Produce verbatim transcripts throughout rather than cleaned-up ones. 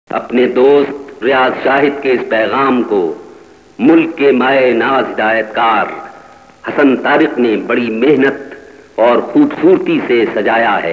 अपने दोस्त रियाज शाहिद के इस पैगाम को मुल्क के माए नाज हिदायतकार हसन तारिक ने बड़ी मेहनत और खूबसूरती से सजाया है।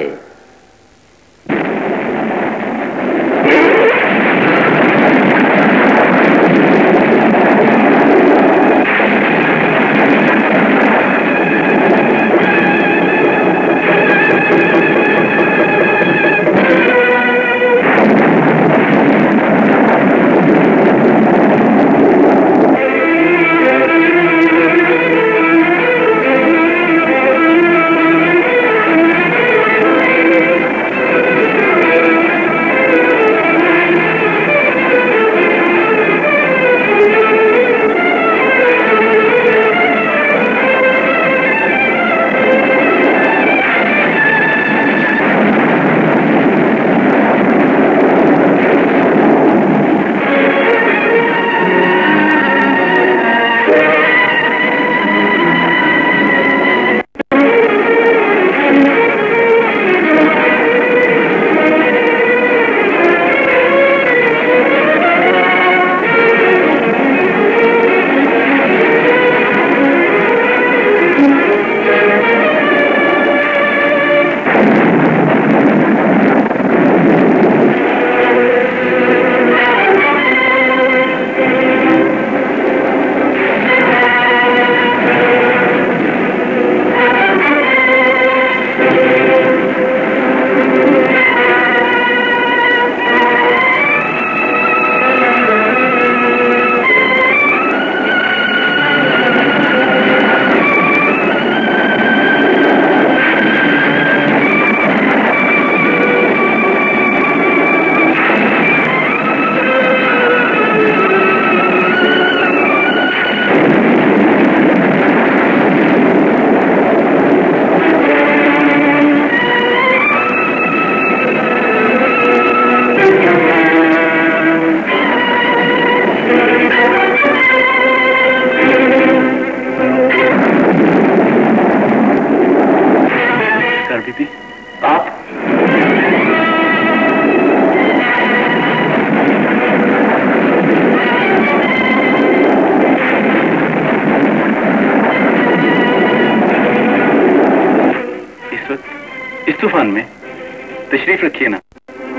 तशरीफ रखिए ना।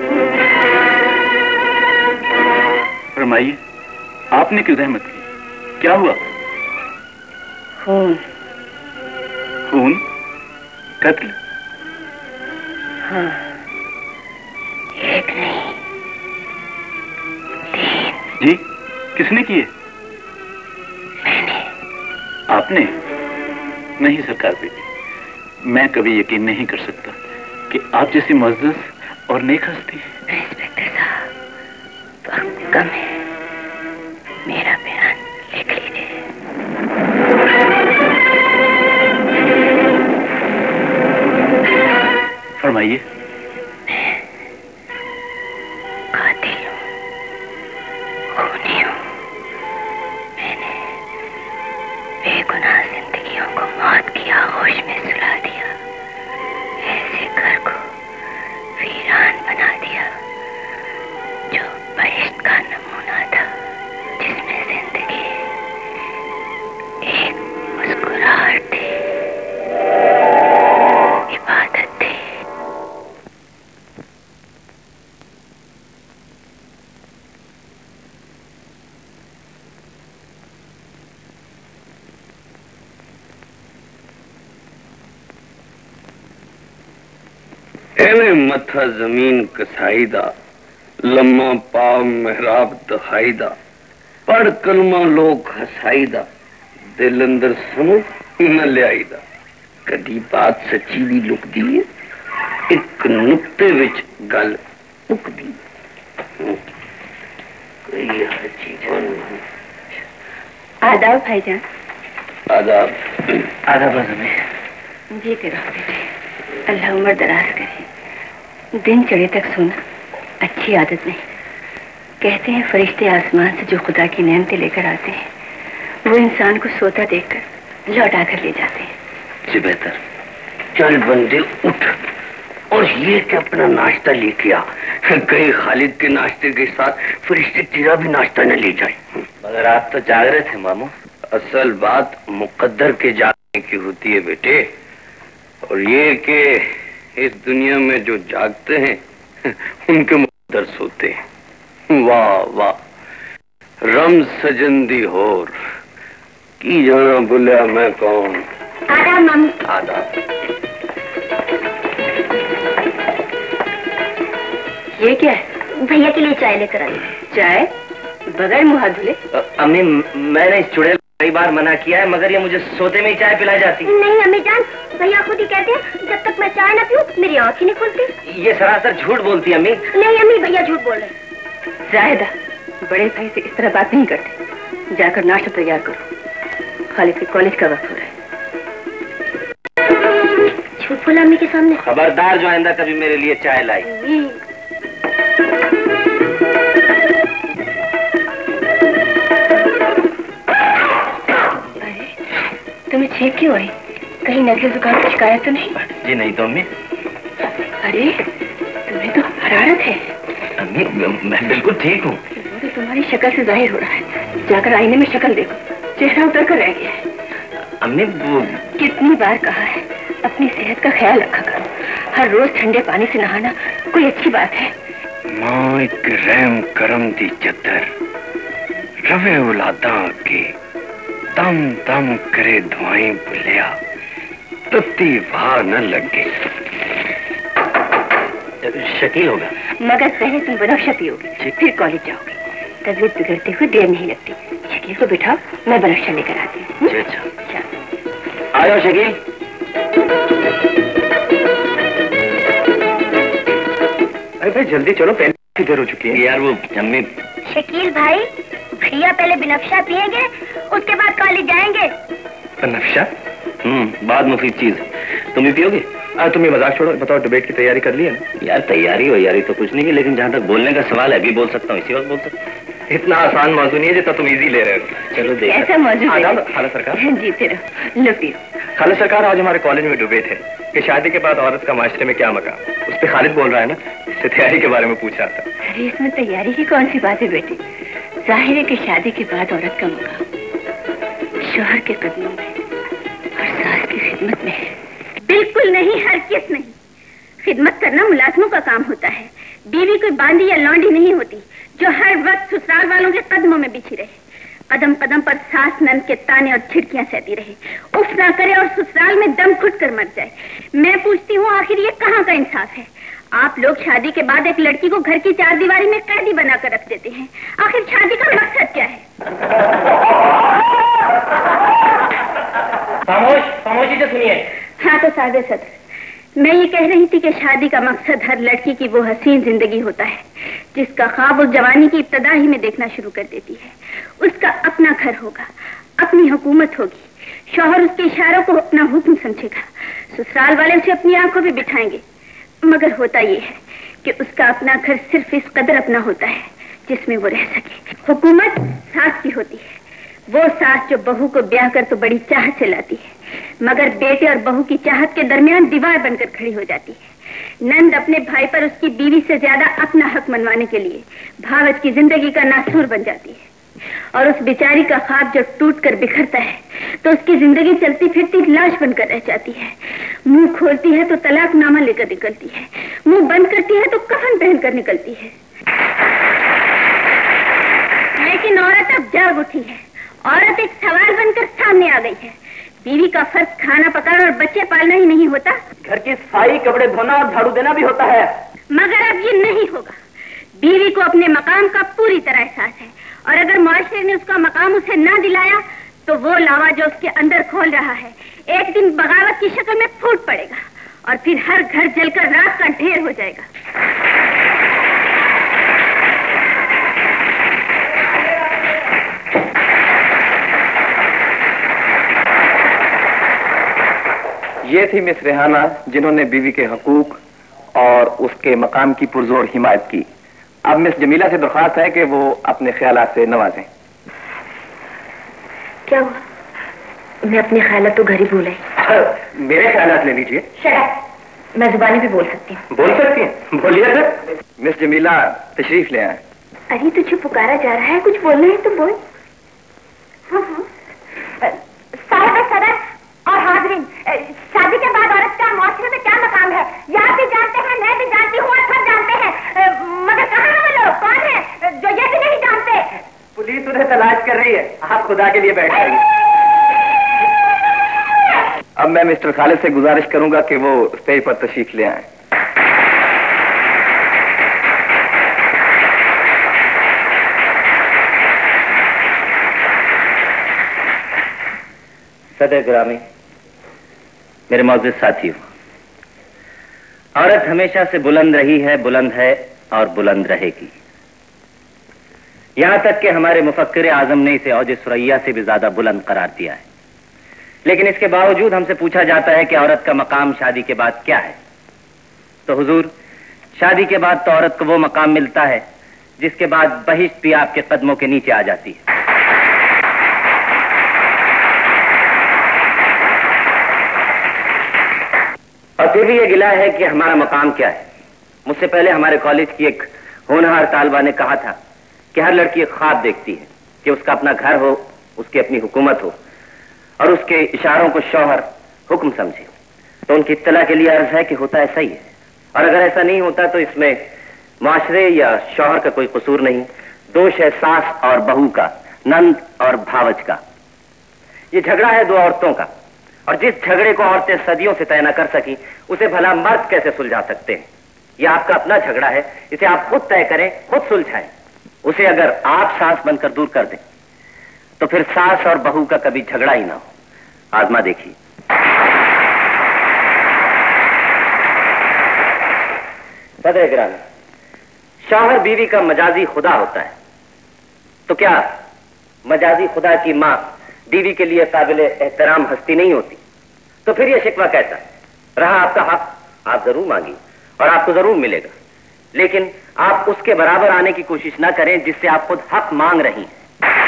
फरमाइए, आपने क्यों जहमत की? क्या हुआ? खून। खून? कत्ल? हाँ, एक नहीं, तीन। जी, किसने किए? मैंने। आपने? नहीं सरकार बेटी, मैं कभी यकीन नहीं कर सकता कि आप जैसी मुअज़्ज़ज़ और नेक हस्ती। इंस्पेक्टर साहब, वक्त कम है, मेरा बयान लिख लीजिए। फरमाइए। मैं कातिल हूँ, खूनी हूँ। मैंने बेगुनाह जिंदगियों को मौत की आगोश में सुला दिया, ऐसे घर को वीरान बना दिया जो बहिश्त का नमूना था, जिसमें जिंदगी एक मुस्कुराहट थी, इबादत थी। एने मथा जमीन कसाईदा, लम्मा पाव महराब दखाईदा, पढ़ कलमा लोग हसाईदा, दिल अंदर समझ न लियाईदा। कदी बात सच्ची भी लुकदी है, एक नुक्ते विच गल मुकदी। आदाब भाईजान। आदाब। आदाब हमें। जी करो बेटे, अल्लाह उम्र दराज करे। दिन चढ़े तक सोना अच्छी आदत नहीं। कहते हैं फरिश्ते आसमान से जो खुदा की नेमतें लेकर आते हैं, वो इंसान को सोता देखकर लौटा कर ले जाते हैं। से बेहतर चल बंदे उठ और ये कि अपना नाश्ता लेके आ, कहीं खालिद के नाश्ते के साथ फरिश्ते तेरा भी नाश्ता न ले जाए। मगर आप तो जाग रहे थे मामू। असल बात मुकद्दर के जागने की होती है बेटे, और ये कि इस दुनिया में जो जागते हैं उनके मुकद्दर सोते हैं। वाह वाह, रम सजंदी होर की जाना बोलिया मैं कौन। आदाब मामू। आदाब। ये क्या है? भैया के लिए चाय लेकर आई। चाय बगैर मुंह हाथ धुले? अम्मी मैंने इस चुड़ैल कई बार मना किया है, मगर ये मुझे सोते में ही चाय पिलाई जाती है। नहीं अम्मी जान, भैया खुद ही कहते हैं जब तक मैं चाय न पीऊं मेरी आँख ही नहीं खुलती। ये सरासर झूठ बोलती है अम्मी। नहीं अम्मी, भैया झूठ बोल रहे हैं। जाहिदा, बड़े भाई से इस तरह बात नहीं करते। जाकर नाश्ता तैयार करो, खालिद के कॉलेज का वक्त हो रहा है। झूठ बोला अम्मी के सामने? खबरदार जो आइंदा कभी मेरे लिए चाय लाई। तुम्हें छींक क्यों आई? कहीं नजर जुकाम की शिकायत तो नहीं? जी नहीं तो अम्मी। अरे तुम्हें तो हरारत है। अम्मी मैं बिल्कुल ठीक हूँ। वो तो तुम्हारी शक्ल से जाहिर हो रहा है। जाकर आईने में शक्ल देखो, चेहरा उतर कर रह गया है। अम्मी वो कितनी बार कहा है अपनी सेहत का ख्याल रखा करो। हर रोज ठंडे पानी से नहाना कोई अच्छी बात है? मां एक रहम करम दी चदर रवे औलादा के दम दम करे दुआएं बुलिया तत्ती वाह न लगे। शकील होगा। मगर पहले तुम बनौशा पियोगे, फिर कॉलेज जाओगे। तबीयत बिगड़ते हुए देर नहीं लगती। शकील को बिठाओ, मैं बनौशा लेकर आती हूँ। अच्छा आ जाओ शकील। अरे भाई जल्दी चलो, पहले देर हो चुकी है। यार वो अम्मी। शकील भाई, भैया पहले बनफ्शा पिएंगे, उसके बाद कॉलेज जाएंगे। बनफ्शा? हम्म बाद मुफीद चीज। तुम भी पियोगे? आ, तुम ये मजाक छोड़ो, बताओ डिबेट की तैयारी कर ली है ना? यार तैयारी वैयारी तो कुछ नहीं की, लेकिन जहाँ तक बोलने का सवाल है अभी बोल सकता हूँ, इसी वक्त बोल सकता हूँ। इतना आसान मौजू नहीं है जितना तुम इजी ले रहे हो। चलो देख। ऐसा मौजू खाला सरकार। जीते रहो, लो पियो। खाला सरकार, आज हमारे कॉलेज में डिबेट है कि शादी के बाद औरत का माशरे में क्या मकाम। उस पर खालिद बोल रहा है ना, इससे तैयारी के बारे में पूछ रहा था। अरे इसमें तैयारी की कौन सी बात है बेटे? जाहिर है कि शादी के बाद औरत का मकाम शोहर के कदमों में और सास की खिदमत में है। बिल्कुल नहीं, हरगिज़ नहीं। खिदमत करना मुलाजमों का काम होता है। बीवी कोई बांदी या लौंडी नहीं होती जो हर वक्त ससुराल वालों के कदमों में बिछी रहे, कदम कदम पर सास नंद के ताने और छिड़कियां सहती रहे, उफ ना करे और ससुराल में दम घुट कर मर जाए। मैं पूछती हूँ, आखिर ये कहाँ का इंसाफ है? आप लोग शादी के बाद एक लड़की को घर की चार दीवारी में कैदी बनाकर रख देते हैं। आखिर शादी का मकसद क्या है? खामोश, खामोशी से सुनिए। हाँ तो सादे सदर, मैं ये कह रही थी कि शादी का मकसद हर लड़की की वो हसीन जिंदगी होता है जिसका ख्वाब उस जवानी की इब्तदा ही में देखना शुरू कर देती है। उसका अपना घर होगा, अपनी हुकूमत होगी, शौहर उसके इशारों को अपना हुक्म समझेगा, ससुराल वाले उसे अपनी आंखों में बिठाएंगे। मगर होता ये है कि उसका अपना घर सिर्फ इस कदर अपना होता है जिसमें वो रह सके। हुकूमत सास की होती है, वो सास जो बहू को ब्याह कर तो बड़ी चाहत से लाती है, मगर बेटे और बहू की चाहत के दरमियान दीवार बनकर खड़ी हो जाती है। नंद अपने भाई पर उसकी बीवी से ज्यादा अपना हक मनवाने के लिए भावत की जिंदगी का नासूर बन जाती है, और उस बेचारी का ख्वाब जब टूट कर बिखरता है तो उसकी जिंदगी चलती फिरती लाश बनकर रह जाती है। मुंह खोलती है तो तलाकनामा लेकर निकलती है, मुंह बंद करती है तो कफन पहनकर निकलती है। लेकिन औरत अब जाग उठी है, औरत एक सवाल बनकर सामने आ गई है। बीवी का फर्ज खाना पकाना और बच्चे पालना ही नहीं होता, घर की सफाई, कपड़े धोना और झाड़ू देना भी होता है। मगर अब ये नहीं होगा। बीवी को अपने मकाम का पूरी तरह एहसास है, और अगर मुआशरे ने उसका मकाम उसे ना दिलाया तो वो लावा जो उसके अंदर खोल रहा है एक दिन बगावत की शक्ल में फूट पड़ेगा, और फिर हर घर जलकर राख का ढेर हो जाएगा। ये थी मिस रेहाना, जिन्होंने बीवी के हकूक और उसके मकाम की पुरजोर हिमायत की। अब मिस जमीला से दरख्वास्त है कि वो अपने ख्यालात से नवाजें। क्या हुआ? मैं अपने ख्यालात तो घर ही भूल आई। मेरे ख्यालात ले लीजिए। मैं जुबानी भी बोल सकती हूँ। बोल सकती हैं? बोलिए सर। मिस जमीला तशरीफ ले आए। अरे तुझे पुकारा जा रहा है, कुछ बोलना है तो बोल। हाँ हाँ साहिब सदर और हाजरीन, शादी के बाद औरत का माशरे में क्या मकाम है ये आप भी जानते हैं, मैं भी जानती हूँ और सब जानते हैं, मगर कहाँ है वो लोग, कौन है जो ये भी नहीं जानते? पुलिस उन्हें तलाश कर रही है, आप खुदा के लिए बैठ जाइए। अब मैं मिस्टर खालिद से गुजारिश करूंगा कि वो स्टेज पर तशरीफ ले आए। सदर ग्रामी, मेरे मौजूद साथियों, औरत हमेशा से बुलंद रही है, बुलंद है और बुलंद रहेगी। यहां तक कि हमारे मुफक्किर आजम ने इसे औज सुरैया से भी ज्यादा बुलंद करार दिया है। लेकिन इसके बावजूद हमसे पूछा जाता है कि औरत का मकाम शादी के बाद क्या है, तो हुजूर, शादी के बाद तो औरत को वो मकाम मिलता है जिसके बाद बहिश्त भी आपके कदमों के नीचे आ जाती है। और फिर भी ये गिला है कि हमारा मकाम क्या है। मुझसे पहले हमारे कॉलेज की एक होनहार तालबा ने कहा था कि हर लड़की एक ख्वाब देखती है कि उसका अपना घर हो, उसकी अपनी हुकूमत हो और उसके इशारों को शौहर हुक्म समझे। तो उनकी इत्तला के लिए अर्ज है कि होता ऐसा ही है, और अगर ऐसा नहीं होता तो इसमें माशरे या शौहर का कोई कसूर नहीं, दोष है सास और बहू का, नंद और भावज का। ये झगड़ा है दो औरतों का, और जिस झगड़े को औरतें सदियों से तय न कर सकी उसे भला मर्द कैसे सुलझा सकते हैं। यह आपका अपना झगड़ा है, इसे आप खुद तय करें, खुद सुलझाएं। उसे अगर आप सास बनकर दूर कर दें तो फिर सास और बहू का कभी झगड़ा ही ना हो। आजमा देखिए। सदर गिरामी, शौहर बीवी का मजाजी खुदा होता है, तो क्या मजाजी खुदा की मां बीवी के लिए काबिल एहतराम हस्ती नहीं होती? तो फिर यह शिकवा कैसा? रहा आपका हक, आप जरूर मांगिए और आपको जरूर मिलेगा, लेकिन आप उसके बराबर आने की कोशिश ना करें जिससे आप खुद हक मांग रही हैं।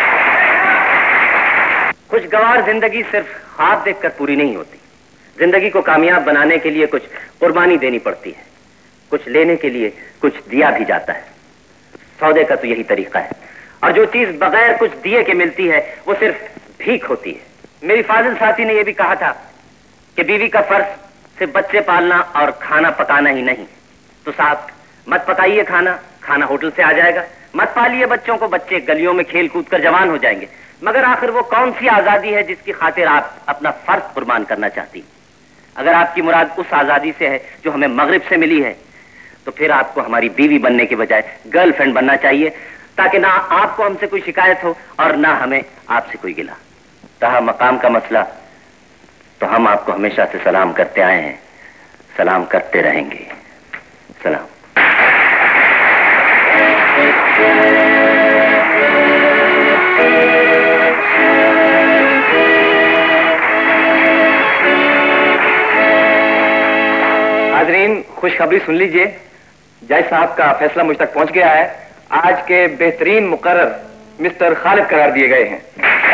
खुशगवार जिंदगी सिर्फ ख्वाब देखकर पूरी नहीं होती। जिंदगी को कामयाब बनाने के लिए कुछ कुर्बानी देनी पड़ती है, कुछ लेने के लिए कुछ दिया भी जाता है। सौदे का तो यही तरीका है, और जो चीज बगैर कुछ दिए के मिलती है वो सिर्फ भीख होती है। मेरी फाजिल साथी ने यह भी कहा था कि बीवी का फर्ज सिर्फ बच्चे पालना और खाना पकाना ही नहीं। तो साहब, मत पकाइए खाना, खाना होटल से आ जाएगा। मत पालिए बच्चों को, बच्चे गलियों में खेल कूद कर जवान हो जाएंगे। मगर आखिर वो कौन सी आजादी है जिसकी खातिर आप अपना फर्ज कुर्बान करना चाहती? अगर आपकी मुराद उस आजादी से है जो हमें मगरिब से मिली है, तो फिर आपको हमारी बीवी बनने के बजाय गर्लफ्रेंड बनना चाहिए, ताकि ना आपको हमसे कोई शिकायत हो और ना हमें आपसे कोई गिला। रहा मकाम का मसला, तो हम आपको हमेशा से सलाम करते आए हैं, सलाम करते रहेंगे। सलाम। हाजरीन, खुशखबरी सुन लीजिए, जज साहब का फैसला मुझ तक पहुंच गया है। आज के बेहतरीन मुकर्रर मिस्टर खालिद करार दिए गए हैं।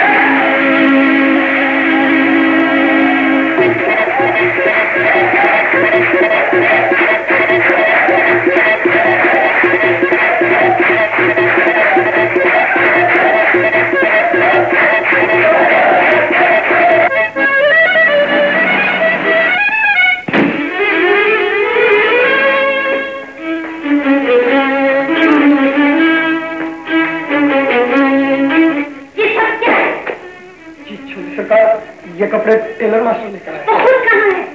ये कपड़े टेलर मास्टर लेकर आए। वो खुद कहाँ है?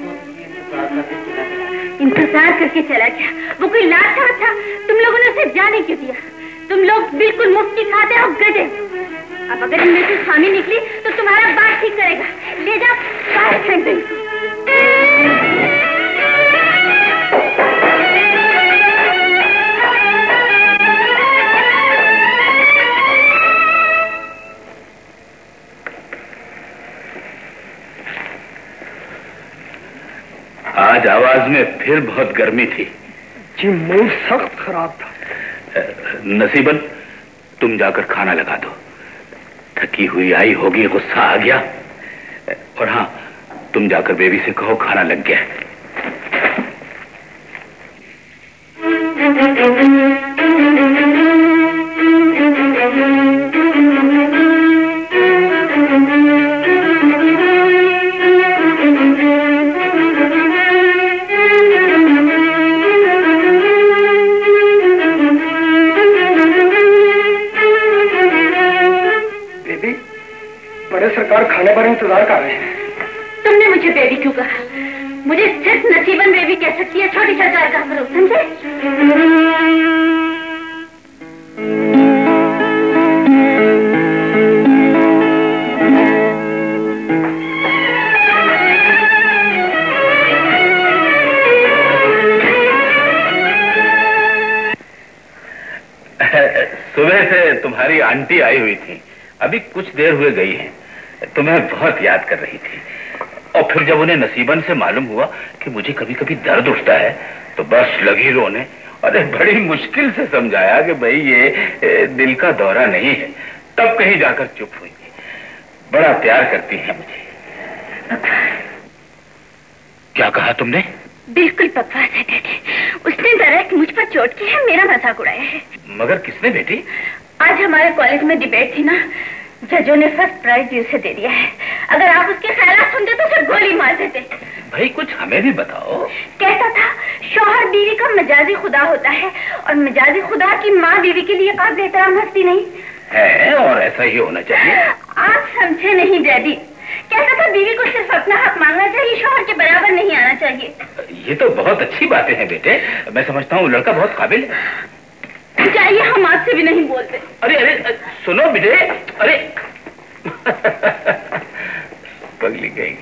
इंतजार करके चला गया। वो कोई लाठा था, तुम लोगों ने उसे जाने क्यों दिया? तुम लोग बिल्कुल मुफ्ती खाते हो गधे। अब अगर इनमें से खामी निकली तो तुम्हारा बात ठीक करेगा। ले जाओ बाहर फेंक दो इसको। आज आवाज में फिर बहुत गर्मी थी जी, मूड सख्त खराब था। नसीबन, तुम जाकर खाना लगा दो। थकी हुई आई होगी, गुस्सा आ गया। और हाँ, तुम जाकर बेबी से कहो खाना लग गया। सरकार खाने पर इंतजार कर रहे हैं। तुमने मुझे बेबी क्यों कहा? मुझे सिर्फ नसीबन बेबी कह सकती है, छोटी सरकार का करो, समझे? सुबह से तुम्हारी आंटी आई हुई थी, अभी कुछ देर हुए गई है। तुम्हें बहुत याद कर रही थी, और फिर जब उन्हें नसीबन से मालूम हुआ कि मुझे कभी कभी दर्द उठता है तो बस लगी रोने। अरे बड़ी मुश्किल से समझाया कि भाई ये दिल का दौरा नहीं है, तब कहीं जाकर चुप हुई। बड़ा प्यार करती है मुझे। क्या कहा तुमने? बिल्कुल बकवास है बेटे। उसने डायरेक्ट मुझ पर चोट की है, मेरा मजाक उड़ाया है। मगर किसने बेटी? आज हमारे कॉलेज में डिबेट थी ना, जजों ने फर्स्ट प्राइज भी उसे दे दिया है। अगर आप उसके ख्यालात सुनते तो उसे गोली मार देते। भाई कुछ हमें भी बताओ। कहता था शौहर बीवी का मजाजी खुदा होता है, और मजाजी खुदा की माँ बीवी के लिए काबिल एहतराम हस्ती नहीं है, और ऐसा ही होना चाहिए। आप समझे नहीं डैडी। कहता था बीवी को सिर्फ अपना हक मांगना चाहिए, शौहर के बराबर नहीं आना चाहिए। ये तो बहुत अच्छी बातें हैं बेटे, मैं समझता हूँ लड़का बहुत काबिल है। चाहिए हम आपसे भी नहीं बोलते। अरे अरे सुनो बेटे, अरे पगली गई।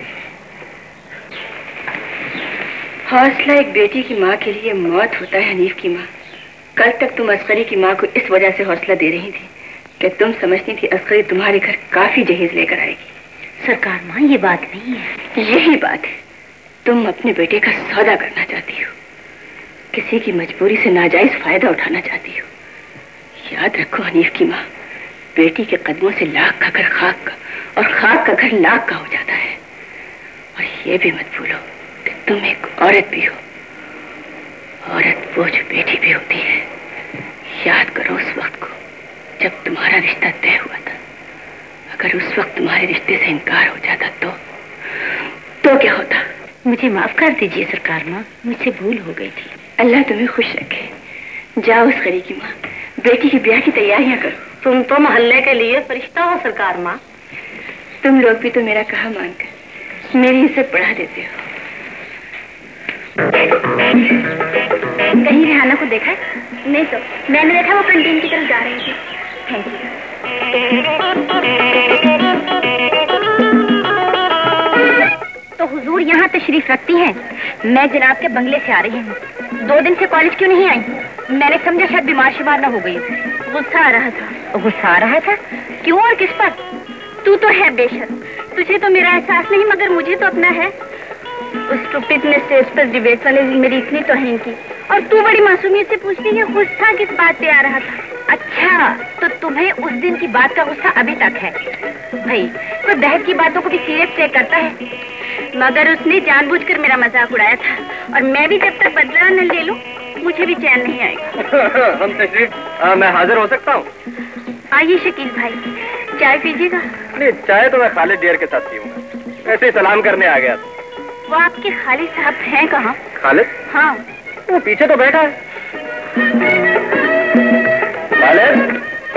हौसला एक बेटी की माँ के लिए मौत होता है हनीफ की माँ। कल तक तुम असगरी की माँ को इस वजह से हौसला दे रही थी कि तुम समझती थी असगरी तुम्हारे घर काफी जहेज लेकर आएगी। सरकार माँ, ये बात नहीं है। यही बात है। तुम अपने बेटे का सौदा करना चाहती हो, किसी की मजबूरी से नाजायज फायदा उठाना चाहती हो। याद रखो हनीफ की माँ, बेटी के कदमों से लाख का घर खाक का, और खाक का घर लाख का हो जाता है। और ये भी मत भूलो कि तुम एक औरत भी हो। औरत वो जो बेटी भी होती है। याद करो उस वक्त को जब तुम्हारा रिश्ता तय हुआ था। अगर उस वक्त तुम्हारे रिश्ते से इनकार हो जाता तो तो क्या होता? मुझे माफ कर दीजिए सरकार माँ, मुझसे भूल हो गई थी। अल्लाह तुम्हें खुश रखे। जाओ उस गरी की माँ, बेटी की ब्याह की तैयारियां करो। तुम तो मोहल्ले के लिए फरिश्ता हो सरकार माँ। तुम लोग भी तो मेरा कहा मानकर मेरी इज्जत बढ़ा देते हो। कहीं रेहाना को देखा है? नहीं तो मैंने देखा वो कैंटीन की तरफ जा रही थी। Thank you. तो हुजूर यहाँ तशरीफ रखती हैं। मैं जनाब के बंगले से आ रही हूँ। दो दिन से कॉलेज क्यों नहीं आई? मैंने समझा शायद बीमार शिमार न हो गई। गुस्सा आ रहा था। गुस्सा आ रहा था? क्यों और किस पर? तू तो है बेशक, तुझे तो मेरा एहसास नहीं, मगर मुझे तो अपना है। उस स्टूपिड ने स्टेज पर डिबेट वाले दिन मेरी इतनी तौहीन की, और तू बड़ी मासूमियत से पूछती है गुस्सा किस बात पे आ रहा था। अच्छा, तो तुम्हें उस दिन की बात का गुस्सा अभी तक है? भाई कोई बहस की बातों को भी सीरियस चेक करता है, मगर उसने जानबूझकर मेरा मजाक उड़ाया था, और मैं भी जब तक बदला न ले लूं मुझे भी चैन नहीं आएगा। हम तशरीफ, मैं हाजिर हो सकता हूँ? आइए शकील भाई, चाय पीजिएगा? नहीं, चाय तो मैं खालिद डियर के साथ पीऊंगा। ऐसे ही सलाम करने आ गया। वो आपके खालिद साहब हैं कहाँ? खालिद? हाँ, वो पीछे तो बैठा है। खालिद?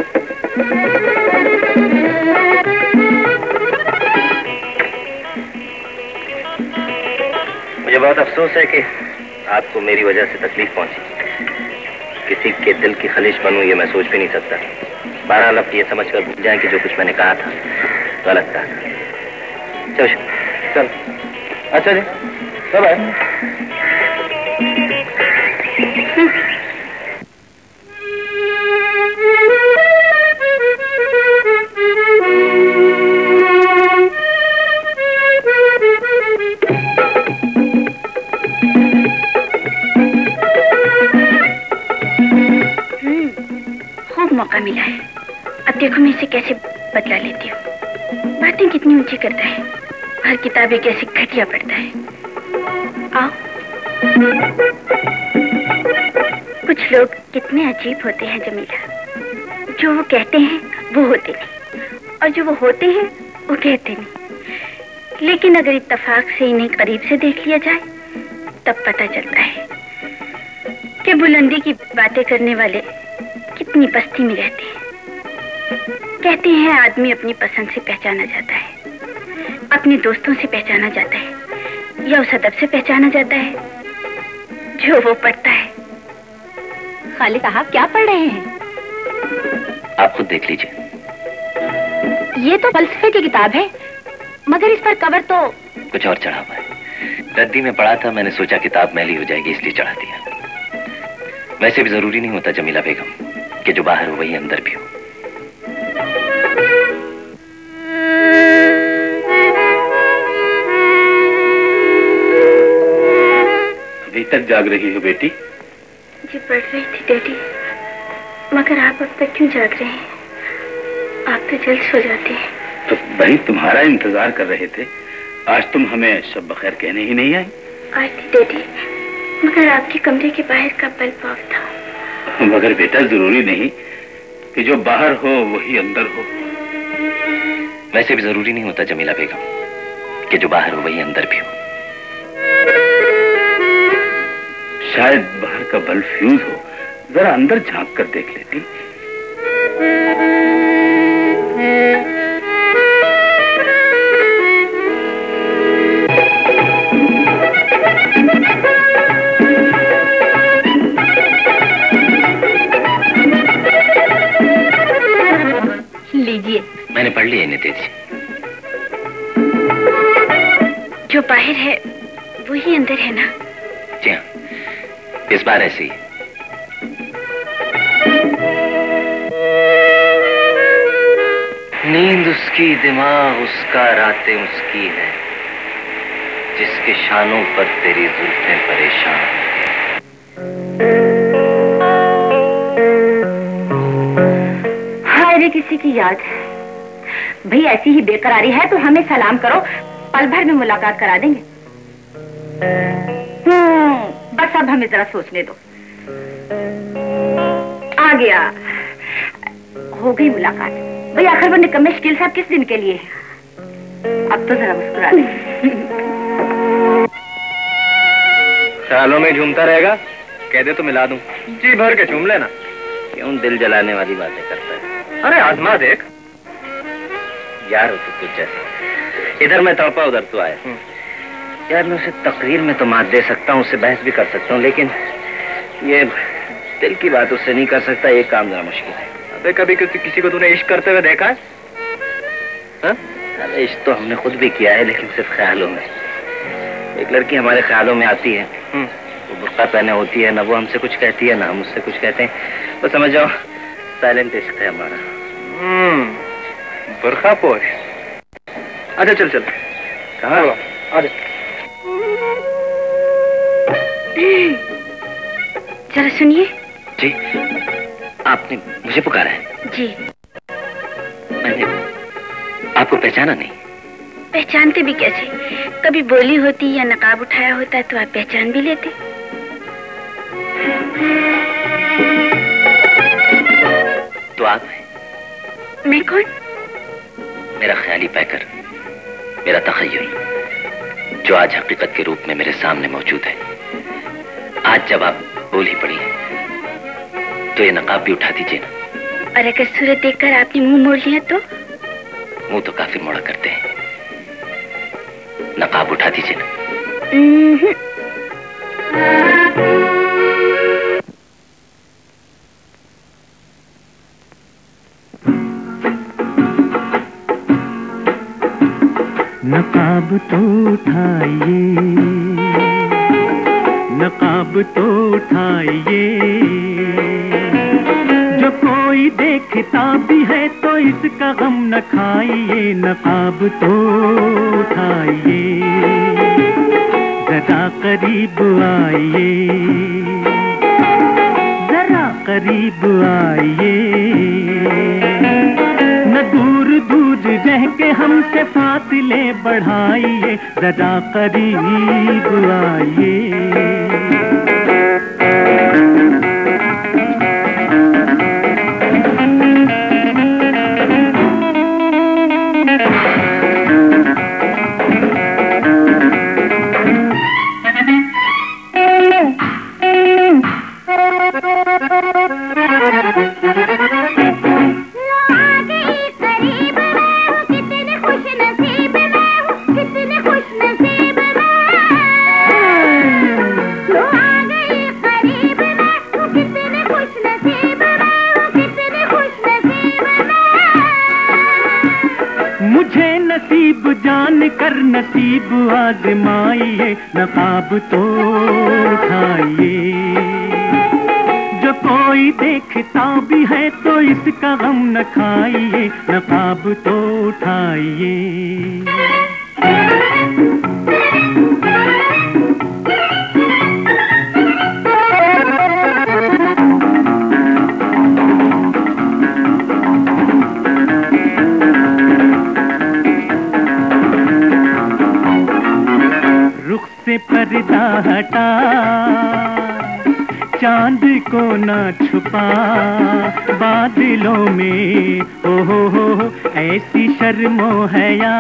मुझे बहुत अफसोस है कि आपको मेरी वजह से तकलीफ पहुंची। किसी के दिल की खलिश बनूं ये मैं सोच भी नहीं सकता। बहरहाल आप ये समझ कर भूल जाएं कि जो कुछ मैंने कहा था गलत था। चल चल। अच्छा जी, सब है। खूब मौका मिला है। अब देखो मैं इसे कैसे बदला लेती हूँ। बातें कितनी ऊंची करता है, हर किताबें कैसे घटिया पड़ता है। आओ, कुछ कुछ लोग कितने अजीब होते हैं जमीला। जो वो कहते हैं वो होते नहीं, और जो वो होते हैं वो कहते नहीं। लेकिन अगर इत्तेफाक से इन्हें करीब से देख लिया जाए तब पता चलता है कि बुलंदी की बातें करने वाले कितनी पस्ती में रहते हैं। कहते हैं आदमी अपनी पसंद से पहचाना जाता है, अपने दोस्तों से पहचाना जाता है, या उस अदब से पहचाना जाता है जो वो पढ़ता है। खालिद साहब क्या पढ़ रहे हैं? आप खुद देख लीजिए। ये तो फलसफे की किताब है, मगर इस पर कवर तो कुछ और चढ़ा हुआ है। रद्दी में पढ़ा था, मैंने सोचा किताब मैली हो जाएगी इसलिए चढ़ा दिया। वैसे भी जरूरी नहीं होता जमीला बेगम कि जो बाहर हो वही अंदर भी हो। अभी तक जाग रही हो बेटी? जी पढ़ रही थी डैडी, मगर आप अब तक क्यों जाग रहे हैं? आप तो जल्द सो जाते हैं। तो भाई तुम्हारा इंतजार कर रहे थे। आज तुम हमें शब बखैर कहने ही नहीं आई। आई थी डैडी, मगर आपके कमरे के बाहर का बल्ब ऑफ था। मगर बेटा जरूरी नहीं कि जो बाहर हो वही अंदर हो। वैसे भी जरूरी नहीं होता जमीला बेगम कि जो बाहर हो वही अंदर भी हो। शायद बाहर का बल्ब फ्यूज हो, जरा अंदर झांक कर देख लेती। लीजिए। मैंने पढ़ लिया, इन्हें दे दीजिए। जो बाहर है वही अंदर है ना? जी हाँ, इस बार ऐसे ही। नींद उसकी, दिमाग उसका, रातें उसकी है, जिसके शानों पर तेरी जुल्फें परेशान। हाय रे किसी की याद। भाई ऐसी ही बेकरारी है तो हमें सलाम करो, पल भर में मुलाकात करा देंगे। हम्म, बस अब हमें जरा सोचने दो। आ गया, हो गई मुलाकात। भाई आखिर वो निकम्मे शकील साहब किस दिन के लिए? अब तो जरा मुस्कुरा दे। ख्यालों में झूमता रहेगा, कह दे तो मिला दूं। जी भर के झूम लेना। क्यों दिल जलाने वाली बातें करता है? अरे आजमा देख। यार हो तो कुछ जैसा। इधर मैं तड़पा उधर तो आया। यार मैं उसे तकरीर में तो मात दे सकता हूँ, उससे बहस भी कर सकता हूँ, लेकिन ये दिल की बात उससे नहीं कर सकता। एक काम जरा मुश्किल है। अबे कभी किसी, किसी को तूने इश्क करते हुए देखा है? हाँ? अरे इश्क तो हमने खुद भी किया है, लेकिन सिर्फ ख्यालों में। एक लड़की हमारे ख्यालों में आती है, वो बुर्का पहने होती है, ना वो हमसे कुछ कहती है ना हम उससे कुछ कहते हैं। तो समझ जाओ साइलेंट इश्क है हमारा। बुर्का पोश। अच्छा चल चल। कहाँ? आ जा। जरा सुनिए। जी, आपने मुझे पुकारा है? जी। मैंने आपको पहचाना नहीं। पहचानते भी कैसे? कभी बोली होती या नकाब उठाया होता तो आप पहचान भी लेते। तो आप हैं? मैं कौन? मेरा ख्याली पैकर, मेरा तखय्युल, जो आज हकीकत के रूप में मेरे सामने मौजूद है। आज जब आप बोली पड़ी तो ये नकाब भी उठा दीजिए ना। और अगर सूरत देखकर आपने मुंह मोड़ लिया तो? मुंह तो काफिर मोड़ा करते हैं, नकाब उठा दीजिए ना। नकाब तो उठाइए, नकाब तो उठाइए, जो कोई देखता भी है तो इसका गम न खाइए। नकाब तो उठाइए, जरा करीब आइए, जरा करीब आइए, न दूर दूर रह के हमसे फासले बढ़ाइए, जरा करीब आइए। नसीब जान कर नसीब आजमाइए, नकाब तो उठाइए। जो कोई देखता भी है तो इसका गम न खाइए, नकाब तो उठाइए। रुख से पर्दा हटा, चांद को ना छुपा, बादलों में ओ हो हो ऐसी शर्मो हया,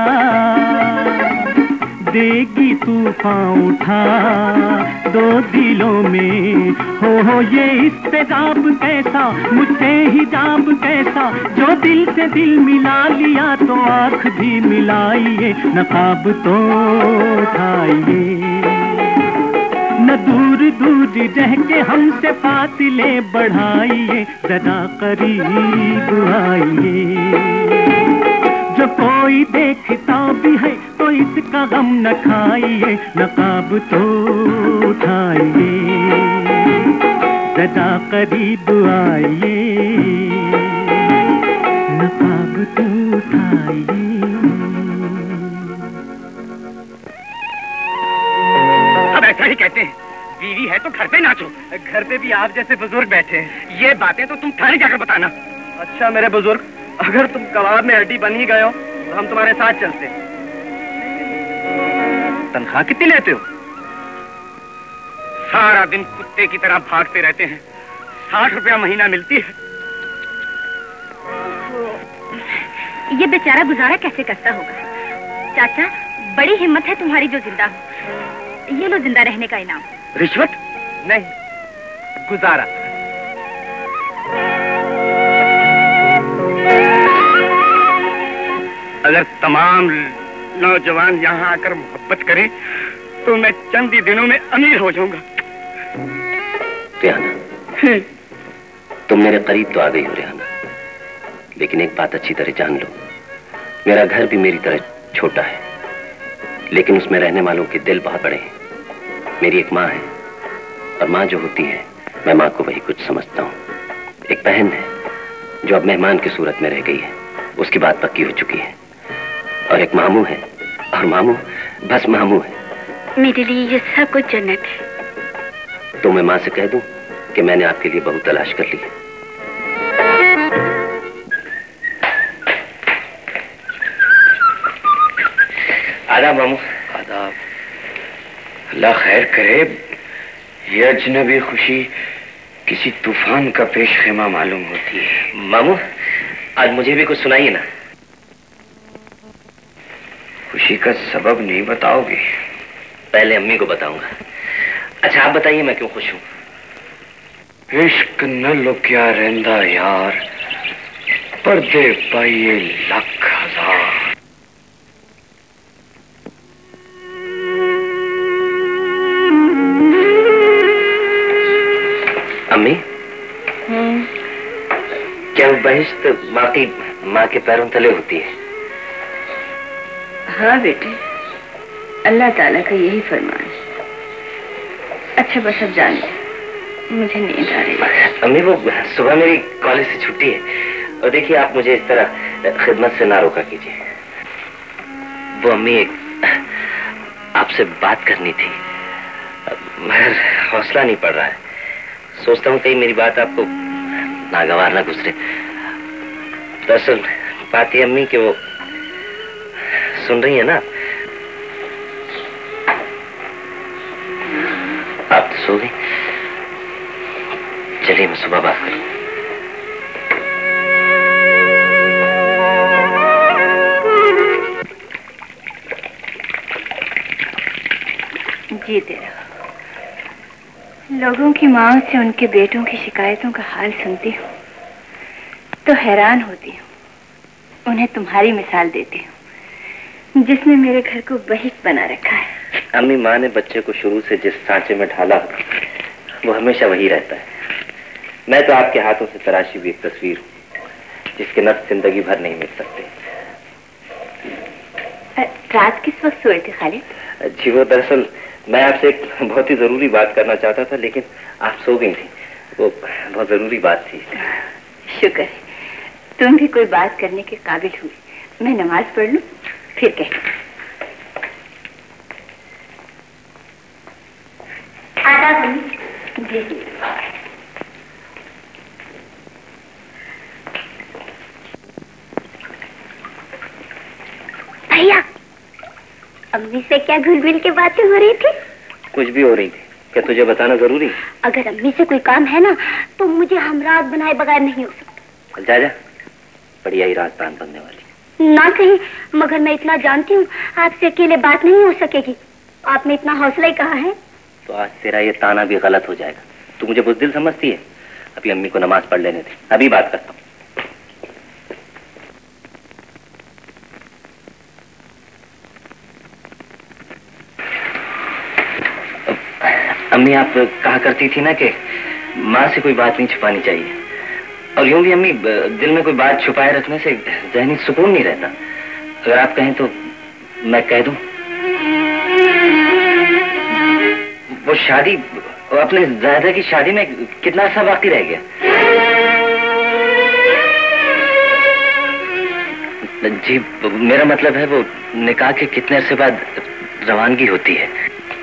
देगी तूफान उठा दो दिलों में। हो हो ये इस्तेजाब कैसा, मुझसे हिजाब कैसा, जो दिल से दिल मिला लिया तो आँख भी मिलाइए, नकाब तो उठाइए। न दूर दूर रह के हमसे फासले बढ़ाइए, जरा करीब आइए। जो कोई देखता भी है तो इसका गम न खाइए, नकाब तो उठाइए। जरा करीब आइए, नकाब तो उठाइए। ऐसा ही कहते हैं, बीवी है तो घर पे नाचो। घर पे भी आप जैसे बुजुर्ग बैठे हैं, ये बातें तो तुम थाने जाकर बताना। अच्छा मेरे बुजुर्ग, अगर तुम कबाब में हड्डी बन ही गए हो तो हम तुम्हारे साथ चलते हैं। तनख्वाह कितनी लेते हो? सारा दिन कुत्ते की तरह भागते रहते हैं, साठ रुपया महीना मिलती है। ये बेचारा गुजारा कैसे करता होगा? चाचा, बड़ी हिम्मत है तुम्हारी जो जिंदा हो। ये लो जिंदा रहने का इनाम। रिश्वत नहीं, गुजारा। अगर तमाम नौजवान यहाँ आकर मोहब्बत करें तो मैं चंद ही दिनों में अमीर हो जाऊंगा। रेहाना, तुम मेरे करीब तो आ गई हो रेहाना, लेकिन एक बात अच्छी तरह जान लो, मेरा घर भी मेरी तरह छोटा है, लेकिन उसमें रहने वालों के दिल बहुत बड़े हैं। मेरी एक माँ है, और माँ जो होती है, मैं माँ को वही कुछ समझता हूँ। एक बहन है जो अब मेहमान की सूरत में रह गई है, उसकी बात पक्की हो चुकी है। और एक मामू है, और मामू बस मामू है। मेरे लिए ये सब कुछ जन्नत है। तो मैं माँ से कह दूं कि मैंने आपके लिए बहुत तलाश कर ली है। आदाब मामू। आदाब। अल्लाह खैर करे, ये अजनबी खुशी किसी तूफान का पेश खेमा मालूम होती है। मामू, आज मुझे भी कुछ सुनाइए ना। खुशी का सबब नहीं बताओगे? पहले अम्मी को बताऊंगा। अच्छा आप बताइए मैं क्यों खुश हूँ? इश्क न लुक्या रहंदा यार, पर्दे पाइए लख हजार। अम्मी, क्या बहिश्त माँ की माँ के पैरों तले होती है? हाँ बेटे, अल्लाह ताला का यही फरमान है। अच्छा बस अब जाने, मुझे नींद आ रही है। अम्मी वो सुबह मेरी कॉलेज से छुट्टी है, और देखिए आप मुझे इस तरह खिदमत से ना रोका कीजिए। वो अम्मी एक आपसे बात करनी थी, मगर हौसला नहीं पड़ रहा है। सोचता हूँ कहीं मेरी बात आपको नागवार ना गुजरे। दरअसल बात है अम्मी कि वो सुन रही है ना? आप तो सो गई, चलिए मैं सुबह बात करूँ। जीते रहो। लोगों की माँ से उनके बेटों की शिकायतों का हाल सुनती हूँ तो हैरान होती हूँ। उन्हें तुम्हारी मिसाल देती हूँ जिसने मेरे घर को बहिष्ट बना रखा है। अम्मी, माँ ने बच्चे को शुरू से जिस सांचे में ढाला वो हमेशा वही रहता है। मैं तो आपके हाथों से तराशी हुई एक तस्वीर हूँ जिसके नक्श जिंदगी भर नहीं मिट सकते। रात किस वक्त सोए थे खालिद? जी वो दरअसल मैं आपसे एक बहुत ही जरूरी बात करना चाहता था, लेकिन आप सो गई थी। वो बहुत जरूरी बात थी। शुक्र है तुम भी कोई बात करने के काबिल हुए। मैं नमाज पढ़ लूं फिर कह। आदाब अम्मी। जी जी। भैया अम्मी से क्या घुल मिल के बातें हो रही थी? कुछ भी हो रही थी। क्या तुझे बताना जरूरी? अगर अम्मी से कोई काम है ना तो मुझे हमराज बनाए बगैर नहीं हो सकता। जा जा, बढ़िया ही राजदान बनने वाली। ना कहीं, मगर मैं इतना जानती हूँ आपसे अकेले बात नहीं हो सकेगी। आपने इतना हौसला ही कहा है तो आज तेरा ये ताना भी गलत हो जाएगा। तू मुझे बुज़दिल समझती है? अभी अम्मी को नमाज पढ़ लेने दे, अभी बात करता हूँ। अम्मी आप कहा करती थी ना कि माँ से कोई बात नहीं छुपानी चाहिए, और यूं भी अम्मी दिल में कोई बात छुपाए रखने से ज़हनी सुकून नहीं रहता। अगर आप कहें तो मैं कह दूं। वो शादी, वो अपने ज़ायदा की शादी में कितना सा बाकी रह गया? जी मेरा मतलब है वो निकाह के कितने अरसे बाद रवानगी होती है।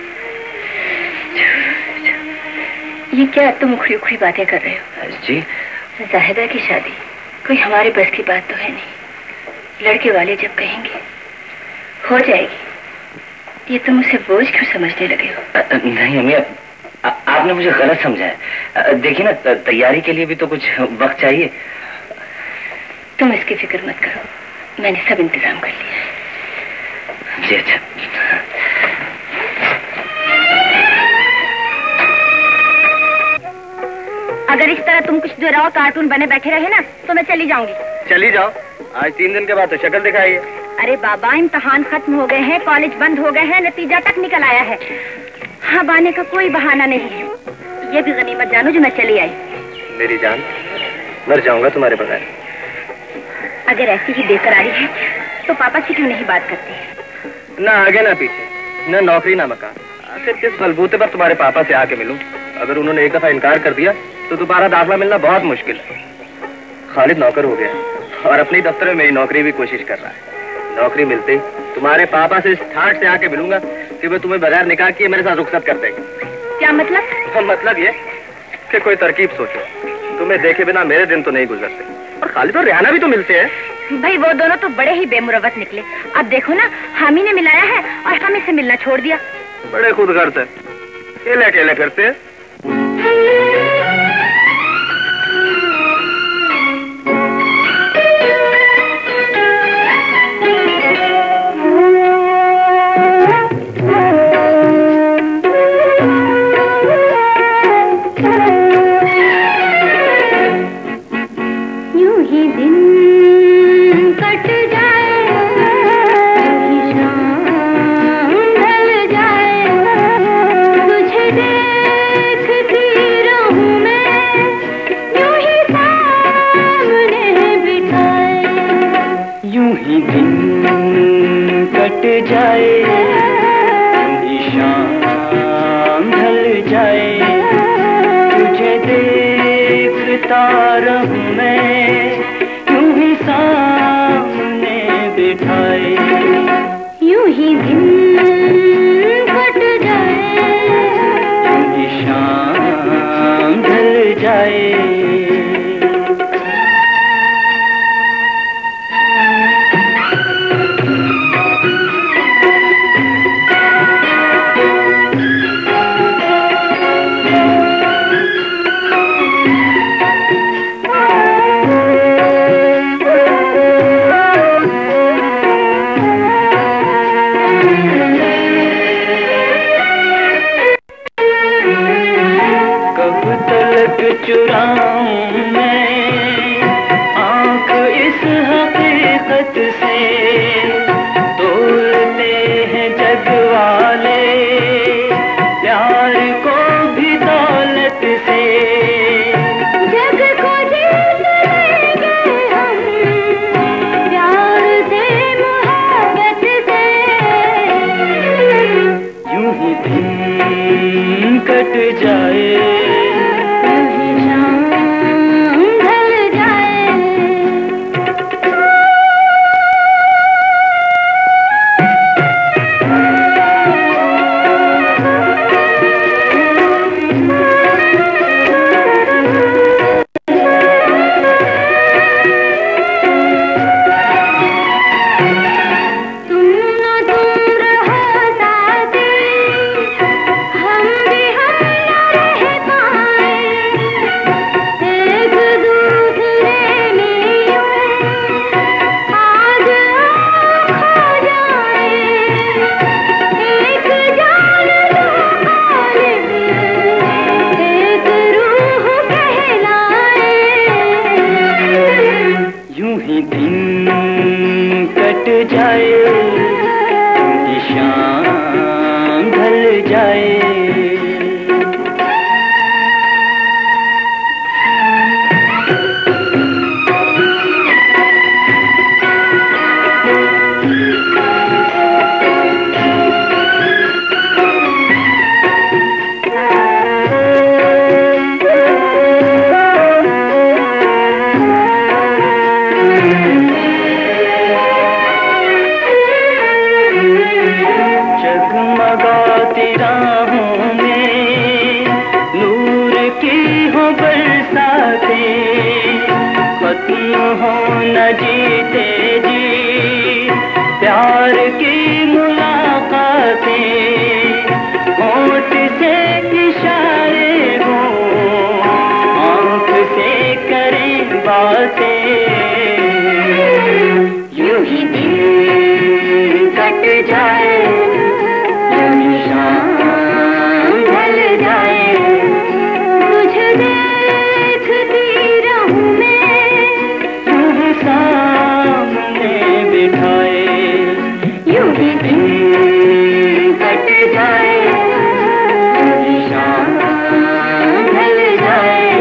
ये क्या तुम उखड़ी उखड़ी बातें कर रहे हो? जी जाहिदा की शादी कोई हमारे बस की बात तो है नहीं। लड़के वाले जब कहेंगे हो जाएगी। ये तुम उसे बोझ क्यों समझने लगे हो? आ, नहीं अम्मी, आ, आपने मुझे गलत समझा है। देखिए ना, तैयारी के लिए भी तो कुछ वक्त चाहिए। तुम इसकी फिक्र मत करो, मैंने सब इंतजाम कर लिया है। जी अच्छा। अगर इस तरह तुम कुछ देर और कार्टून बने बैठे रहे ना तो मैं चली जाऊंगी। चली जाओ, आज तीन दिन के बाद तो शक्ल दिखाई है। अरे बाबा, इम्तहान खत्म हो गए हैं, कॉलेज बंद हो गए हैं, नतीजा तक निकल आया है। अब आने का कोई बहाना नहीं है। ये भी गनीमत जानो जो मैं चली आई। मेरी जान, मर जाऊंगा तुम्हारे बगैर। अगर ऐसी ही बेकरारी है तो पापा से क्यों नहीं बात करती? ना आगे ना पीछे, ना नौकरी ना मकान। आखिर किस बलबूते पर तुम्हारे पापा से आके मिलूं? अगर उन्होंने एक दफा इनकार कर दिया तो दोबारा दाखिला मिलना बहुत मुश्किल है। खालिद नौकर हो गया और अपने दफ्तर में मेरी नौकरी भी कोशिश कर रहा है। नौकरी मिलते ही तुम्हारे पापा से इस ठाट से आके मिलूंगा कि वे तुम्हें बगैर निकाह किए मेरे साथ रुखसत कर देंगे। क्या मतलब? हाँ, मतलब ये कि कोई तरकीब सोचो। तुम्हें देखे बिना मेरे दिन तो नहीं गुजरते। और खालिद और रेहाना भी तो मिलते हैं। भाई वो दोनों तो बड़े ही बेमुरवत निकले। अब देखो ना, हम ही ने मिलाया है और हम इसे मिलना छोड़ दिया। बड़े खुदगर्ज है, अकेले अकेले फिरते हैं। ही दिन कट जाए, यूं ही शाम ढल जाए। जीते जी प्यार की मुलाकातें, होठ से इशारे हो, आंख से करें बातें, यूं ही दिन कट जाए, यूं ही शाम ढल जाए। तुझे देखती रहूं मैं सामने बिठाए, यूं ही दिन कट जाए, यूं ही शाम ढल जाए।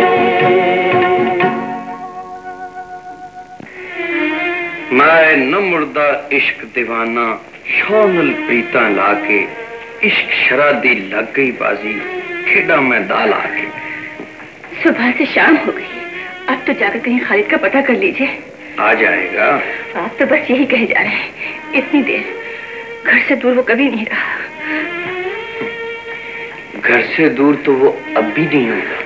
मैं न मुर्दा इश्क दीवाना, शौनल प्रीता लाके, इश्क शरादी लग गई बाजी, खेड़ा मैं दाल आके। सुबह से शाम हो गई, अब तो जाकर कहीं खालिद का पता कर लीजिए। आ जाएगा। आप तो बस यही कहे जा रहे हैं, इतनी देर घर से दूर वो कभी नहीं रहा। घर से दूर तो वो अब भी नहीं होगा।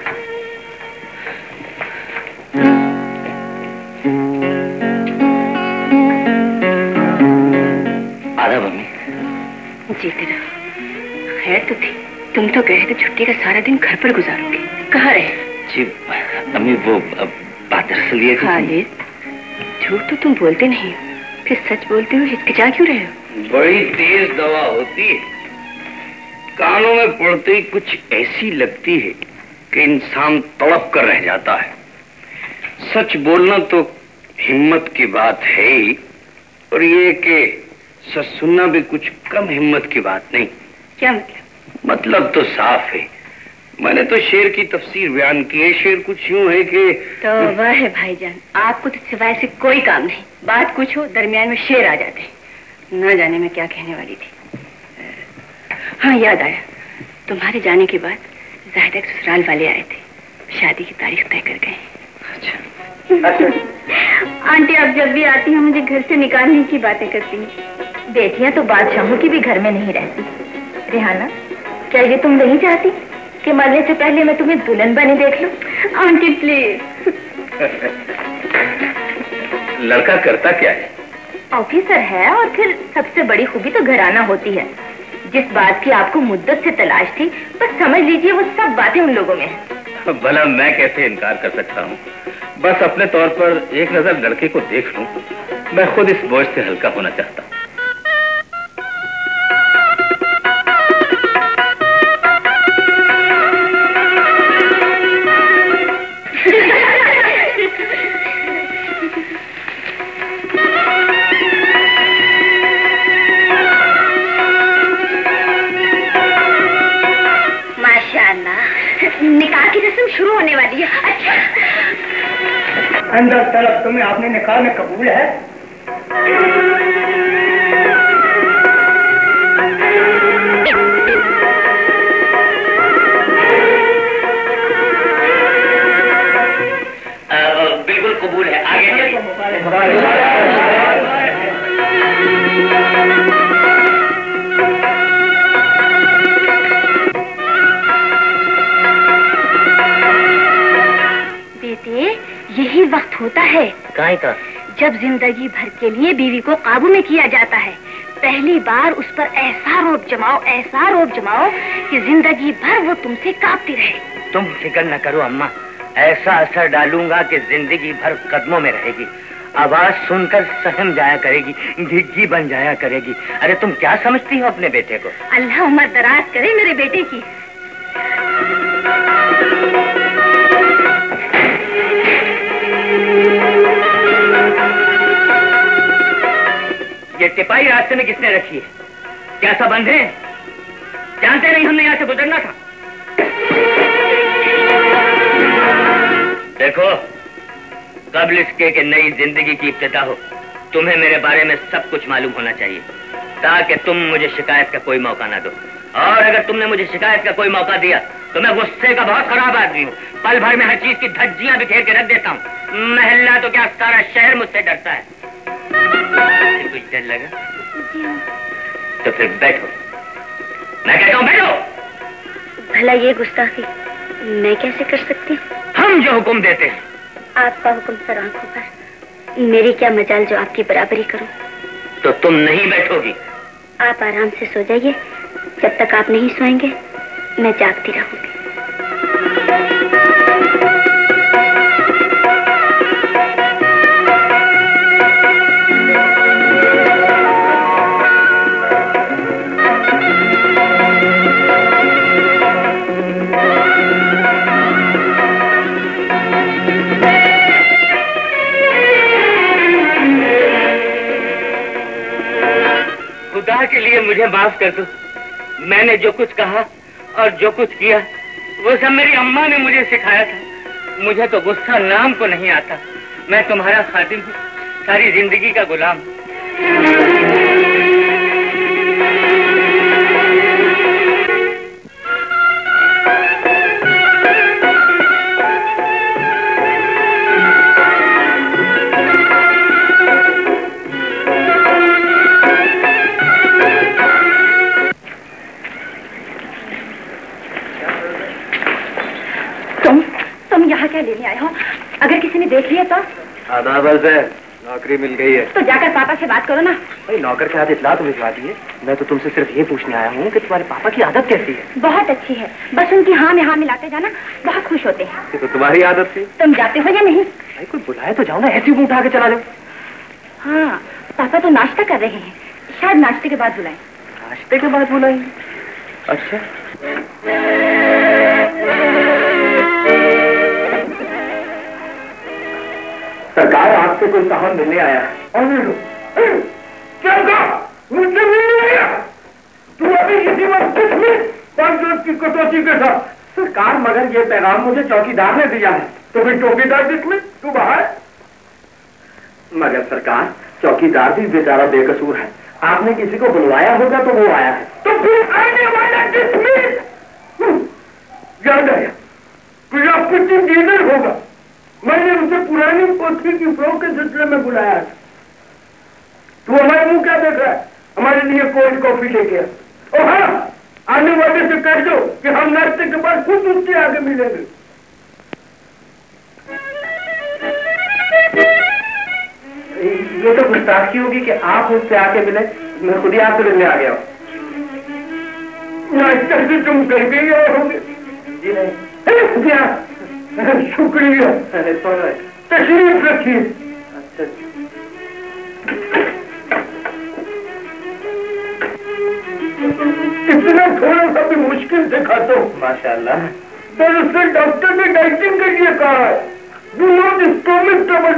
आदाब अम्मी। जीते रहो। खैर तो थी, तुम तो कहे थे छुट्टी का सारा दिन घर पर गुजारोगे, कहाँ रहे? जी अम्मी वो बात दरअसल ये खालिद, झूठ तो तुम बोलते नहीं, फिर सच बोलते हो हिचकिचा क्यों रहे हो? बड़ी तेज दवा होती है, कानों में पड़ते ही कुछ ऐसी लगती है कि इंसान तड़प कर रह जाता है। सच बोलना तो हिम्मत की बात है ही, और ये कि सच सुनना भी कुछ कम हिम्मत की बात नहीं। क्या मतलब? मतलब तो साफ है, मैंने तो शेर की तफसीर बयान की है। शेर कुछ यूं है कि तो वह है भाईजान, आपको तो सिवाय से कोई काम नहीं, बात कुछ हो दरमियान में शेर आ जाते। न जाने में क्या कहने वाली थी। हाँ याद आया, तुम्हारे जाने के बाद जाहिदा के ससुराल वाले आए थे, शादी की तारीख तय कर गए। अच्छा अच्छा। आंटी अब जब भी आती हैं मुझे घर से निकालने की बातें करती हैं। बेटियां तो बादशाहों की भी घर में नहीं रहती। रेहाना, क्या ये तुम नहीं चाहती कि मरने से पहले मैं तुम्हें दुल्हन बने देख लूं? Aunty please. लड़का करता क्या है? ऑफिसर है, और फिर सबसे बड़ी खूबी तो घराना होती है। जिस बात की आपको मुद्दत से तलाश थी, बस समझ लीजिए वो सब बातें उन लोगों में है। भला मैं कैसे इनकार कर सकता हूँ? बस अपने तौर पर एक नजर लड़के को देख लूं, मैं खुद इस बोझ से हल्का होना चाहता हूँ। निकाह की रस्म शुरू होने वाली है। अच्छा, अंदर तरफ तुम्हें आपने निकाह में कबूल है? बिल्कुल कबूल है, आगे चलिए। यही वक्त होता है काहे का? जब जिंदगी भर के लिए बीवी को काबू में किया जाता है। पहली बार उस पर ऐसा रोब जमाओ, ऐसा रोब जमाओ कि जिंदगी भर वो तुमसे कांपती रहे। तुम फिक्र न करो अम्मा, ऐसा असर डालूंगा कि जिंदगी भर कदमों में रहेगी। आवाज सुनकर सहम जाया करेगी, घिग्गी बन जाया करेगी। अरे तुम क्या समझती हो अपने बेटे को? अल्लाह उम्र दराज करे मेरे बेटे की। ये टिपाई रास्ते में किसने रखी है? क्या सब अंधे हैं? जानते नहीं हमने यहाँ से गुजरना था? देखो, कब्ल इसके कि नई जिंदगी की इब्तिदा हो, तुम्हें मेरे बारे में सब कुछ मालूम होना चाहिए, ताकि तुम मुझे शिकायत का कोई मौका ना दो। और अगर तुमने मुझे शिकायत का कोई मौका दिया तो मैं गुस्से का बहुत खराब आदमी हूँ। पल भर में हर चीज की धज्जियां बिखेर के रख देता हूँ। महल्ला तो क्या, सारा शहर मुझसे डरता है। कुछ डर लगा तो फिर बैठो। मैं कहता हूँ बैठो। भला ये गुस्ताखी मैं कैसे कर सकती हूँ? हम जो हुक्म देते हैं। आपका हुक्म सर आंखों पर, मेरी क्या मजाल जो आपकी बराबरी करूं। तो तुम नहीं बैठोगी? आप आराम से सो जाइए, जब तक आप नहीं सोएंगे मैं जागती रहूंगी। खुदा के लिए मुझे माफ कर दो। मैंने जो कुछ कहा और जो कुछ किया वो सब मेरी अम्मा ने मुझे सिखाया था। मुझे तो गुस्सा नाम को नहीं आता। मैं तुम्हारा खातिम हूँ, सारी जिंदगी का गुलाम। क्या लेने आए हो? अगर किसी ने देख लिया तो? आदाब है, नौकरी मिल गई है। तो जाकर पापा से बात करो ना। भाई नौकर के हाथ इतला तो भिजवा दिए। मैं तो तुमसे सिर्फ ये पूछने आया हूँ कि तुम्हारे पापा की आदत कैसी है? बहुत अच्छी है, बस उनकी हाँ में हाँ मिलाते जाना, बहुत खुश होते हैं। तो तुम्हारी आदत थी? तुम जाते हो या नहीं? भाई कोई बुलाए तो जाओ ना, ऐसी मुंह उठा के चला जाओ। हाँ, पापा तो नाश्ता कर रहे हैं, शायद नाश्ते के बाद बुलाएं। नाश्ते के बाद बुलाएं? अच्छा। सरकार आपसे कोई सामान मिलने आया है। क्या कहा? मुझसे मिलने आया? तू अभी इसी मस्जिद में पांच की कटौती के साथ। सरकार मगर ये पैगाम मुझे चौकीदार ने दिया है। तो फिर चौकीदार किसमें? तू बाहर। मगर सरकार चौकीदार भी बेचारा बेकसूर है। आपने किसी को बुलवाया होगा तो वो आया है। तो फिर आने वाला किसमें? याद आया, प्रजापति डीलर होगा। मैंने उसे पुरानी पोथी की फ्रॉक के सिलसिले में बुलाया था। तू हमारे मुंह क्या देख रहा है? हमारे लिए कोल्ड कॉफी लेके आ। और हाँ, आने वाले से कह दो कि हम नाश्ते के बाद खुद उससे आगे मिलेंगे। ये तो गुस्ताखी होगी कि आप उससे आके मिले। मैं खुद ही आपसे मिलने आ गया हूँ। नाश्ते से तुम कर गई होंगे? जी नहीं। शुक्रिया, तशरीफ रखिए। अच्छा, इतना थोड़ा सा भी मुश्किल से खाता हूँ। माशाल्लाह। दरअसल डॉक्टर ने डाइटिंग के लिए कहा है। You know this stomach trouble.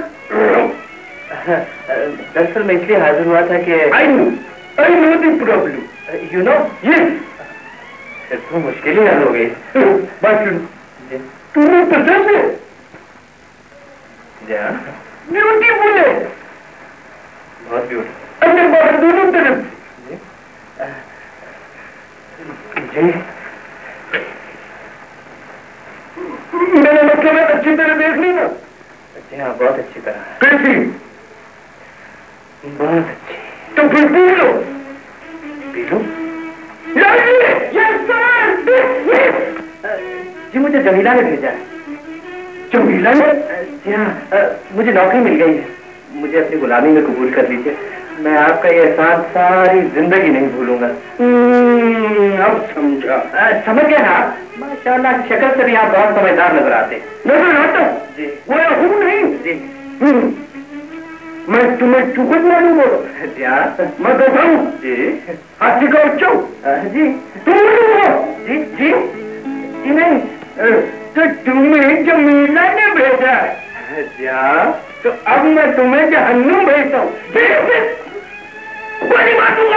दरअसल मैं इसलिए हाजिर हुआ था कि I know I know the problem. You know. Yes. फिर तो मुश्किल ही हल हो गई। बात सुनो, तुम्हें पसंद है? जी हाँ, ब्यूटीफुल है, बहुत ब्यूटीफुल। अंदर बाहर दोनों तरफ। जी मेरा मतलब है अच्छी तरह देख ली ना? जी हाँ, बहुत अच्छी तरह। कैसी? बहुत अच्छी। तो फिर पी लो। P low? जी मुझे जमीला ने भेजा है। जमीला ने? जी हाँ, मुझे नौकरी मिल गई है। मुझे अपनी गुलामी में कबूल कर लीजिए। मैं आपका ये एहसान सारी जिंदगी नहीं भूलूंगा। अब समझा। समझ गए ना? माशाल्लाह, शक्ल से भी आप बहुत समझदार नजर आते हैं। नजर आता? जी। वो हूँ नहीं? जी। मैं तुम्हें चुकत मालूम हो? जी हाँ। मैं बताऊँ? जी। हाथी का बच्चों? जी। तुम हो? जी जी जी नहीं। तो तुम्हें जमीला ने भेजा है? जी हाँ। तो अब मैं तुम्हें जहन्नुम भेजता हूँ। गोली मार दूंगा।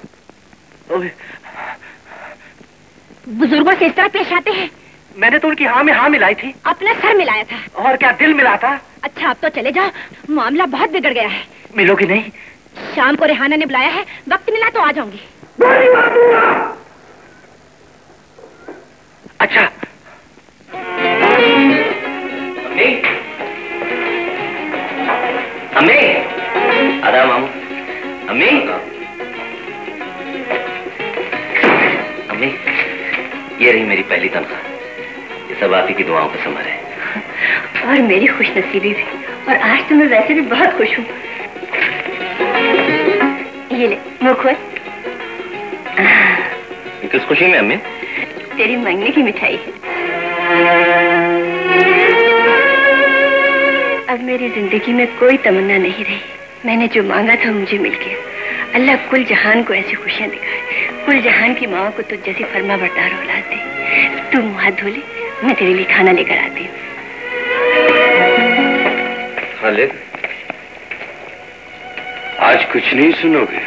बुजुर्गों से इस तरह पेश आते हैं? मैंने तो उनकी हाँ में हाँ मिलाई थी। अपना सर मिलाया था। और क्या दिल मिला था? अच्छा अब तो चले जाओ, मामला बहुत बिगड़ गया है। मिलोगी नहीं? शाम को रेहाना ने बुलाया है, वक्त मिला तो आ जाऊंगी। गोली मार दूंगा। अच्छा अम्मी, अम्मी, आदा मामू, अम्मी, अम्मी, ये रही मेरी पहली तनख्वाह। ये सब आप ही की दुआओं का समर है। और मेरी खुशनसीबी भी। और आज तो मैं वैसे भी बहुत खुश हूँ। ये ले मुँह खोल। किस खुशी में अम्मी? तेरी मंगनी की मिठाई है। अब मेरी जिंदगी में कोई तमन्ना नहीं रही। मैंने जो मांगा था मुझे मिल गया। अल्लाह कुल जहान को ऐसी खुशियां दिखाए। कुल जहान की माँ को तुझ जैसी फरमा बरदार औलाद दे। तू मुँह हाथ धो ले, मैं तेरे लिए खाना लेकर आती हूँ। खालिद, आज कुछ नहीं सुनोगे?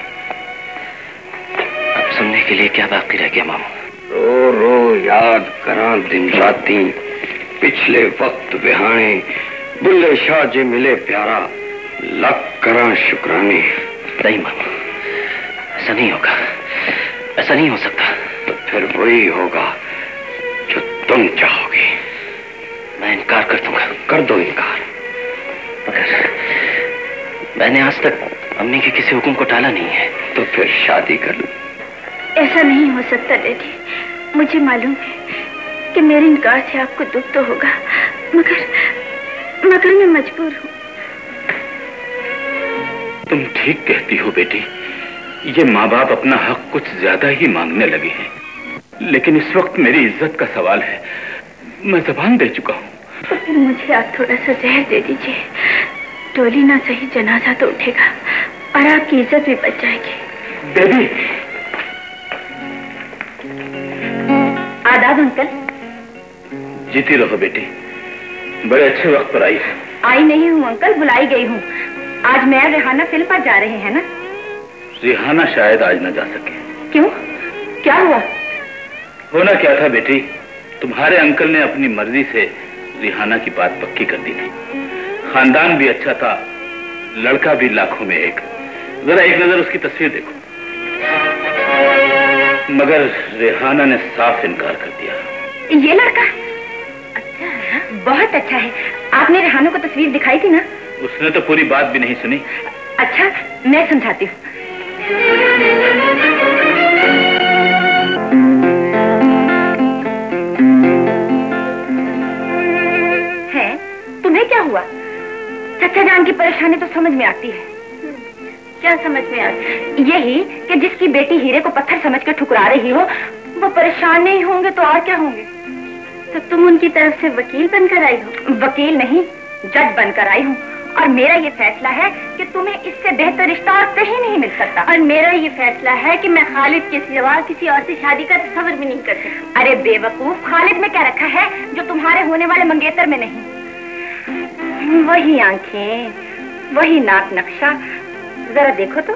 अब सुनने के लिए क्या बाकी रह गया मामू? रो रो याद करा दिन राती, पिछले वक्त बिहाने, बुल्ले शाह जे मिले प्यारा, लख करा शुक्राने। नहीं मामू, ऐसा नहीं होगा, ऐसा नहीं हो सकता। तो फिर वही होगा जो तुम चाहोगे। मैं इनकार कर दूंगा। कर दो इनकार। मगर मैंने आज तक अम्मी के किसी हुक्म को टाला नहीं है। तो फिर शादी कर लो। ऐसा नहीं हो सकता डैडी। मुझे मालूम है कि मेरे इनकार से आपको दुख तो होगा, मगर मगर मैं मजबूर हूँ। तुम ठीक कहती हो बेटी। ये माँ बाप अपना हक कुछ ज्यादा ही मांगने लगे हैं, लेकिन इस वक्त मेरी इज्जत का सवाल है। मैं जबान दे चुका हूँ। तो फिर मुझे आप थोड़ा सा जहर दे दीजिए। टोली ना सही, जनाजा तो उठेगा और आपकी इज्जत भी बच जाएगी। बेबी। आदाब अंकल। जीती रहो बेटी, बड़े अच्छे वक्त पर आई है। आई नहीं हूँ अंकल, बुलाई गई हूँ। आज मैं रेहाना फिल्म पर जा रहे हैं ना? रेहाना शायद आज न जा सके। क्यों, क्या हुआ? होना क्या था बेटी, तुम्हारे अंकल ने अपनी मर्जी से रेहाना की बात पक्की कर दी थी। खानदान भी अच्छा था, लड़का भी लाखों में एक। जरा एक नजर उसकी तस्वीर देखो। मगर रेहाना ने साफ इनकार कर दिया। ये लड़का? अच्छा, बहुत अच्छा है। आपने रेहाना को तस्वीर दिखाई थी ना? उसने तो पूरी बात भी नहीं सुनी। अच्छा, मैं समझाती हूँ। है, तुम्हें क्या हुआ? चचा जान की परेशानी तो समझ में आती है। क्या समझ में आती? यही कि जिसकी बेटी हीरे को पत्थर समझ के ठुकरा रही हो, वो परेशान नहीं होंगे तो और क्या होंगे? तो तुम उनकी तरफ से वकील बनकर आई हो? वकील नहीं, जज बनकर आई हूँ। और मेरा ये फैसला है कि तुम्हें इससे बेहतर रिश्ता और कहीं नहीं मिल सकता। और मेरा ये फैसला है कि मैं खालिद के सिवा किसी और से शादी का तस्वर भी नहीं कर सकती। अरे बेवकूफ, खालिद में क्या रखा है जो तुम्हारे होने वाले मंगेतर में नहीं? वही आंखें, वही नाक नक्शा, जरा देखो तो।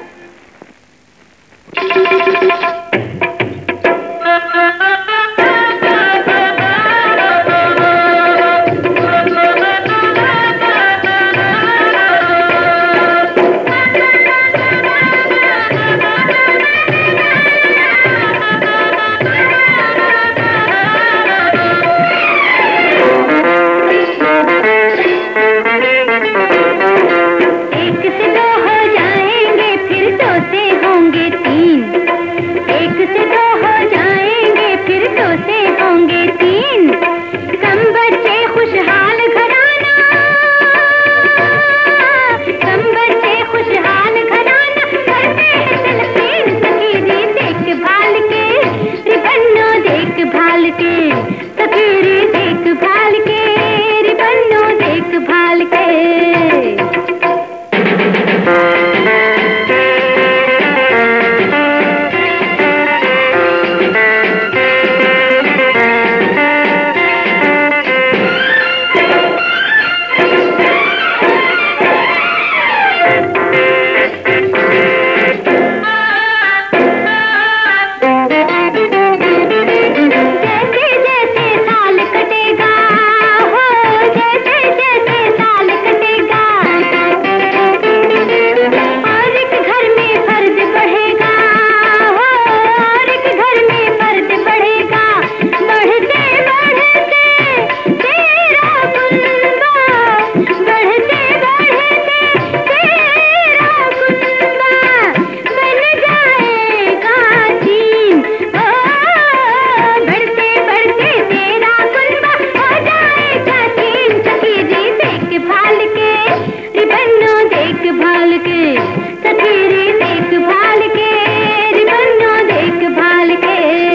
भाल के, सखीरी देख भाल के, रिबन्नो देख भाल के।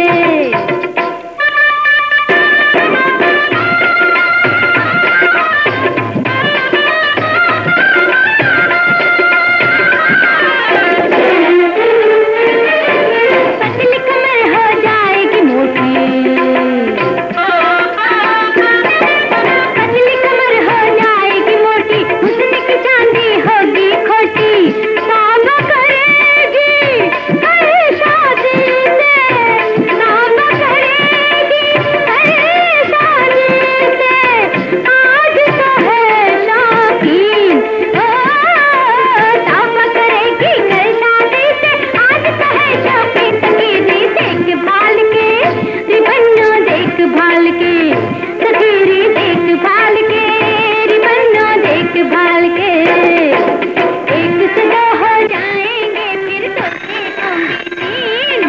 पतली कमर हो जाएगी मोटी, पतली कमर हो जाएगी मोटी, हुस्न की चांदी होगी खोटी, तौबा करेगी हर शादी से, तौबा करेगी हर शादी से, आज तो है शौकीन, ओ तौबा करेगी हर शादी से, आज तो है शौकीन। सखीरी देख भाल के, रिबन्नो देख भाल के, सखीरी देख भाल के, रिबन्नो देख भाल के। एक से दो हो जाएंगे फिर दो से होंगे तीन।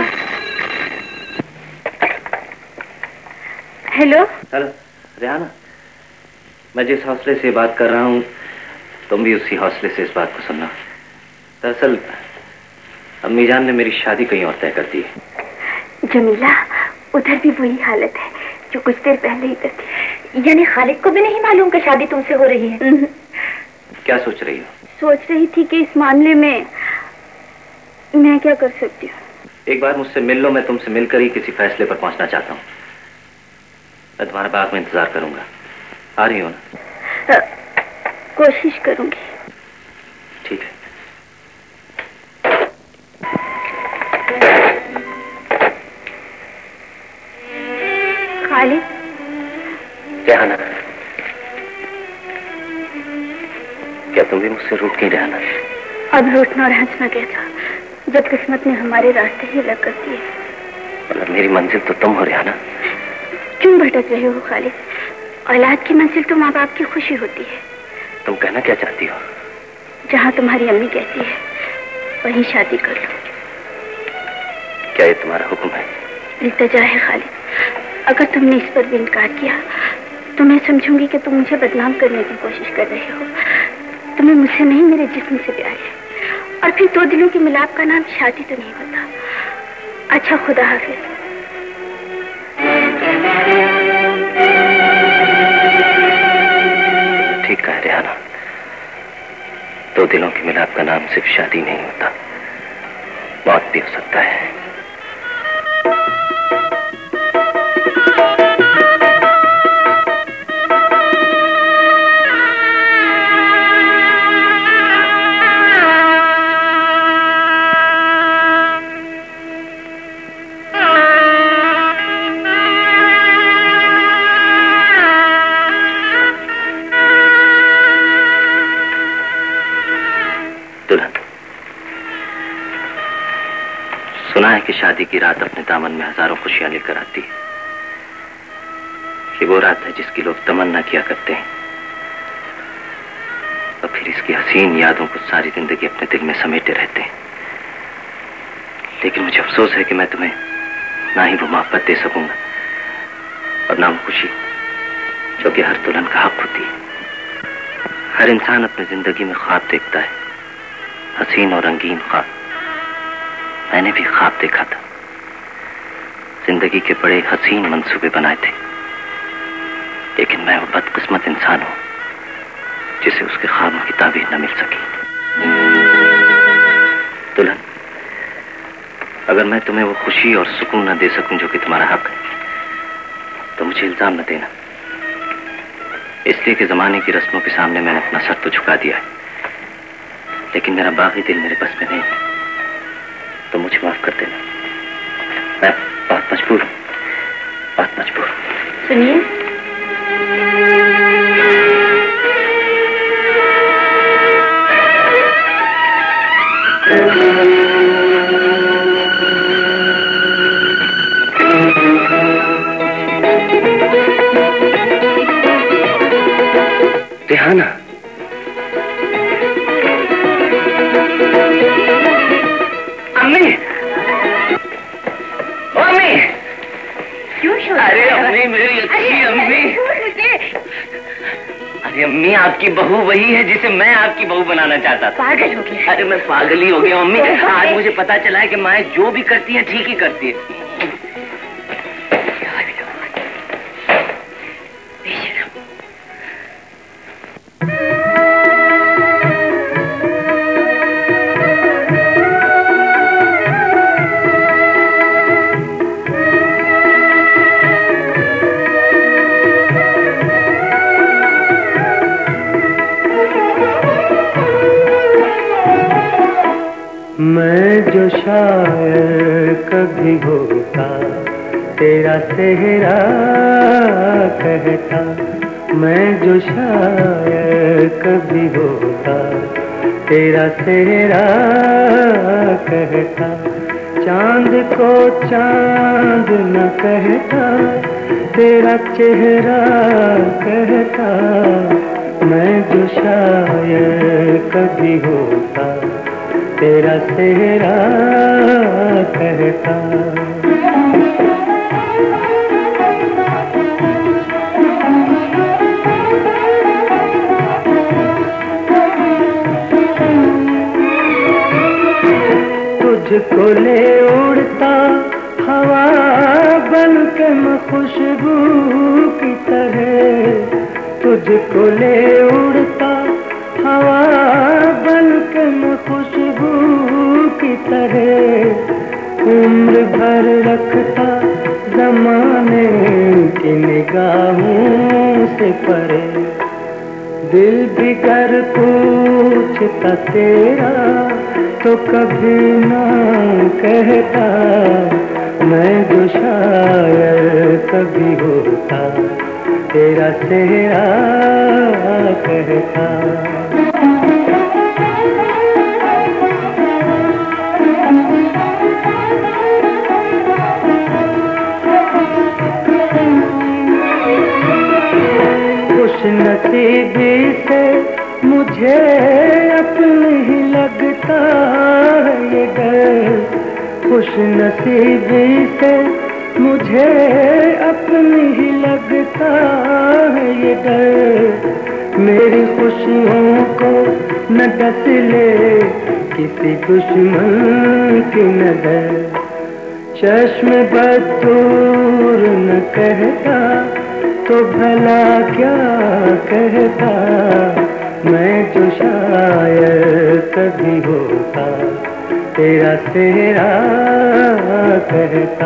हेलो हेलो रेहाना, मैं जिस हौसले से बात कर रहा हूँ तुम भी उसी हौसले से इस बात को सुनना। दरअसल अम्मी जान ने मेरी शादी कहीं और तय कर दी है। जमीला, उधर भी वही हालत है जो कुछ देर पहले ही करती। यानी खालिद को भी नहीं मालूम कि शादी तुमसे हो रही है? क्या सोच रही हो? सोच रही थी कि इस मामले में मैं क्या कर सकती हूँ। एक बार मुझसे मिल लो, मैं तुमसे मिलकर ही किसी फैसले पर पहुंचना चाहता हूँ। मैं तुम्हारे बाग में इंतजार करूंगा। आ रही हो ना? आ, कोशिश करूंगी। ठीक है। खालिद, रेहाना, क्या तुम भी मुझसे रूठ गई रेहाना? अब रूठना और हंसना क्या था जब किस्मत ने हमारे रास्ते ही अलग कर दिए। मतलब मेरी मंजिल तो तुम हो रेहाना। क्यों भटक रहे हो खालिद? औलाद की मंजिल तो माँ बाप की खुशी होती है। तुम कहना क्या चाहती हो? जहाँ तुम्हारी अम्मी कहती है वहीं शादी कर लो। क्या ये तुम्हारा हुक्म है? इल्तिजा है खालिद। अगर तुमने इस पर भी इनकार किया तो मैं समझूंगी कि तुम मुझे बदनाम करने की कोशिश कर रहे हो। तुम्हें मुझसे नहीं मेरे जिस्म से प्यार है, और फिर दो दिलों के मिलाप का नाम शादी तो नहीं होता। अच्छा, खुदा हाफिज। ठीक कहा रेहाना, दो दिलों के मिलाप का नाम सिर्फ शादी नहीं होता, मौत भी हो सकता है। सुना है कि शादी की रात अपने दामन में हजारों खुशियां लेकर आती है, कि वो रात है जिसकी लोग तमन्ना किया करते हैं, और फिर इसकी हसीन यादों को सारी जिंदगी अपने दिल में समेटे रहते हैं। लेकिन मुझे अफसोस है कि मैं तुम्हें ना ही वो मोहब्बत दे सकूंगा और ना वो खुशी जो कि हर दुल्हन का हक होती है। हर इंसान अपनी जिंदगी में ख्वाब देखता है, हसीन और रंगीन ख्वाब। मैंने भी ख्वाब देखा था, जिंदगी के बड़े हसीन मंसूबे बनाए थे, लेकिन मैं वो बदकिस्मत इंसान हूं जिसे उसके ख्वाबों की ताबीर न मिल सकी। दुल्हन, अगर मैं तुम्हें वो खुशी और सुकून न दे सकूं जो कि तुम्हारा हक है, तो मुझे इल्जाम न देना, इसलिए कि जमाने की रस्मों के सामने मैंने अपना सर तो झुका दिया है, लेकिन मेरा बागी दिल मेरे बस में नहीं है, तो मुझे माफ कर देना। मैं बहुत मजबूर हूँ, बहुत मजबूर हूँ। सुनिए, रेहाना, अम्मी, अम्मी, क्यों शोर? अरे अम्मी, मेरी अच्छी अम्मी, अरे अम्मी, आपकी बहू वही है जिसे मैं आपकी बहू बनाना चाहता था। पागल हो गया। अरे मैं पागल ही हो गया अम्मी। आज मुझे पता चला है कि माँ जो भी करती है ठीक ही करती है। मैं जो शायर कभी होता तेरा सेहरा कहता, मैं जो शायर कभी होता तेरा सेहरा कहता, चांद को चांद न कहता तेरा चेहरा कहता, मैं जो शायर कभी होता तेरा सेहरा कहता। तुझको ले उड़ता हवा बन के मैं खुशबू की तरह, तुझको ले उड़ता हवा बन के मैं खुशबू की तरह, उम्र भर रखता जमाने की निगाहों से परे, दिल भी कर पूछता तेरा तो कभी ना कहता, मैं जो शायर कभी होता तेरा सेहरा कहता। खुश नसीबी से मुझे अपनी ही लगता है ये डर, खुश नसीबी से मुझे अपनी ही लगता है ये डर, मेरी खुशियों को न डस ले किसी दुश्मन की नजर, चश्म बदूर न कहता तो भला क्या कहता, मैं जो शायर कभी होता तेरा सेहरा कहता।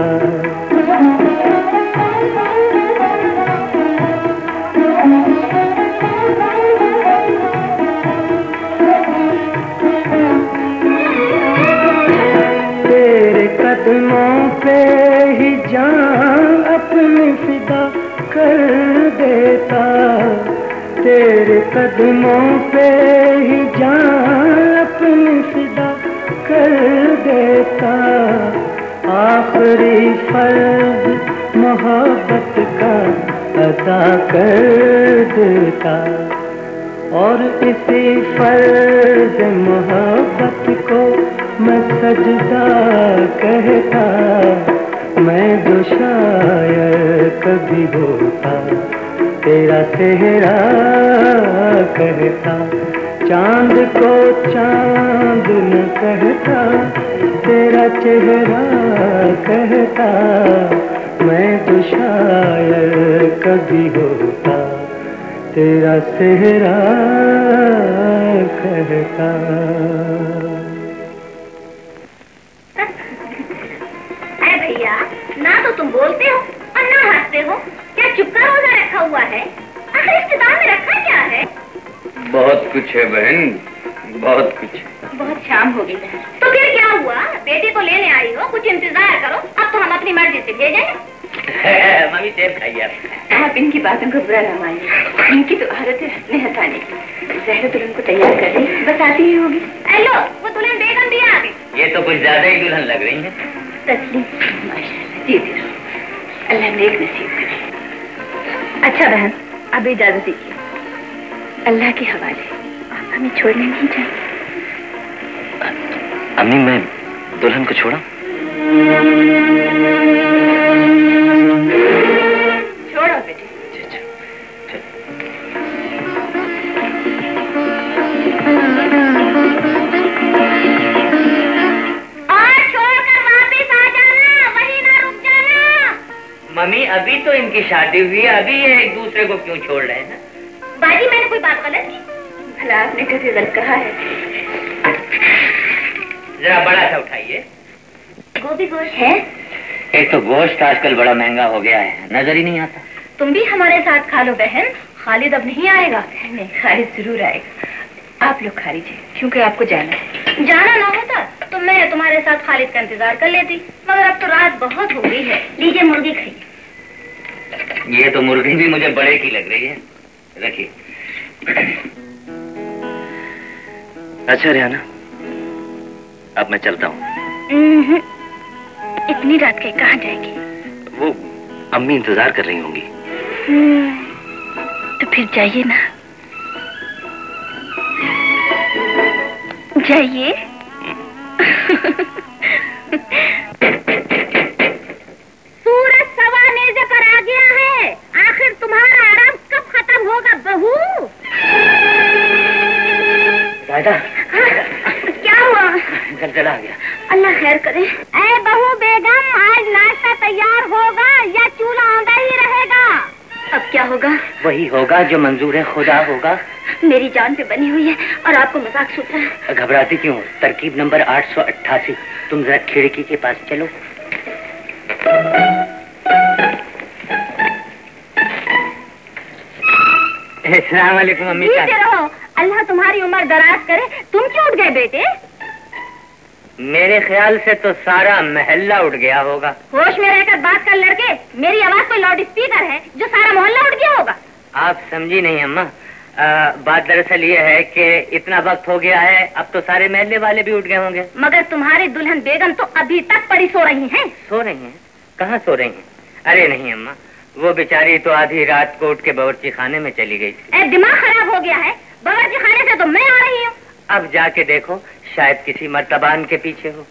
तेरे कदमों पे ही जान अपनी फिदा कर देता, तेरे कदमों पे ही जान अपनी फिदा कर देता, आखिरी फर्ज मोहब्बत का अदा कर देता, और इसी फर्ज मोहब्बत को मैं सजदा कहता, मैं जो शायर कभी होता तेरा सेहरा कहता, चांद को चांद न कहता तेरा चेहरा कहता, मैं जो शायर कभी होता तेरा सेहरा कहता। अरे भैया, ना तो तुम बोलते हो और ना हंसते हो, क्या चुपका रोजा रखा हुआ है? आखिर इफ्तितार में रखा क्या है? बहुत कुछ है बहन, बहुत कुछ। बहुत शाम हो गई बहन। तो फिर क्या हुआ? बेटे को लेने आई हो, कुछ इंतजार करो, अब तो हम अपनी मर्जी से भेजेंगे। मम्मी सेब खाइए। आप इनकी बातों को बुरा न मानिए, इनकी तो आदत है हंसने हंसाने की। ज़हरा दुल्हन को तैयार कर रही, बस आती ही होगी। हेलो, वो दुल्हन बेगम भी आ गई। ये तो कुछ ज्यादा ही दुल्हन लग रही है। तस्लीम, माशाल्लाह, जी जी, अल्लाह नेक नसीब करे। अच्छा बहन, अब इजाजत दीजिए, अल्लाह के हवाले, आप हमें छोड़ने नहीं चाहिए। अम्मी, मैं दुल्हन को छोड़ा? छोड़ो बेटे। अभी तो इनकी शादी हुई है, अभी ये एक दूसरे को क्यों छोड़ रहे हैं? बाजी मैंने कोई बात गलत की? भला आपने कभी गलत कहा है? जरा बड़ा सा उठाइए। गोभी गोश्त है? एक तो गोश्त आजकल बड़ा महंगा हो गया है, नजर ही नहीं आता। तुम भी हमारे साथ खा लो बहन, खालिद अब नहीं आएगा। नहीं, खालिद जरूर आएगा। आप लोग खा लीजिए, क्योंकि आपको जाना है। जाना ना होता तो मैं तुम्हारे साथ खालिद का इंतजार कर लेती, मगर अब तो रात बहुत हो गई है। लीजिए मुर्गी खाइए। ये तो मुर्गी भी मुझे बड़े की लग रही है, रखिए। अच्छा रिहाना, अब मैं चलता हूँ। इतनी रात के कहाँ जाएंगी? वो अम्मी इंतजार कर रही होंगी। तो फिर जाइए ना, जाइए। सूरज सवा नेज़े पर आ गया है, आखिर तुम्हारा आराम कब खत्म होगा बहू? दादा, क्या हुआ? जलजला आ गया। अल्लाह खैर करे। ऐ बहू बेगम, आज नाश्ता तैयार होगा या चूल्हा औंधा ही रहेगा? अब क्या होगा? वही होगा जो मंजूर है खुदा होगा। मेरी जान पे बनी हुई है और आपको मजाक सूझ रहा है। घबराती क्यों? तरकीब नंबर आठ सौ अट्ठासी। तुम जरा खिड़की के पास चलो। अस्सलाम वालेकुम अम्मी जान। रहो, अल्लाह तुम्हारी उम्र दराज करे। तुम क्यों उठ गए बेटे? मेरे ख्याल से तो सारा महल्ला उठ गया होगा। होश में रहकर बात कर लड़के, मेरी आवाज कोई लाउड स्पीकर है जो सारा मोहल्ला उठ गया होगा? आप समझी नहीं अम्मा। आ, बात दरअसल ये है कि इतना वक्त हो गया है, अब तो सारे महल्ले वाले भी उठ गए होंगे। मगर तुम्हारी दुल्हन बेगम तो अभी तक पड़ी सो रही हैं। सो रही हैं? कहाँ सो रही हैं? अरे नहीं अम्मा, वो बेचारी तो आधी रात को उठ के बावर्ची खाने में चली गई थी। ए, दिमाग खराब हो गया है? बावर्ची खाने से तो मैं आ रही हूँ। अब जाके देखो, शायद किसी मर्तबान के पीछे हो।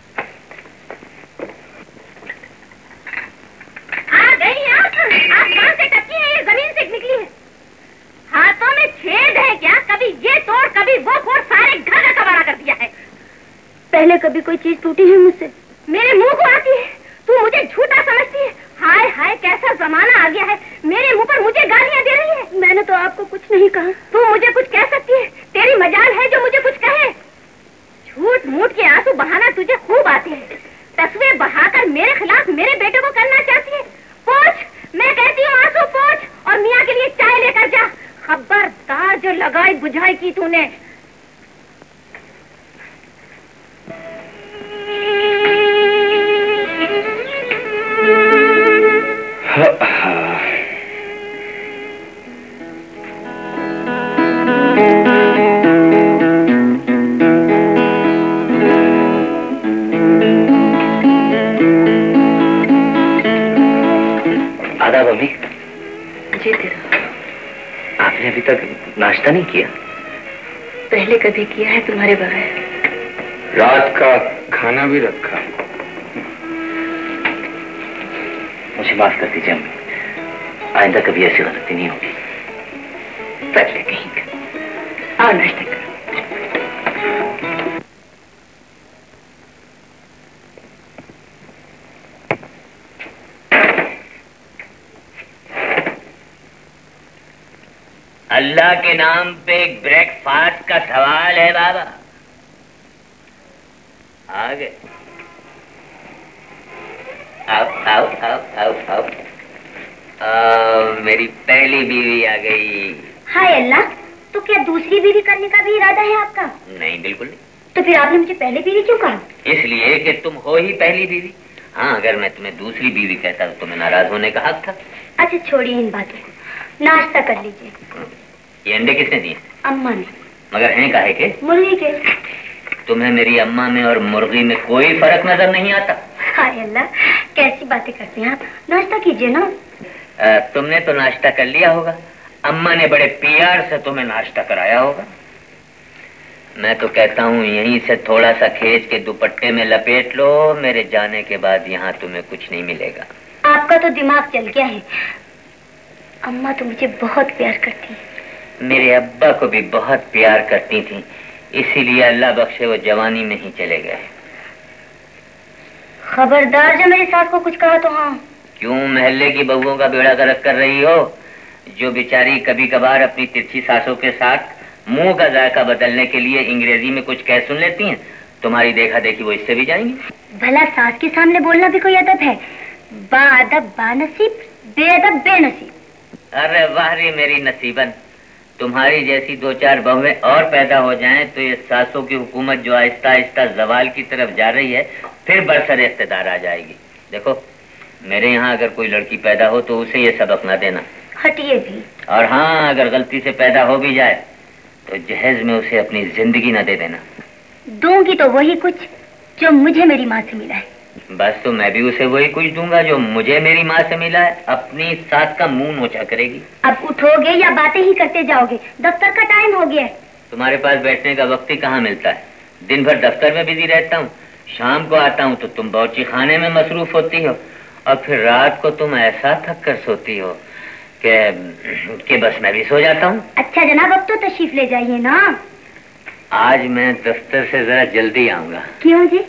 आ गई आप? आसमान से टपकी है, ये जमीन से निकली है। हाथों में छेद है क्या? कभी ये तोड़ कभी वो फोड़, सारे घर का कबाड़ा कर दिया है। पहले कभी कोई चीज टूटी है मुझसे? मेरे मुंह को आती है, तू मुझे झूठा समझती है। हाय हाय, कैसा जमाना आ गया है, मेरे मुंह पर मुझे गालियां दे रही है। मैंने तो आपको कुछ नहीं कहा। तू मुझे कुछ कह सकती है? तेरी मजाल है जो मुझे कुछ कहे। झूठ मूठ के आंसू बहाना तुझे खूब आते हैं। तस्वीर बहाकर मेरे खिलाफ मेरे बेटे को करना चाहती है। पोंछ, मैं कहती हूँ आंसू पोंछ और मियाँ के लिए चाय लेकर जा। खबरदार, जो लगाई बुझाई की तूने। आदाब अम्मी। जी तेरा। आपने अभी तक नाश्ता नहीं किया? पहले कभी किया है तुम्हारे बगैर? रात का खाना भी रखा। मुझे माफ कर दीजिए अम्मी, आइंदा कभी ऐसी गलती नहीं होगी। पगले कहीं का। आओ नाश्ता करो। अल्लाह के नाम पे एक ब्रेकफास्ट का सवाल है बाबा। आ गए। आओ आओ आओ आओ आओ। आ, मेरी पहली बीवी आ गई। हाय अल्लाह, तो क्या दूसरी बीवी करने का भी इरादा है आपका? नहीं, बिल्कुल नहीं। तो फिर आपने मुझे पहले बीवी क्यों कहा? इसलिए कि तुम हो ही पहली बीवी। हाँ, अगर मैं तुम्हें दूसरी बीवी कहता तो तुम्हें नाराज होने का हक था। अच्छा छोड़िए इन बातों को, नाश्ता कर लीजिए। ये अंडे किसने दिए? अम्मा ने। मगर हैं काहे के? मुर्गी के। तुम्हें मेरी अम्मा में और मुर्गी में कोई फर्क नजर नहीं आता? हाय अल्लाह, कैसी बातें करते हैं आप। नाश्ता कीजिए ना। आ, तुमने तो नाश्ता कर लिया होगा, अम्मा ने बड़े प्यार से तुम्हें नाश्ता कराया होगा। मैं तो कहता हूँ यहीं से थोड़ा सा खींच के दुपट्टे में लपेट लो, मेरे जाने के बाद यहाँ तुम्हें कुछ नहीं मिलेगा। आपका तो दिमाग चल गया है। अम्मा तो मुझे बहुत प्यार करती है। मेरे अब्बा को भी बहुत प्यार करती थी, इसीलिए अल्लाह बख्शे वो जवानी में ही चले गए। खबरदार, जब मेरी सास को कुछ कहा तो हाँ। क्यों मोहल्ले की बहुओं का बेड़ा गर्क कर रही हो? जो बेचारी कभी कभार अपनी तिरछी सासों के साथ मुंह का जायका बदलने के लिए अंग्रेजी में कुछ कह सुन लेती हैं, तुम्हारी देखा देखी वो इससे भी जाएंगी। भला सास के सामने बोलना भी कोई अदब है? बाअदब बानसीब, बेअदब बेनसीब। अरे वाह रे मेरी नसीबन, तुम्हारी जैसी दो चार बहुएं और पैदा हो जाएं तो ये सासों की हुकूमत जो आहिस्ता आहिस्ता जवाल की तरफ जा रही है फिर बरसर इख्तिदार आ जाएगी। देखो, मेरे यहाँ अगर कोई लड़की पैदा हो तो उसे ये सबक ना देना। हटिए भी। और हाँ, अगर गलती से पैदा हो भी जाए तो जहेज में उसे अपनी जिंदगी ना दे देना। दूंगी तो वही कुछ जो मुझे मेरी माँ से मिला है। बस तो मैं भी उसे वही कुछ दूंगा जो मुझे मेरी माँ से मिला है। अपनी सास का मुंह नोचा करेगी। अब उठोगे या बातें ही करते जाओगे? दफ्तर का टाइम हो गया है। तुम्हारे पास बैठने का वक्त ही कहाँ मिलता है? दिन भर दफ्तर में बिजी रहता हूँ, शाम को आता हूँ तो तुम बावर्ची खाने में मसरूफ होती हो और फिर रात को तुम ऐसा थक कर सोती हो कि कि बस मैं भी सो जाता हूँ। अच्छा जनाब, अब तो तशरीफ ले जाइए ना। आज मैं दफ्तर से जरा जल्दी आऊंगा। क्यों जी?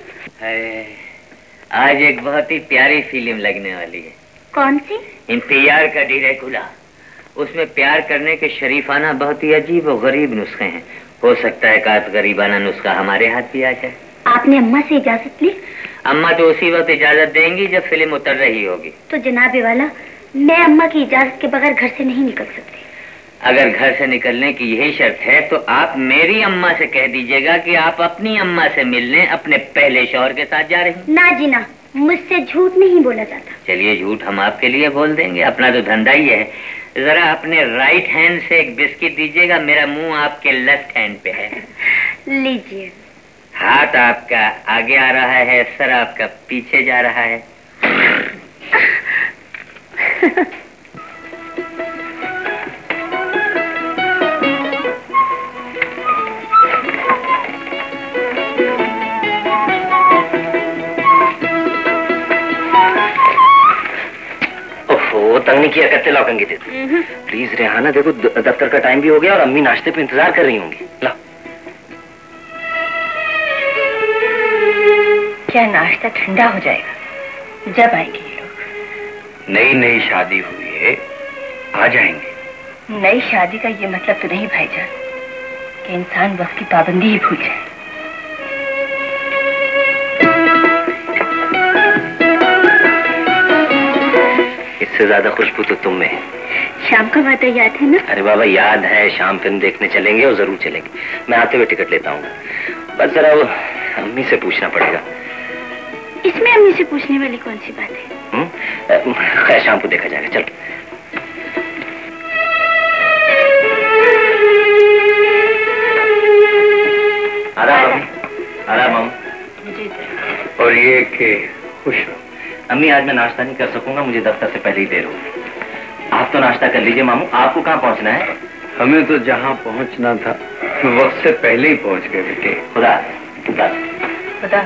आज एक बहुत ही प्यारी फिल्म लगने वाली है। कौन सी? इंतजार का ड्रैकुला। उसमें प्यार करने के शरीफाना बहुत ही अजीब और गरीब नुस्खे हैं। हो सकता है कात गरीबाना नुस्खा हमारे हाथ भी आ जाए। आपने अम्मा से इजाजत ली? अम्मा तो उसी वक्त इजाजत देंगी जब फिल्म उतर रही होगी। तो जनाबे वाला, मैं अम्मा की इजाजत के बगैर घर से नहीं निकल सकती। अगर घर से निकलने की यही शर्त है तो आप मेरी अम्मा से कह दीजिएगा कि आप अपनी अम्मा से मिलने अपने पहले शौहर के साथ जा रही। ना जी ना, मुझसे झूठ नहीं बोला जाता। चलिए, झूठ हम आपके लिए बोल देंगे, अपना तो धंधा ही है। जरा अपने राइट हैंड से एक बिस्किट दीजिएगा, मेरा मुंह आपके लेफ्ट हैंड पे है। लीजिए। हाथ आपका आगे आ रहा है, सर आपका पीछे जा रहा है। ओहो, तंग नहीं किया करते, लाओ कंगी दे दो। प्लीज रेहाना, देखो दफ्तर का टाइम भी हो गया और अम्मी नाश्ते पे इंतजार कर रही होंगी। लाओ। क्या नाश्ता ठंडा हो जाएगा? जब आएंगे ये लोग। नई नई शादी हुई है, आ जाएंगे। नई शादी का ये मतलब तो नहीं भाईजान कि इंसान वक्त की पाबंदी ही भूल जाए। इससे ज्यादा खुशबू तो तुम में है। शाम का वादा याद है ना? अरे बाबा, याद है। शाम फिल्म देखने चलेंगे और जरूर चलेंगे। मैं आते हुए टिकट लेता हूँ। बस जरा वो अम्मी से पूछना पड़ेगा। इसमें अम्मी से पूछने वाली कौन सी बात है? खैर, शाम को देखा जाएगा। चल। आराम आराम। और ये कि खुश हो। अम्मी, आज मैं नाश्ता नहीं कर सकूंगा, मुझे दफ्तर से पहले ही देर होगी। आप तो नाश्ता कर लीजिए। मामू, आपको कहाँ पहुँचना है? हमें तो जहाँ पहुँचना था वक्त से पहले ही पहुँच गए बेटे। खुदा खुदा खुदा।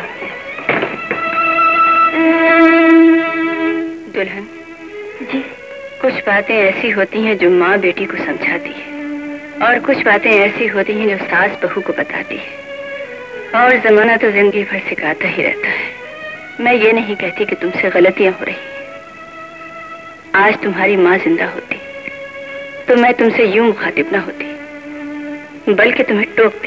दुल्हन जी, कुछ बातें ऐसी होती हैं जो माँ बेटी को समझाती है और कुछ बातें ऐसी होती हैं जो सास बहू को बताती है। और जमाना तो जिंदगी भर सिखाता ही रहता है। मैं ये नहीं कहती कि तुमसे गलतियां हो रही हैं। आज तुम्हारी माँ जिंदा होती तो मैं तुमसे यूं मुखातिब ना होती, बल्कि तुम्हें टोकती।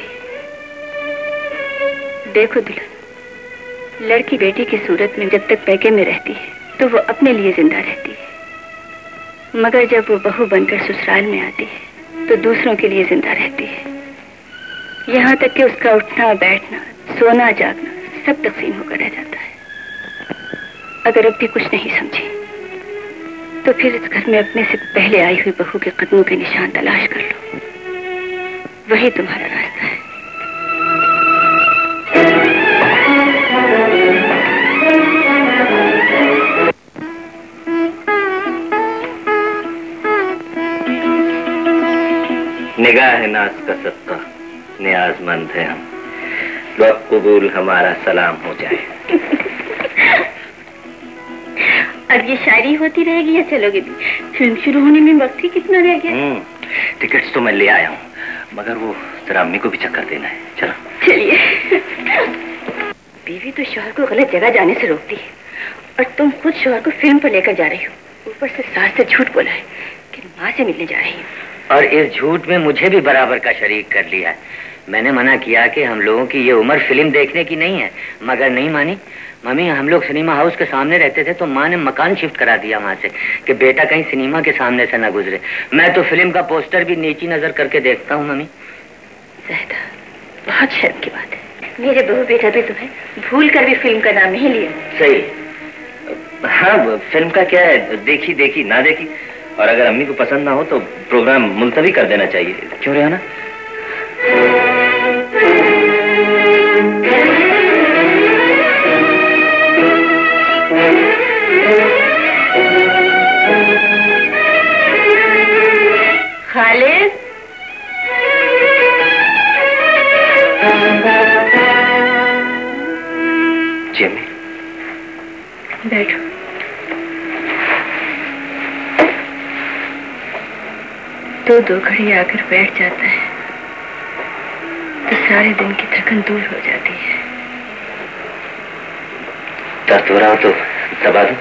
देखो दुल्हन, लड़की बेटी की सूरत में जब तक पैके में रहती है तो वो अपने लिए जिंदा रहती है, मगर जब वो बहू बनकर ससुराल में आती है तो दूसरों के लिए जिंदा रहती है। यहाँ तक कि उसका उठना बैठना, सोना जागना सब तकसीम होकर रह जाता है। अगर अब भी कुछ नहीं समझी तो फिर इस घर में अपने से पहले आई हुई बहू के कदमों के निशान तलाश कर लो, वही तुम्हारा रास्ता है। निगाह नाज का सदका, नियाजमंद है हम, वक्त कबूल हमारा सलाम हो जाए। अब ये शायरी होती रहेगी या चलोगे भी? फिल्म शुरू होने में वक्त ही कितना रह गया। टिकट्स तो मैं ले आया हूँ, मगर वो जरा अम्मी को भी चक्कर देना है। चलो चलिए। बीवी तो शौहर को गलत जगह जाने से रोकती है और तुम खुद शोहर को फिल्म पर लेकर जा रही हो, ऊपर से सास से झूठ बोला है कि माँ से मिलने जा रही हो। और इस झूठ में मुझे भी बराबर का शरीक कर लिया है। मैंने मना किया कि हम लोगों की ये उम्र फिल्म देखने की नहीं है, मगर नहीं मानी। मम्मी, हम लोग सिनेमा हाउस के सामने रहते थे तो माँ ने मकान शिफ्ट करा दिया वहाँ से कि बेटा कहीं सिनेमा के सामने से ना गुजरे। मैं तो फिल्म का पोस्टर भी नीची नजर करके देखता हूँ मम्मी। ज़ाहिदा, बहुत शर्म की बात है। मेरे बहू बेटा भी तुम्हें भूल कर भी फिल्म का नाम नहीं लिया। सही। हाँ, फिल्म का क्या है, देखी देखी ना देखी, और अगर अम्मी को पसंद ना हो तो प्रोग्राम मुलतवी कर देना चाहिए। क्यों रेहाना? खालिद, जी अम्मी। बैठो। तो दो घड़ी आकर बैठ जाता है तो सारे दिन की थकन दूर हो जाती है। दर्द हो रहा हो तो दबा दो।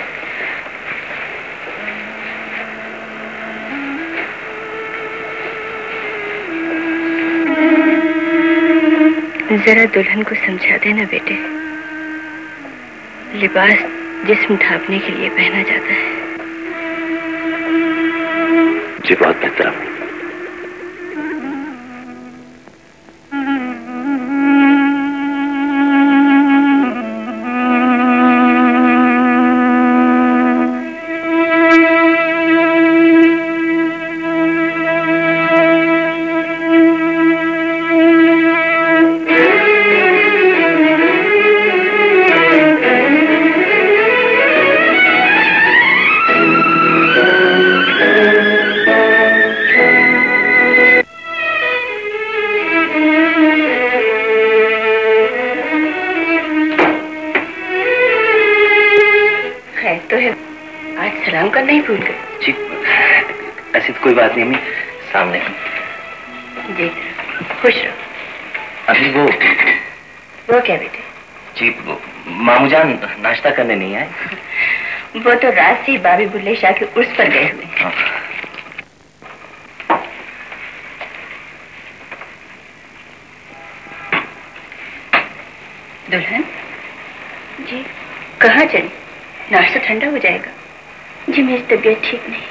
जरा दुल्हन को समझा देना बेटे, लिबास जिस्म ढांपने के लिए पहना जाता है। जी बहुत बेहतर अम्मी। कोई बात नहीं अम्मी, सामने। जी खुश रहो। अभी वो वो क्या बेटे? जी वो मामू जान नाश्ता करने नहीं आए। वो तो रात से ही बाबी बुल्ले शाह के उर्स पर गए हुए। हाँ। दुल्हन जी कहाँ चली? नाश्ता ठंडा हो जाएगा। जी मेरी तबीयत ठीक नहीं।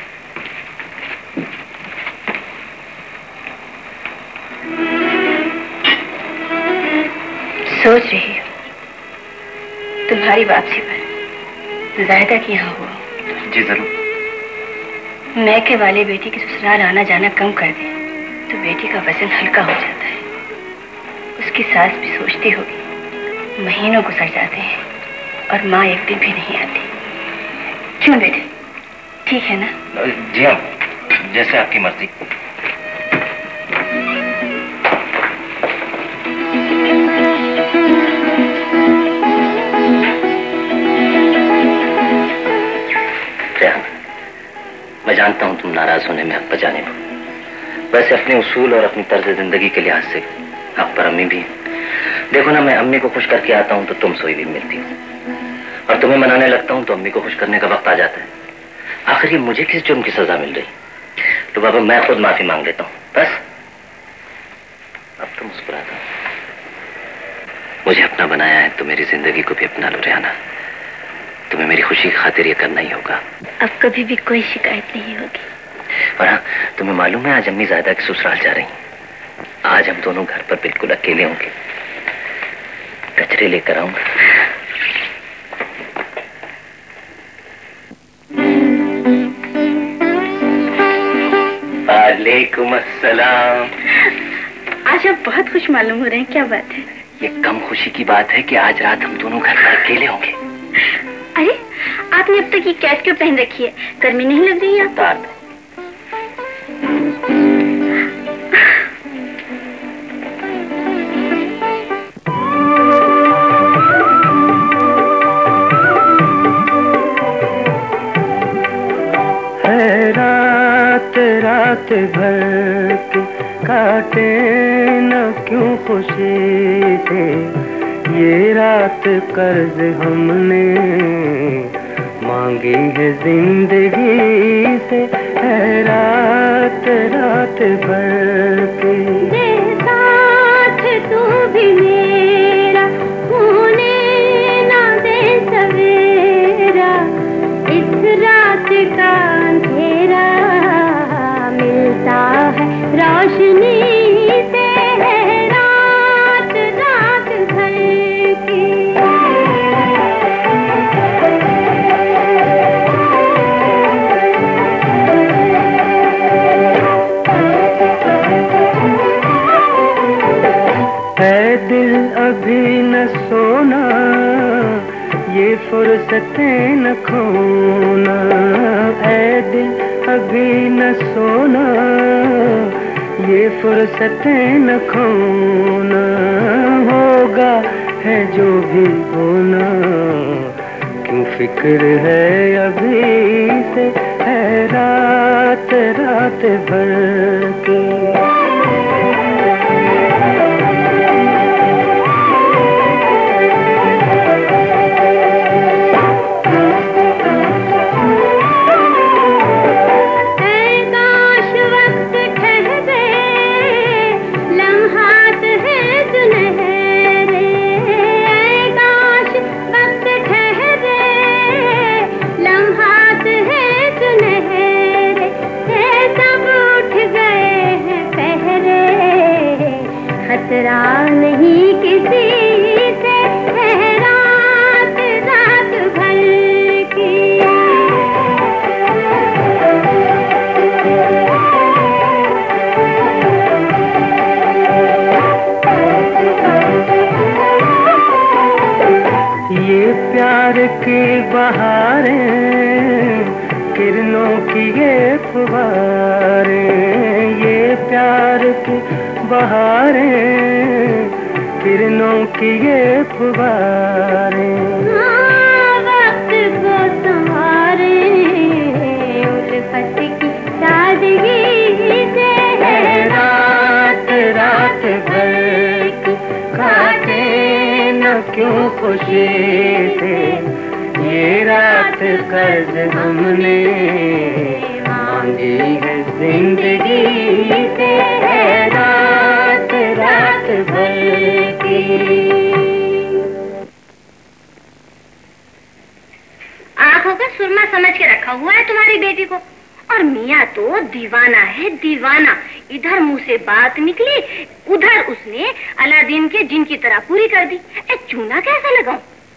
सोच रही हूँ तुम्हारी वापसी पर ज़ाहिदा की यहाँ हुआ। जी जरूर। मैके वाले बेटी के ससुराल आना जाना कम कर दे तो बेटी का वजन हल्का हो जाता है। उसकी सास भी सोचती होगी। महीनों गुजर जाते हैं और माँ एक दिन भी नहीं आती। क्यों बेटे, ठीक है ना? जी हाँ, जैसे आपकी मर्जी। मैं जानता हूं तुम नाराज होने में हक बचाने को, वैसे अपने उसूल और अपनी तर्ज जिंदगी के लिहाज से आप पर अम्मी भी। देखो ना, मैं अम्मी को खुश करके आता हूं तो तुम सोई भी मिलती हो, और तुम्हें मनाने लगता हूं तो अम्मी को खुश करने का वक्त आ जाता है। आखिर ये मुझे किस जुर्म की सजा मिल रही? तो बाबा मैं खुद माफी मांग लेता हूं बस। अब तो मुस्कुराता हूं। मुझे अपना बनाया है तो मेरी जिंदगी को भी अपना लो रेहाना। तुम्हें मेरी खुशी की खातिर ये करना ही होगा। अब कभी भी कोई शिकायत नहीं होगी। और हाँ, तुम्हें मालूम है आज अम्मी ज़ाहिदा के ससुराल जा रही हैं। आज हम दोनों घर पर बिल्कुल अकेले होंगे। कचरे लेकर आऊंगा। वालेकुम अस्सलाम। आज आप बहुत खुश मालूम हो रहे हैं, क्या बात है? ये कम खुशी की बात है कि आज रात हम दोनों घर पर अकेले होंगे। अरे आपने अब तक ये कैप क्यों पहन रखी है? गर्मी नहीं लग रही है आपको? है रात रात भर की काटे न क्यों खुशी से, ये रात कर्ज हमने मांगी है जिंदगी से, है रात रात भर की। दे साथ तू भी मेरा, होने ना दे सवेरा, इस रात का अंधेरा मिलता है रोशनी से, है रात रात भर की। है दिल अभी न सोना, ये फुर्सतें न खोना, है दिल अभी न सोना, ये फुर्सतें न खोना, होगा है जो भी होना, क्यों फिक्र है अभी से, है रात रात भर की। खतरा नहीं किसी से, है रात रात भर की। ये प्यार की बहारें, किरणों की ये फुहारें, ये प्यार की बहारें, किरणों की ये फुहारें। हाँ, वक्त को संवारे, उल्फत की सादगी से, है रात रात भर की। काटे न क्यों खुशी से, ये रात कर्ज हमने मांगी है जिंदगी से, है रात रात भर की। आंखों का सुरमा समझ के रखा हुआ है तुम्हारी बेटी को, और मियाँ तो दीवाना है दीवाना। इधर मुंह से बात निकली, उधर उसने अलादीन के जिन की तरह पूरी कर दी। ए, चूना कैसा लगाऊं?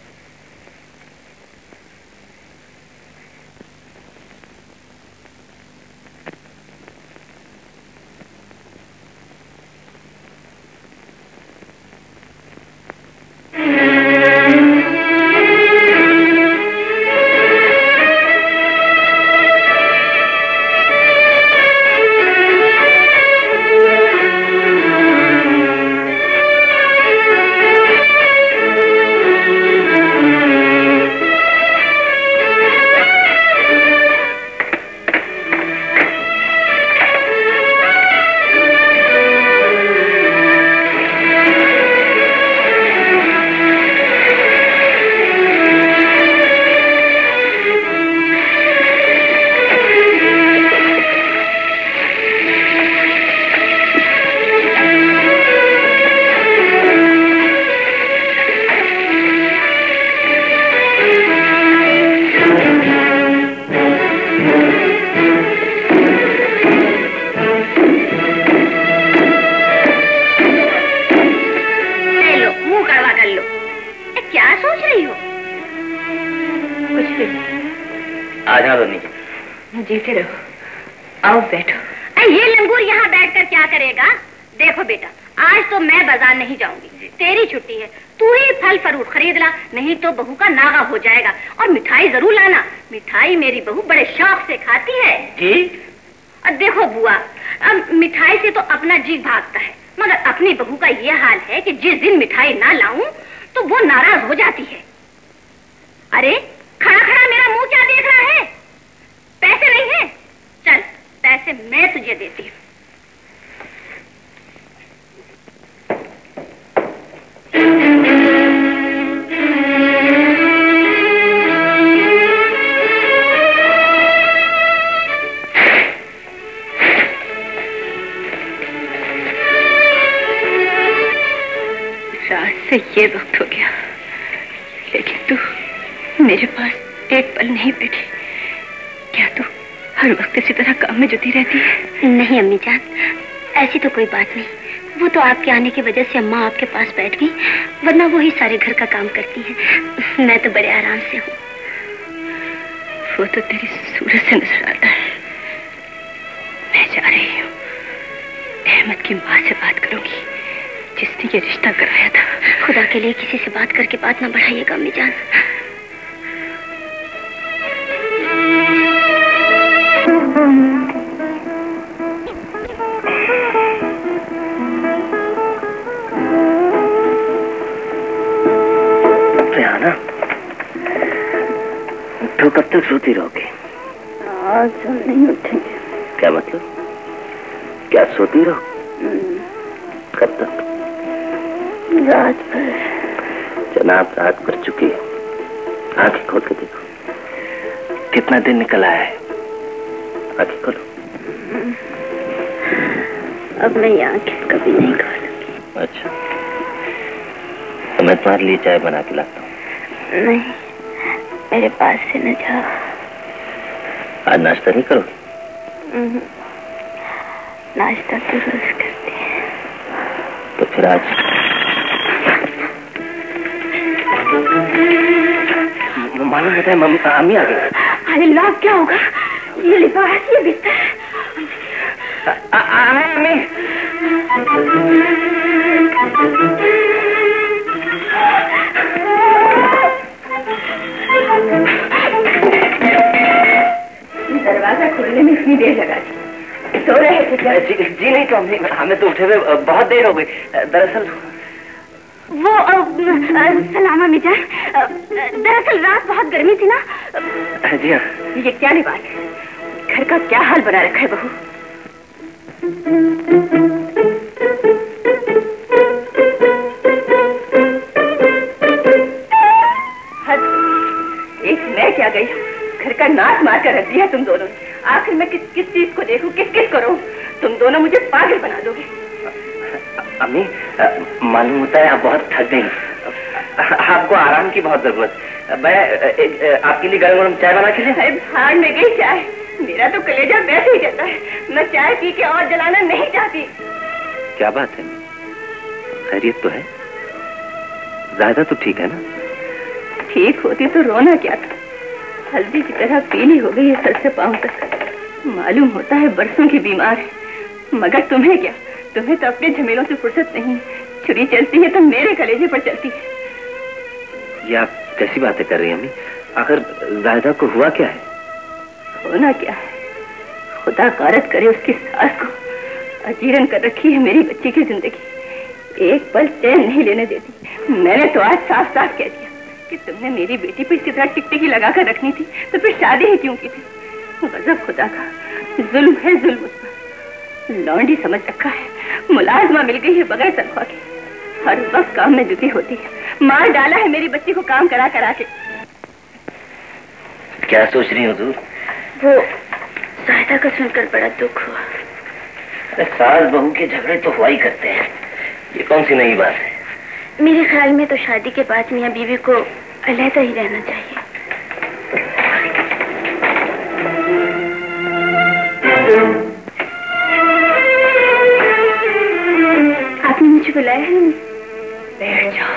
जीते रहो, आओ बैठो। ये लंगूर यहाँ बैठकर क्या करेगा? देखो बेटा, आज तो मैं बाजार नहीं जाऊंगी, तेरी छुट्टी है, तू ही फल फ्रूट खरीद ला, नहीं तो बहू का नागा हो जाएगा। और मिठाई जरूर लाना, मिठाई मेरी बहू बड़े शौक से खाती है। जी? और देखो बुआ, अब मिठाई से तो अपना जी भागता है, मगर अपनी बहू का ये हाल है कि जिस दिन मिठाई ना लाऊं तो वो नाराज हो जाती है। अरे खड़ा खड़ा मेरा मुंह क्या देख रहा है? पैसे नहीं है? चल पैसे मैं तुझे देती हूँ। ये वक्त हो गया, लेकिन तू मेरे पास एक पल नहीं बैठी। क्या तू हर वक्त इसी तरह काम में जुटी रहती है? नहीं अम्मी जान, ऐसी तो कोई बात नहीं। वो तो आपके आने की वजह से अम्मा आपके पास बैठ गई, वरना वो ही सारे घर का काम करती हैं। मैं तो बड़े आराम से हूँ। वो तो तेरी सूरत से नजर आता है। मैं जा रही हूँ, अहमद की माँ से बात करूंगी जिसने ये रिश्ता कराया था। खुदा के लिए किसी से बात करके बात ना बढ़ाइएगा अम्मी जान। रेहाना, तो कब तक सोती रहोगे? आज हम नहीं उठेंगे। क्या मतलब? क्या सोती रहो? कब तक? रात भर। जनाब रात भर चुकी है, आंखें खोल के देखो। कितना दिन निकल आया है? आंखें खोलो। अब मैं ये आंखें कभी नहीं खोलूंगी। अच्छा, तो मैं तुम्हारे लिए चाय बना के लाता हूँ। नहीं, मेरे पास से न जाओ। आज नाश्ता नहीं करोगे? नाश्ता तो रोज करते हैं। तो फिर आज मालूम होता है मम्मी अम्मी आ गई। अरे लाभ क्या होगा? ये लिबास, ये बिस्तर। अम्मी दरवाजा खोलने में इतनी देर लगा दी। सो रहे थे क्या? जी, जी नहीं तो अम्मी, हमें तो उठे हुए बहुत देर हो गई। दरअसल वो अ, अ, सलामा मिजान, दरअसल रात बहुत गर्मी थी ना। जी हाँ। ये क्या लिबास है? घर का क्या हाल बना रखा है बहू? एक मैं क्या गई, घर का नाच मार कर रख दिया तुम दोनों ने। आखिर मैं किस किस चीज को देखूं, किस किस करूं? तुम दोनों मुझे पागल बना दोगे। अम्मी, मालूम होता है आप बहुत थक गई, आपको आराम की बहुत जरूरत। मैं आपके लिए गरम गरम चाय बना के ले। भाड़ में गई चाय, मेरा तो कलेजा वैसे ही जलता है। मैं चाय पी के और जलाना नहीं चाहती। क्या बात है, खैरियत तो है? ज्यादा तो ठीक है ना? ठीक होती तो रोना क्या था। हल्दी की तरह पीली हो गई है सर से पांव तक। मालूम होता है बरसों की बीमार है, मगर तुम्हें क्या, तुम्हें तो अपने झमेलों से फुर्सत नहीं। छुरी चलती है तो मेरे कलेजे पर चलती है। ये आप कैसी बातें कर रही हैं अम्मी? आखिर जायदा को हुआ क्या है? होना क्या है, खुदा गारत करे उसकी सास को अजीरन कर रखी है मेरी बच्ची की जिंदगी। एक पल चैन नहीं लेने देती। मैंने तो आज साफ साफ कह दिया कि तुमने मेरी बेटी पर इसी तरह टिकटिकी लगा कर रखनी थी तो फिर शादी ही क्यों की थी? गजब खुदा का, जुल्म है जुल्म उस पर। लौंडी समझ रखा है, मुलाजमा मिल गई है बगैर तनख्वाह के, हर वक्त काम में जुटी होती है। मार डाला है मेरी बच्ची को काम करा करा के। क्या सोच रही हो हुजूर? वो सहायता का सुनकर बड़ा दुख हुआ। अरे सास बहू के झगड़े तो हुआ ही करते हैं, ये कौन सी नई बात है? मेरे ख्याल में तो शादी के बाद मियाँ बीवी को अलहदा ही रहना चाहिए। आपने मुझे बुलाया है? बैठ जाओ।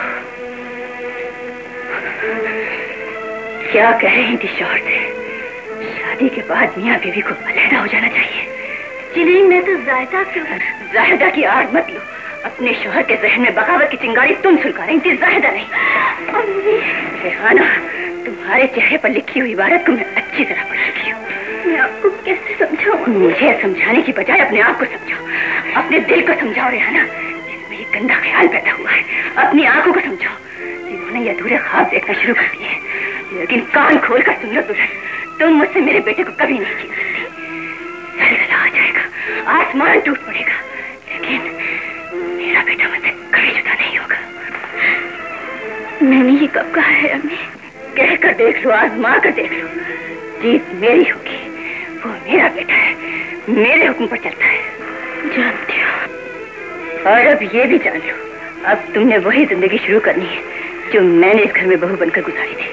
क्या कह रही थी शौहर से? शादी के बाद मियाँ बीवी को अलहदा हो जाना चाहिए। जी नहीं, मैं तो जायदा क्यों? जायदा की आड़ मत लो। अपने शौहर के जहन में बगावत की चिंगारी तुम सुलगा रही थी, जायदा नहीं। रेहाना, तुम्हारे चेहरे पर लिखी हुई इबारत को मैं अच्छी तरह पढ़ रखी हूँ। मैं आपको कैसे समझाऊं? मुझे समझाने की बजाय अपने आप को समझाओ, अपने दिल को समझाओ। रेहाना, जिसमें ये गंदा ख्याल पैदा हुआ है, अपनी आंखों को समझाओ जिन्होंने ये अधूरे ख्वाब देखना शुरू कर दिए। लेकिन कान खोल कर सुन लो दुल्हन, तुम मुझसे मेरे बेटे को कभी नहीं छीन सकती। जलजला आ जाएगा, आसमान टूट पड़ेगा, लेकिन मेरा बेटा मुझसे कभी जुदा नहीं होगा। मैंने ये कब कहा है अम्मी? कह कर देख लो, आजमा कर देख लो, जीत मेरी होगी। वो मेरा बेटा है, मेरे हुक्म पर चलता है। जानती हो। और अब ये भी जान लो, अब तुमने वही जिंदगी शुरू करनी है जो मैंने इस घर में बहू बनकर गुजारी थी।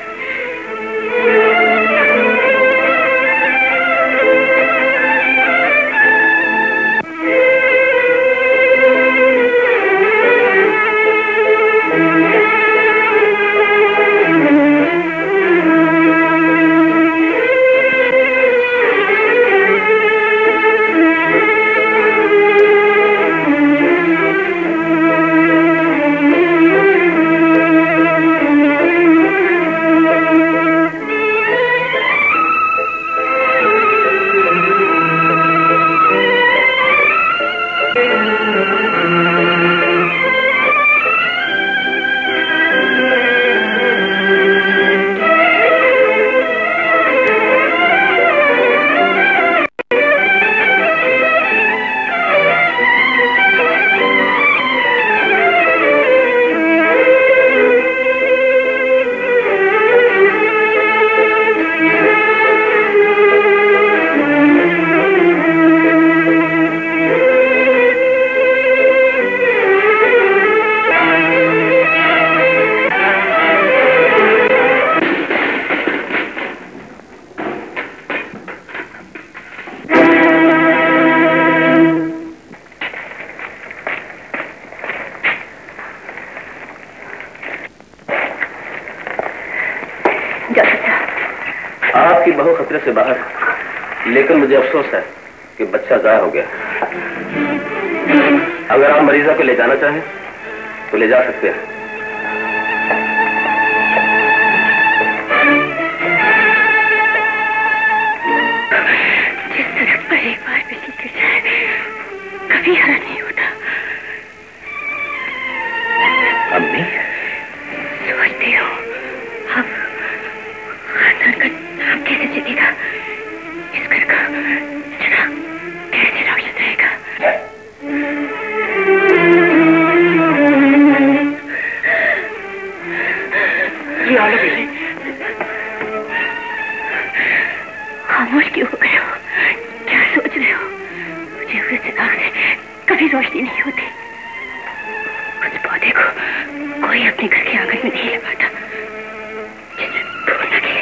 आपकी बहू खतरे से बाहर, लेकिन मुझे अफसोस है कि बच्चा जाया हो गया। अगर आप मरीजा को ले जाना चाहें तो ले जा सकते हैं। जिस सड़क पर एक बार बिजली गिर जाए कभी हरा नहीं होता। अम्मी सोचती हो अब खानदान का नाम कैसे चलेगा, इस घर का चेहरा कैसे रोशन रहेगा। ये आलो बिजली, खामोश क्यों हो गए हो? क्या सोच रहे हो? मुझे हुए चिराग से कभी रोशनी नहीं होती। उस पौधे को कोई अपने घर के आंगन में नहीं लगाता जिसमें फूल लगे।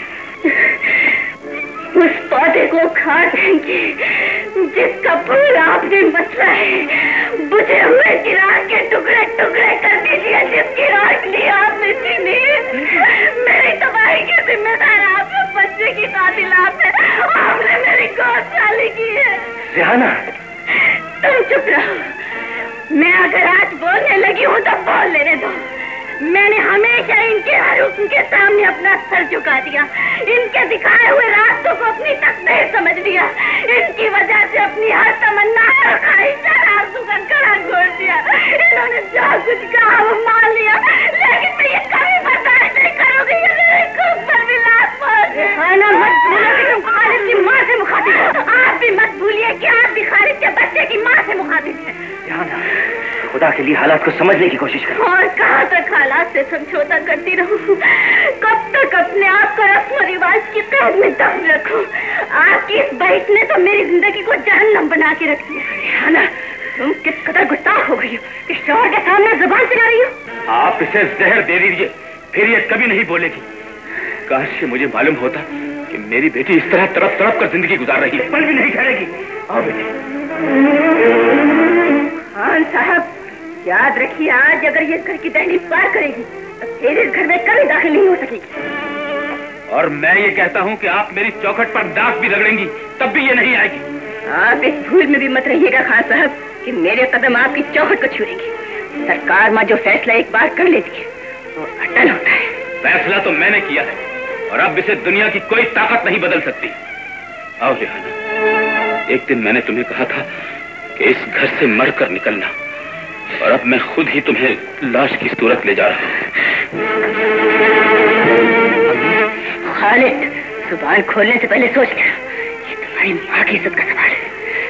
उस पौधे को खा देंगे जिसका फूल आपने मचला है। बुझे हुए चिराग के टुकड़े टुकड़े कर दीजिए जिसकी रोशनी आपने छीनी है। मेरी तबाही के जिम्मेदार आप बच्चे की कातिलात है। आपने मेरी गोद साली की है। रिहाना, तुम चुप रहो। मैं अगर आज बोलने लगी हूँ तो बोल लेने दो। मैंने हमेशा इनके हर हुक्म के सामने अपना सर झुका दिया। इनके दिखाए हुए रास्तों को अपनी तकदीर समझ लिया। इनकी वजह से अपनी हर तमन्ना और ख्वाहिशात आंसू का कड़ा छोड़ दिया। इन्होंने जो कुछ कहा वो मान लिया, लेकिन मैं ये कभी बर्दाश्त नहीं करूंगी। ये मेरे खून पर भी लात मार। खाना मत भूलो कि तुम खालिद की माँ से मुखातिब हो। आप भी मत भूलिए कि आप भी खालिद के बच्चे की माँ से मुखातिब हैं। खुदा के लिए हालात को समझने की कोशिश करो। और कहाँ तक हालात से समझौता करती रहूं? कब तक अपने आप को रस्म रिवाज की कैद में दब रखूं? आपकी इस बहस ने तो मेरी जिंदगी को जहन्नम बना के रख दिया। ना, तुम किस कदर गुस्ताख हो गई हो कि शोहर के सामने जुबान चला रही हो। आप इसे जहर दे दीजिए, फिर ये कभी नहीं बोलेगी। काश मुझे मालूम होता कि मेरी बेटी इस तरह तड़प तड़प कर जिंदगी गुजार रही है। पल भी नहीं ठहरेगी। आओ बेटी। खान साहब, याद रखिए आज अगर ये घर की दहलीज पार करेगी तो फिर इस घर में कभी दाखिल नहीं हो सकेगी। और मैं ये कहता हूँ कि आप मेरी चौखट पर दाग भी रगड़ेंगी तब भी ये नहीं आएगी। आप इस भूल में भी मत रहिएगा खान साहब कि मेरे कदम आपकी चौखट को छूएंगे। सरकार माँ जो फैसला एक बार कर लेती है वो अटल होता है। फैसला तो मैंने किया है और अब इसे दुनिया की कोई ताकत नहीं बदल सकती। आओ रिहाना, एक दिन मैंने तुम्हें कहा था कि इस घर से मरकर निकलना, और अब मैं खुद ही तुम्हें लाश की सूरत ले जा रहा हूँ। खालिद, जुबान खोलने से पहले सोच लेना, ये तुम्हारी माँ की इज्जत का सवाल है।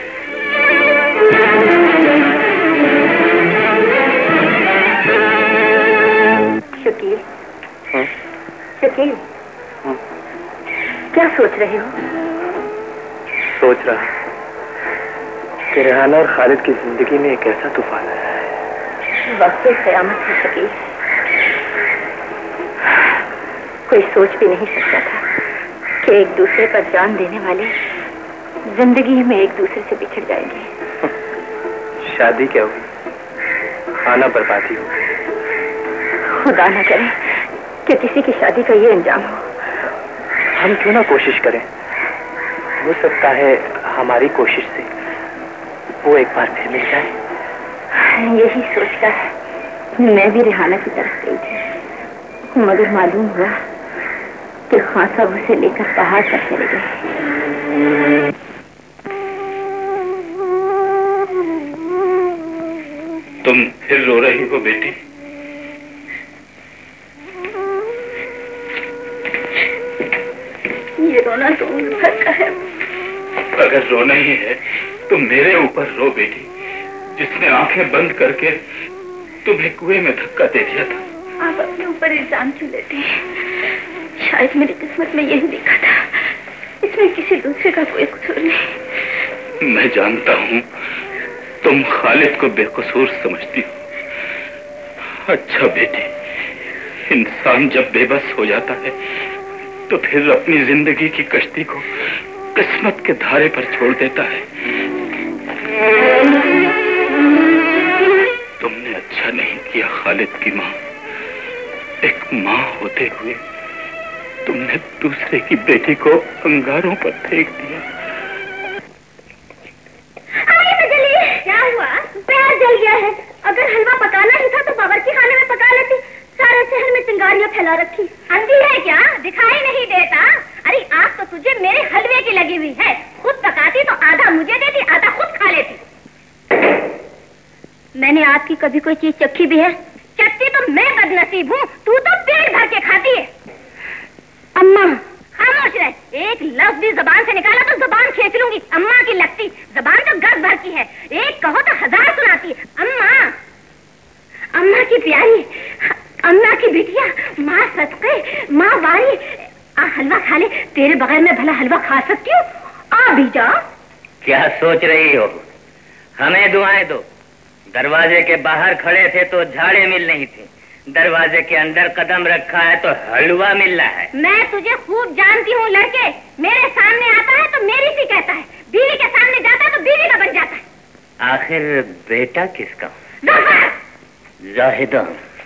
शकील, शकील, क्या सोच रहे हो? सोच रहा कि रिहाना और खालिद की जिंदगी में एक ऐसा तूफान आया है वक्त पे कयामत हो सकी। कोई सोच भी नहीं सकता था कि एक दूसरे पर जान देने वाले जिंदगी में एक दूसरे से बिछड़ जाएंगे। शादी क्या हुई, खाना बर्बादी हो। खुदा न करे कि किसी की शादी का ये अंजाम हो। हम क्यों ना कोशिश करें, हो सकता है हमारी कोशिश से वो एक बार फिर मिल जाए। यही सोचकर मैं भी रिहाना की तरफ गई थी, मगर मालूम हुआ कि खां साहब उसे लेकर पहाड़ पर चले गए। तुम फिर रो रही हो बेटी? ये रोना तो उन भर का है। अगर रोना ही है तो मेरे ऊपर रो बेटी, जिसने आंखें बंद करके तुम्हें कुएं में धक्का दे दिया था। आप अपने ऊपर इल्जाम क्यों लेते हैं? शायद मेरी किस्मत में यही लिखा था, इसमें किसी दूसरे का कोई कसूर नहीं। मैं जानता हूँ तुम खालिद को बेकसूर समझती हो। अच्छा बेटी, इंसान जब बेबस हो जाता है तो फिर अपनी जिंदगी की कश्ती को किस्मत के धारे पर छोड़ देता है। तुमने अच्छा नहीं किया खालिद की माँ। एक माँ होते हुए तुमने दूसरे की बेटी को अंगारों पर फेंक दिया। क्या हुआ? पैर जल गया है। अगर हलवा पकाना ही था तो बावर्ची खाने में पका लेती। सारे शहर में चिंगारियां फैला रखी। अंधी है क्या? दिखाई नहीं देता? अरे आग तो तुझे मेरे हलवे की लगी हुई है। खुद पकाती तो आधा मुझे देती, आधा खुद खा लेती। मैंने आपकी कभी कोई चीज चखी भी है? चखती तो मैं बदनसीब हूँ, तू तो पेट भर के खाती है। अम्मा खामोश रह, एक लफ्ज भी जबान से निकाला तो जबान खींच लूंगी। अम्मा की लगती जबान तो गज भर की है, एक कहो तो हजार सुनाती है। अम्मा, अम्मा की प्यारी, अम्मा की बिटिया, माँ सदके, माँ वारी, आ हलवा खा ले। तेरे बगैर मैं भला हलवा खा सकती हूँ? आ भी जा। क्या सोच रही हो? हमें दुआएं दो। दरवाजे के बाहर खड़े थे तो झाड़े मिल नहीं थे, दरवाजे के अंदर कदम रखा है तो हलवा मिल रहा है। मैं तुझे खूब जानती हूँ लड़के, मेरे सामने आता है तो मेरी सी कहता है, बीवी के सामने जाता है तो बीवी का बन जाता है। आखिर बेटा किसका? जफर। जाहिदा,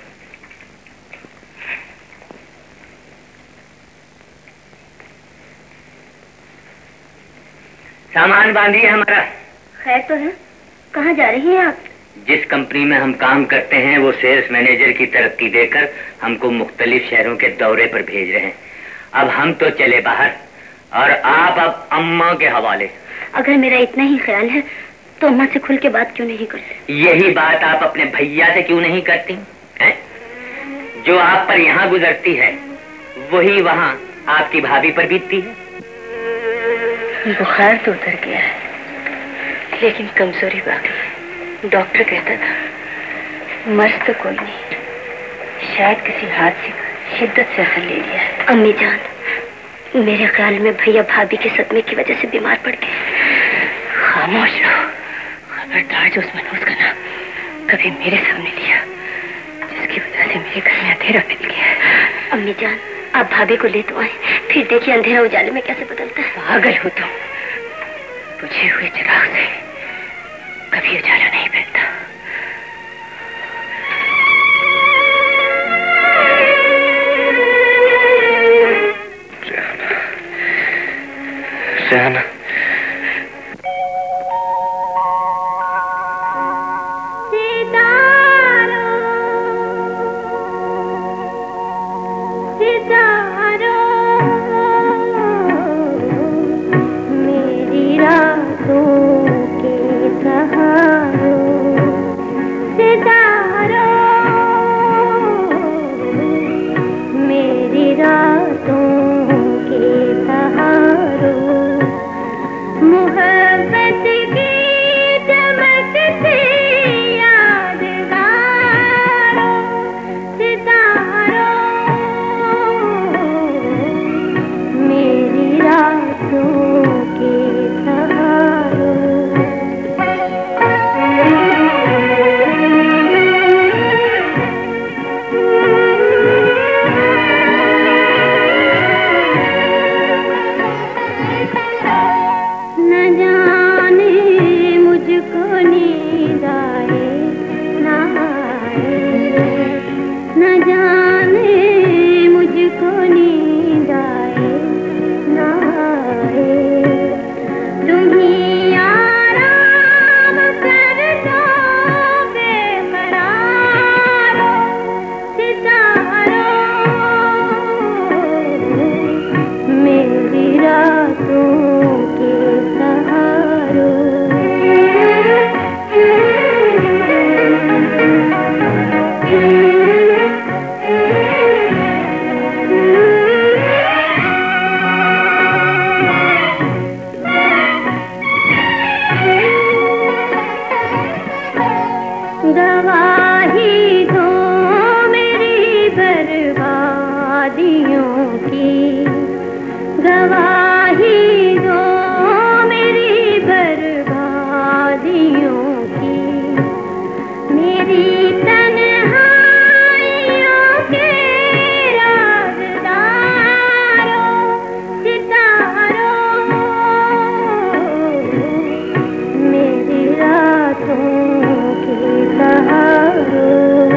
सामान बांधिए हमारा। खैर तो है, कहाँ जा रही हैं आप? जिस कंपनी में हम काम करते हैं वो सेल्स मैनेजर की तरक्की देकर हमको मुख्तलिफ शहरों के दौरे पर भेज रहे हैं। अब हम तो चले बाहर और आप अब अम्मा के हवाले। अगर मेरा इतना ही ख्याल है तो अम्मा से खुल के बात क्यों नहीं करते? यही बात आप अपने भैया से क्यों नहीं करती हैं? जो आप पर यहाँ गुजरती है वही वहाँ आपकी भाभी पर बीतती है। बुखार तो उतर गया है लेकिन कमजोरी बाकी है। डॉक्टर कहता था मर्ज तो कोई नहीं, शायद किसी हादसे का शिद्दत से असर ले लिया है। अम्मी जान, मेरे ख्याल में भैया भाभी के सदमे की वजह से बीमार पड़ गए। खामोश रहो, खबरदार जो उस मनहूस का नाम कभी मेरे सामने लिया, जिसकी वजह से मेरे घर में अंधेरा मिल गया। अम्मी जान, आप भाभी को ले तो आए, फिर देखिए अंधेरा उजाले में कैसे बदलता है। पागल हो तुम, बुझे हुए चिराग से कभी उजाला नहीं मिलता। रेहाना, वादियों की गवाही दो मेरी बर्बादियों की, मेरी तन्हाइयों के राज़दारों सितारों, मेरी रातों के सहारों।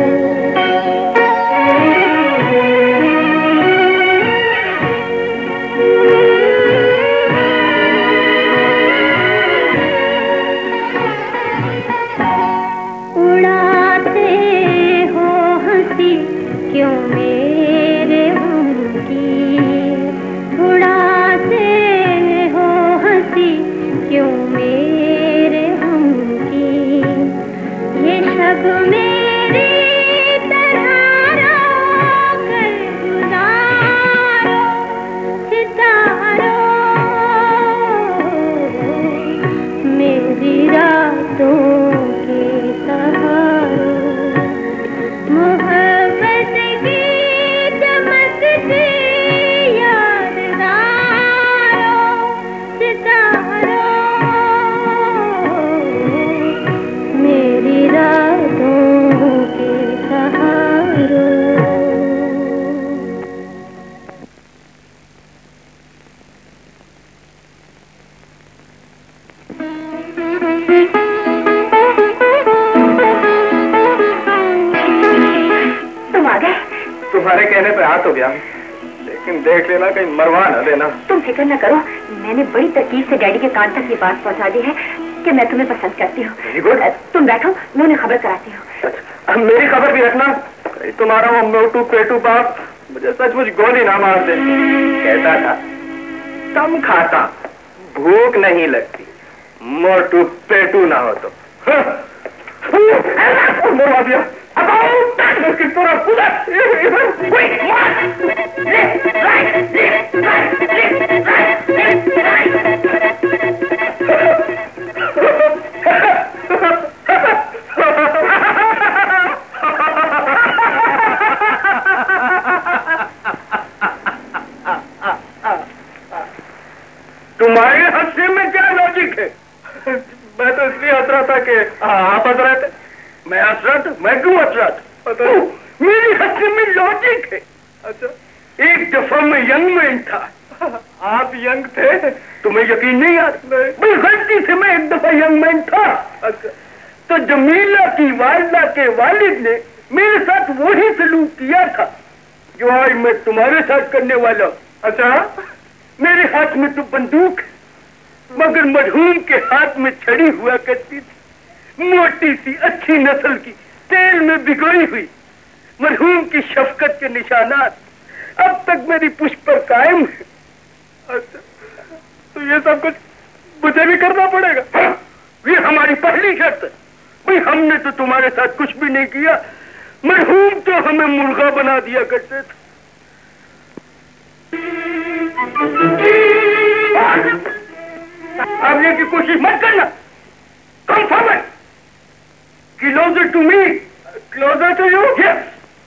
क्यों मेरे हम की उड़ाते हो हंसी, क्यों मेरे हम की ये शब मेरी तरह कर गुजारो सितारों, मेरी रातों के सहारों। मोहब्बत की चमकती यादगारों सितारों, मेरी रातों के सहारों। तुम्हारे कहने पे हाथ हो गया, लेकिन देख लेना कहीं मरवा न देना। तुम फिक्र न करो, मैंने बड़ी तरकीब से डैडी के कान तक ये बात पहुंचा दी है कि मैं तुम्हें पसंद करती हूँ। तुम बैठो, मैं उन्हें खबर कराती हूँ। अच्छा, मेरी खबर भी रखना, तुम्हारा वो मोटू पेटू बाप मुझे सचमुच गोली ना मार दे। कहता था कम खाता, भूख नहीं लगती, मोटू पेटू ना हो तो। मरवा दिया उसकी पूरा पूरा तुम्हारे हंसी में क्या लॉजिक है? मैं तो इसलिए हंस रहा था कि आप हंस रहे थे। मैं हंस रहा था, मैं क्यों हंस रहा था? मेरी हंसी में लॉजिक है। अच्छा, एक दफा मैं यंग मैन था। आप यंग थे, तुम्हें यकीन नहीं आता? भाई गलती से मैं एक दफा यंग मैन था। अच्छा, तो जमीला की वालिदा के वालिद ने मेरे साथ वही सलूक किया था जो आज मैं तुम्हारे साथ करने वाला हूँ। अच्छा, मेरे हाथ में तो बंदूक, मगर मरहूम के हाथ में छड़ी हुआ करती थी, मोटी सी अच्छी नस्ल की, तेल में भिगोई हुई। मरहूम की शफकत के निशानात अब तक मेरी पुष्प पर कायम है। अच्छा, तो ये सब कुछ मुझे भी करना पड़ेगा? ये हमारी पहली शर्त है। भाई हमने तो तुम्हारे साथ कुछ भी नहीं किया, मरहूम तो हमें मुर्गा बना दिया करते थे। अब ये की कोशिश मत करना। Come forward, closer to me, closer to you. Yes,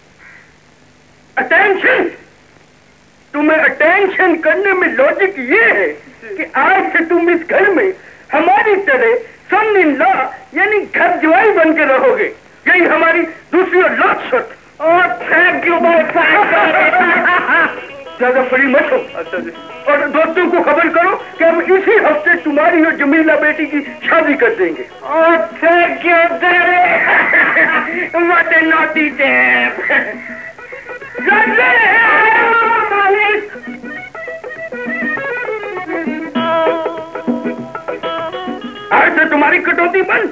attention. तुम्हें अटेंशन करने में लॉजिक ये है कि आज से तुम इस घर में हमारी तरह सन इन लॉ यानी घर जवाई बन के रहोगे। यही हमारी दूसरी और लास्ट शर्त। और थैंक यू ज्यादा फ्री मत हो। अच्छा जी। और दोस्तों को खबर करो कि हम इसी हफ्ते तुम्हारी और जमीला बेटी की शादी कर देंगे। और thank you what a naughty chap. आज से तुम्हारी कटौती बंद।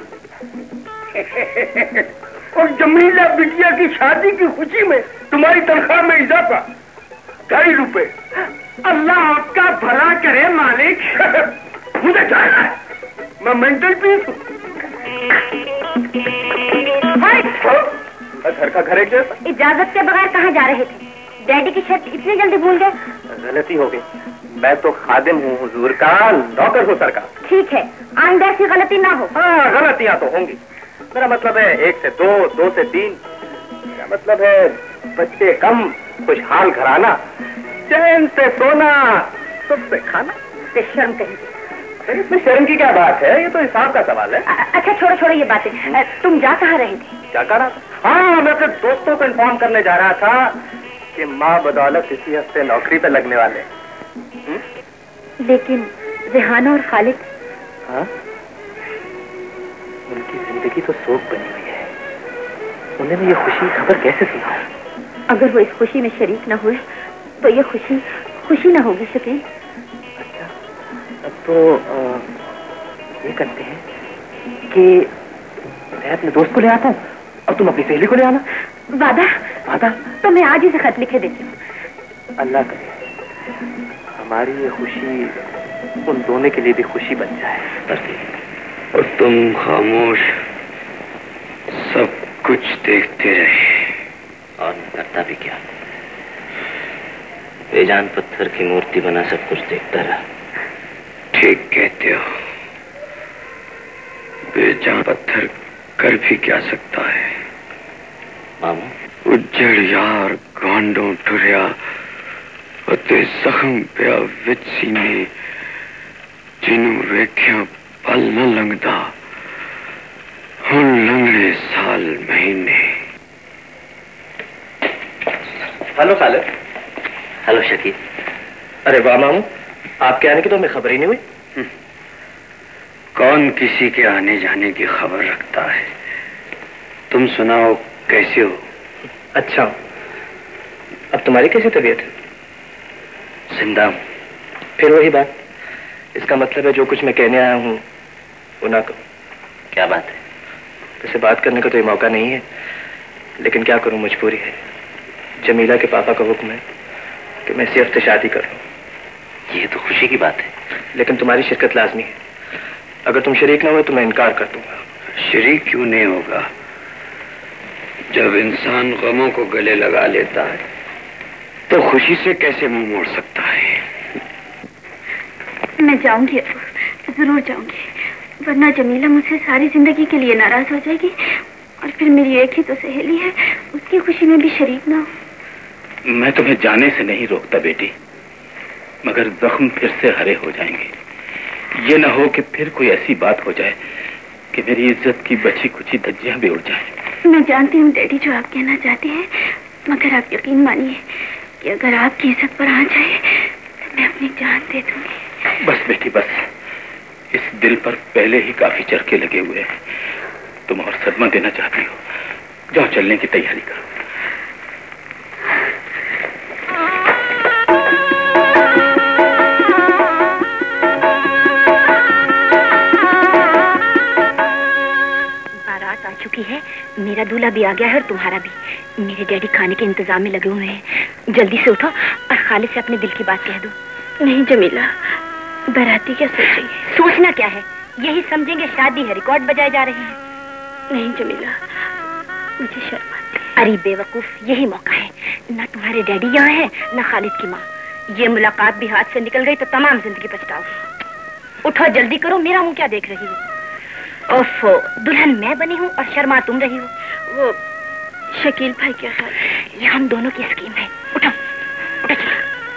और जमीला बिटिया की शादी की खुशी में तुम्हारी तनख्वाह में इजाफा ढाई रुपए। अल्लाह आपका भला करे मालिक। मुझे जाना है, मैं मेंटल पीस हूँ। घर का घर एक जैसा। इजाजत के बगैर कहाँ जा रहे थे? डैडी की शर्त इतनी जल्दी भूल गए? गलती हो गई, मैं तो खादिम हूँ हुजूर का, नौकर हूँ सरकार। ठीक है, आइंदा ऐसी गलती ना हो। हाँ, गलतियाँ तो होंगी। मेरा मतलब है एक से दो, दो से तीन। मेरा मतलब है बच्चे कम, खुशहाल घराना, चैन से सोना, सुख से खाना। से शर्म कहीं। इसमें शर्म की क्या बात है? ये तो हिसाब का सवाल है। अच्छा छोड़ो छोड़ो ये बातें। तुम जा कहाँ रहे थे? क्या कर रहा था? हाँ, मैं अपने दोस्तों को इन्फॉर्म करने जा रहा था कि माँ बदौलत इसी हफ्ते नौकरी पे लगने वाले। हुँ? लेकिन रेहाना और खालिद? हाँ, उनकी जिंदगी तो शोक बनी हुई है। उन्हें ये खुशी खबर कैसे सुना? अगर वो इस खुशी में शरीक न हुए तो ये खुशी खुशी न होगी शकील। अच्छा, अब तो आ, ये करते हैं कि मैं अपने दोस्त को ले आता हूँ और तुम अपनी सहेली को ले आना। वादा? वादा? तो मैं आज ही से खत लिखे देती हूँ। अल्लाह करे हमारी ये खुशी उन दोनों के लिए भी खुशी बन जाए। और तुम खामोश सब कुछ देखते रहे। और करता भी क्या? बेजान पत्थर की मूर्ति बना सब कुछ देखता रहा। ठीक कहते हो। बेजान पत्थर कर भी क्या सकता है? मामू उज्जड़ यार गांडों टुरिया ते जख्म पिया विच सीने जिन्हों वेख्या पल न लंघदा हुण लंघने साल महीने। हेलो खालिद। हेलो शकील। अरे वाह मामू, आपके आने की तो हमें खबर ही नहीं हुई। कौन किसी के आने जाने की खबर रखता है? तुम सुनाओ कैसे हो? अच्छा, अब तुम्हारी कैसी तबीयत है? जिंदा। फिर वही बात, इसका मतलब है जो कुछ मैं कहने आया हूँ वो ना करो। क्या बात है? वैसे बात करने का तो ये मौका नहीं है, लेकिन क्या करूँ, मजबूरी है। जमीला के पापा का हुक्म है कि मैं इसी हफ्ते शादी कर लूँ। ये तो खुशी की बात है। लेकिन तुम्हारी शिरकत लाजमी है। अगर तुम शरीक ना हो तो मैं इनकार कर दूंगा। शरीक क्यों नहीं होगा? जब इंसान गमों को गले लगा लेता है तो खुशी से कैसे मुंह मोड़ सकता है? मैं जाऊंगी, जरूर जाऊंगी, वरना जमीला मुझसे सारी जिंदगी के लिए नाराज हो जाएगी और फिर मेरी एक ही तो सहेली है, उसकी खुशी में भी शरीक ना हो। मैं तुम्हें जाने से नहीं रोकता बेटी, मगर जख्म फिर से हरे हो जाएंगे। ये न हो कि फिर कोई ऐसी बात हो जाए कि मेरी इज्जत की बची कुची धज्जियां भी उड़ जाएं। मैं जानती हूँ डैडी जो आप कहना चाहते हैं, मगर आप यकीन मानिए कि अगर आपकी इज्जत पर आ जाए तो मैं अपनी जान दे दूंगी। बस बेटी बस, इस दिल पर पहले ही काफी चरके लगे हुए हैं। तुम और सदमा देना चाहती हो, जाओ चलने की तैयारी करो। बारात आ चुकी है, मेरा दूल्हा भी आ गया है और तुम्हारा भी। मेरे डैडी खाने के इंतजाम में लगे हुए हैं। जल्दी से उठो और खालिद से अपने दिल की बात कह दो। नहीं जमीला, बाराती क्या सोचेंगे? सोचना क्या है, यही समझेंगे शादी है, रिकॉर्ड बजाए जा रहे हैं। नहीं जमीला, मुझे शर्म आती है। अरे बेवकूफ, यही मौका है। ना तुम्हारे डैडी यहाँ है, ना खालिद की माँ। ये मुलाकात भी हाथ से निकल गई तो तमाम जिंदगी पछताओगी। उठो जल्दी करो, मेरा मुंह क्या देख रही हो? ओफो, दुल्हन मैं बनी हूँ और शर्मा तुम रही हो। वो शकील भाई क्या ख्याल? ये हम दोनों की स्कीम है। उठो उठो चलो।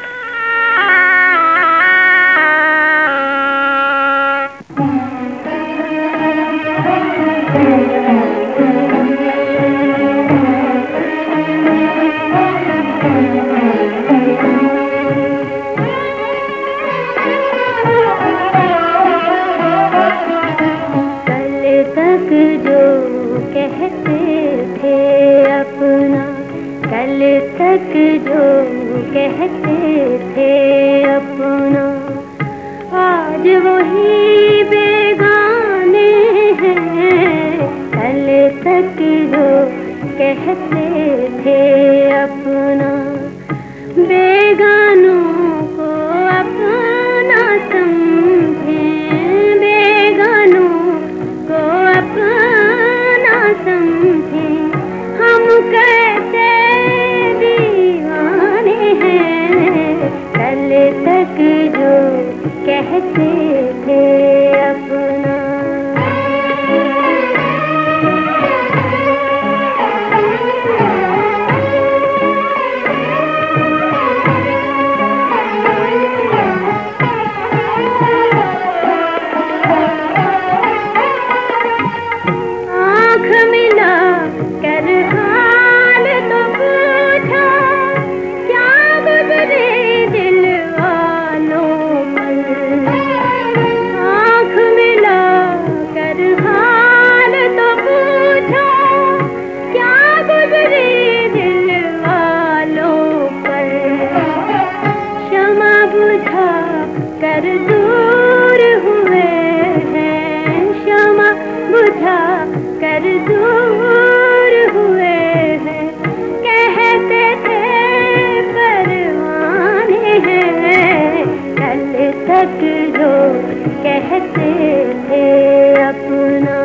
तक जो कहते थे अपना, आज वही बेगाने हैं। कल तक जो कहते थे अपना, बेगानों को अपना समझें, बेगानों को अपना समझें। हम कैसे कल तक जो कहते थे अपना। गुजरे दिल वालों पर, आँख मिला कर हाल तो पूछो, क्या गुजरे दिल वालों पर, क्षमा बुझा कर दूर हुए हैं, क्षमा बुझा कर दूर हुए हैं, कहते थे परवाने हैं, कल तक जो कहते थे अपना।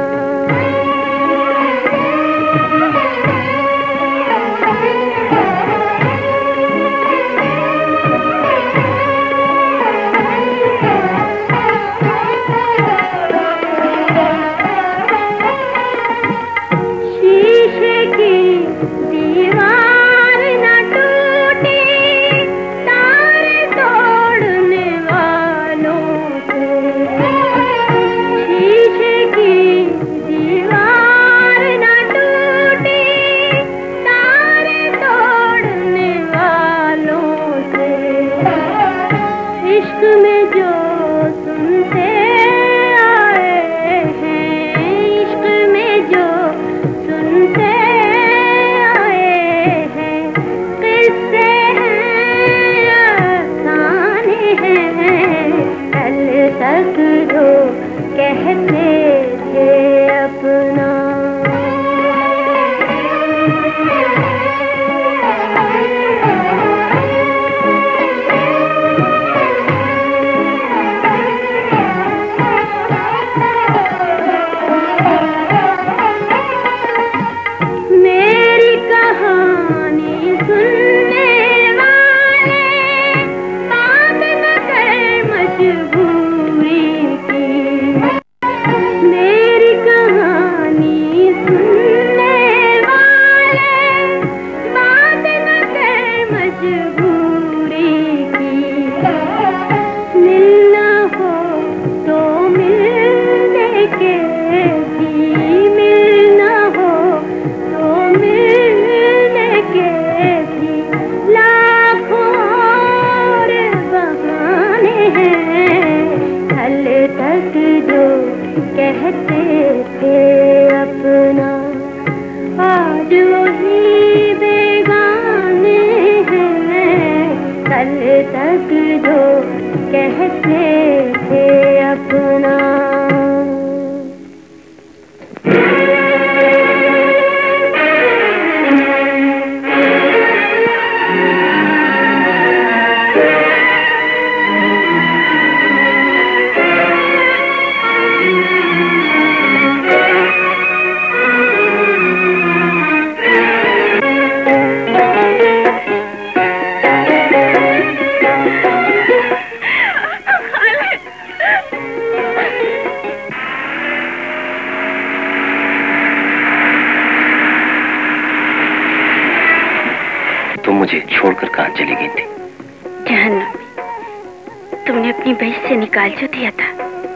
निकाल जो दिया था,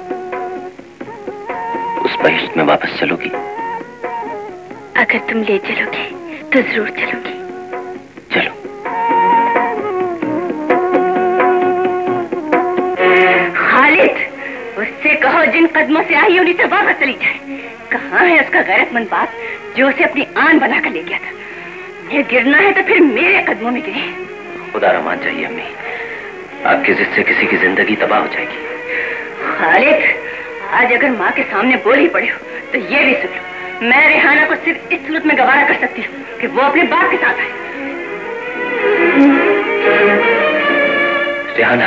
उस बहिश्त में वापस चलोगी? अगर तुम ले चलोगे तो जरूर चलूंगी। चलो। खालिद, उससे कहो जिन कदमों से आई उन्हीं से वापस चली जाए। कहाँ है उसका गैरतमंद बाप जो उसे अपनी आन बनाकर ले गया था? ये गिरना है तो फिर मेरे कदमों में गिरे। खुदा रहमान चाहिए अम्मी, आपकी जिद से किसी की जिंदगी तबाह हो जाएगी। खालिद, आज अगर माँ के सामने बोल ही पड़े हो तो ये भी सुन लो, मैं रेहाना को सिर्फ इस सूरत में गवारा कर सकती हूँ कि वो अपने बाप के साथ आए। रेहाना,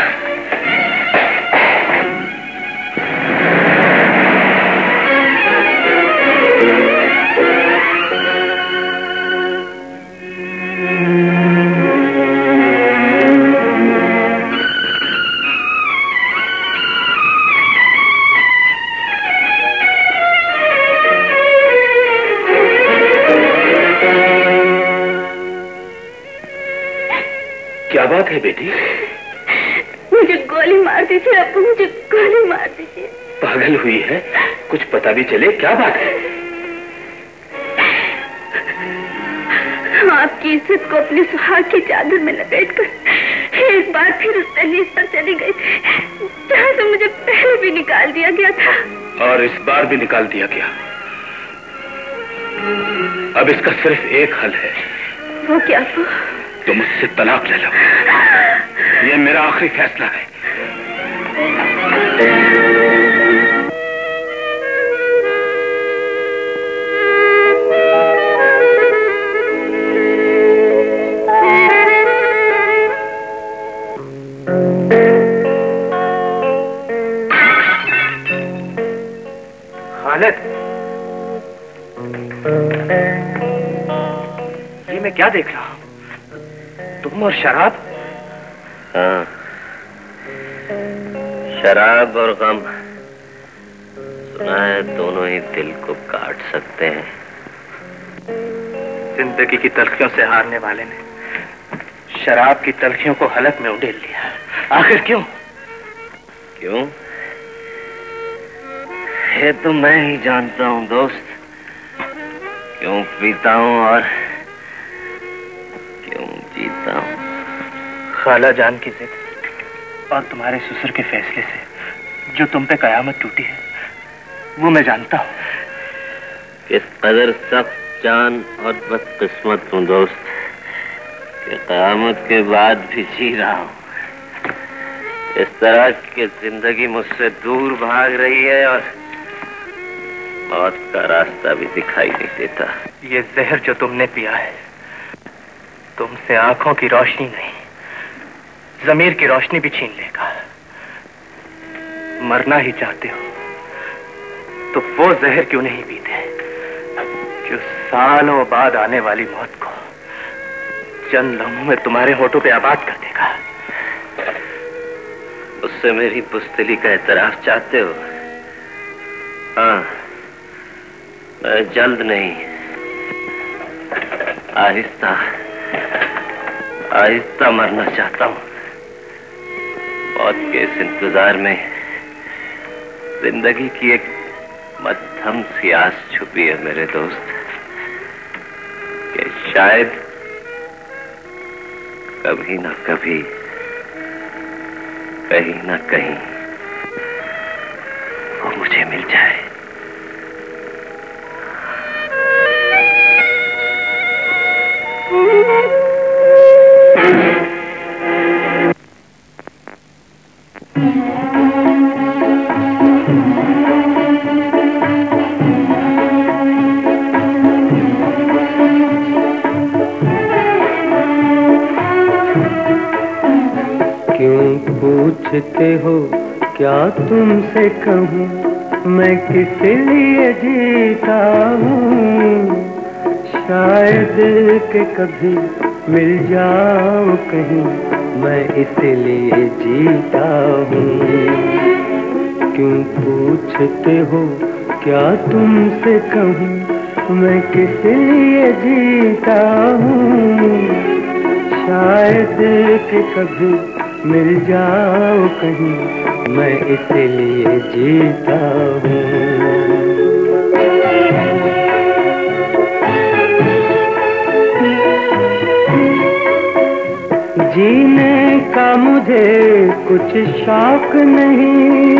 क्या बात है बेटी? मुझे गोली मार दीजिए अब्बू, मुझे गोली मार दीजिए। पागल हुई है? कुछ पता भी चले क्या बात है? आपकी इज्जत को अपने सुहाग की चादर में लपेटकर बार फिर उस दहलीज पर चली गई जहाँ से मुझे पहले भी निकाल दिया गया था। और इस बार भी निकाल दिया गया। अब इसका सिर्फ एक हल है। वो क्या? तुम मुझसे तलाक ले लो। ये मेरा आखिरी फैसला है। खालिद, ये मैं क्या देख रहा हूं? तुम और शराब? हाँ, शराब और गम, सुना है दोनों ही दिल को काट सकते हैं। जिंदगी की तलखियों से हारने वाले ने शराब की तलखियों को हलक में उड़ेल लिया। आखिर क्यों? क्यों? ये तो मैं ही जानता हूं दोस्त, क्यों पीता हूं और क्यों जीता हूं। खाला जान की जिद और तुम्हारे ससुर के फैसले से जो तुम पे कयामत टूटी है, वो मैं जानता हूं। किस कदर सख्त जान और बदकिस्मत हूं दोस्त कि कयामत के बाद भी जी रहा हूं। इस तरह की जिंदगी मुझसे दूर भाग रही है और मौत का रास्ता भी दिखाई नहीं देता। ये जहर जो तुमने पिया है तुमसे आंखों की रोशनी नहीं, जमीर की रोशनी भी छीन लेगा। मरना ही चाहते हो तो वो जहर क्यों नहीं पीते जो सालों बाद आने वाली मौत को चंद लम्हों में तुम्हारे होठों पे आबाद कर देगा। उससे मेरी बुज़दिली का एतराफ चाहते हो? हाँ, मैं जल्द नहीं, आहिस्ता आहिस्ता मरना चाहता हूँ। मौत के इस इंतजार में जिंदगी की एक मध्यम सी आस छुपी है मेरे दोस्त, कि शायद कभी ना कभी कहीं ना कहीं वो मुझे मिल जाए। पूछते हो क्या तुमसे कहूँ, मैं किस लिए जीता हूँ। शायद के कभी मिल जाओ कहीं, मैं इसलिए जीता हूँ। क्यों पूछते हो क्या तुमसे कहूँ, मैं किस लिए जीता हूँ। शायद के कभी मिल जाओ कहीं, मैं इसलिए जीता हूँ। जीने का मुझे कुछ शौक नहीं,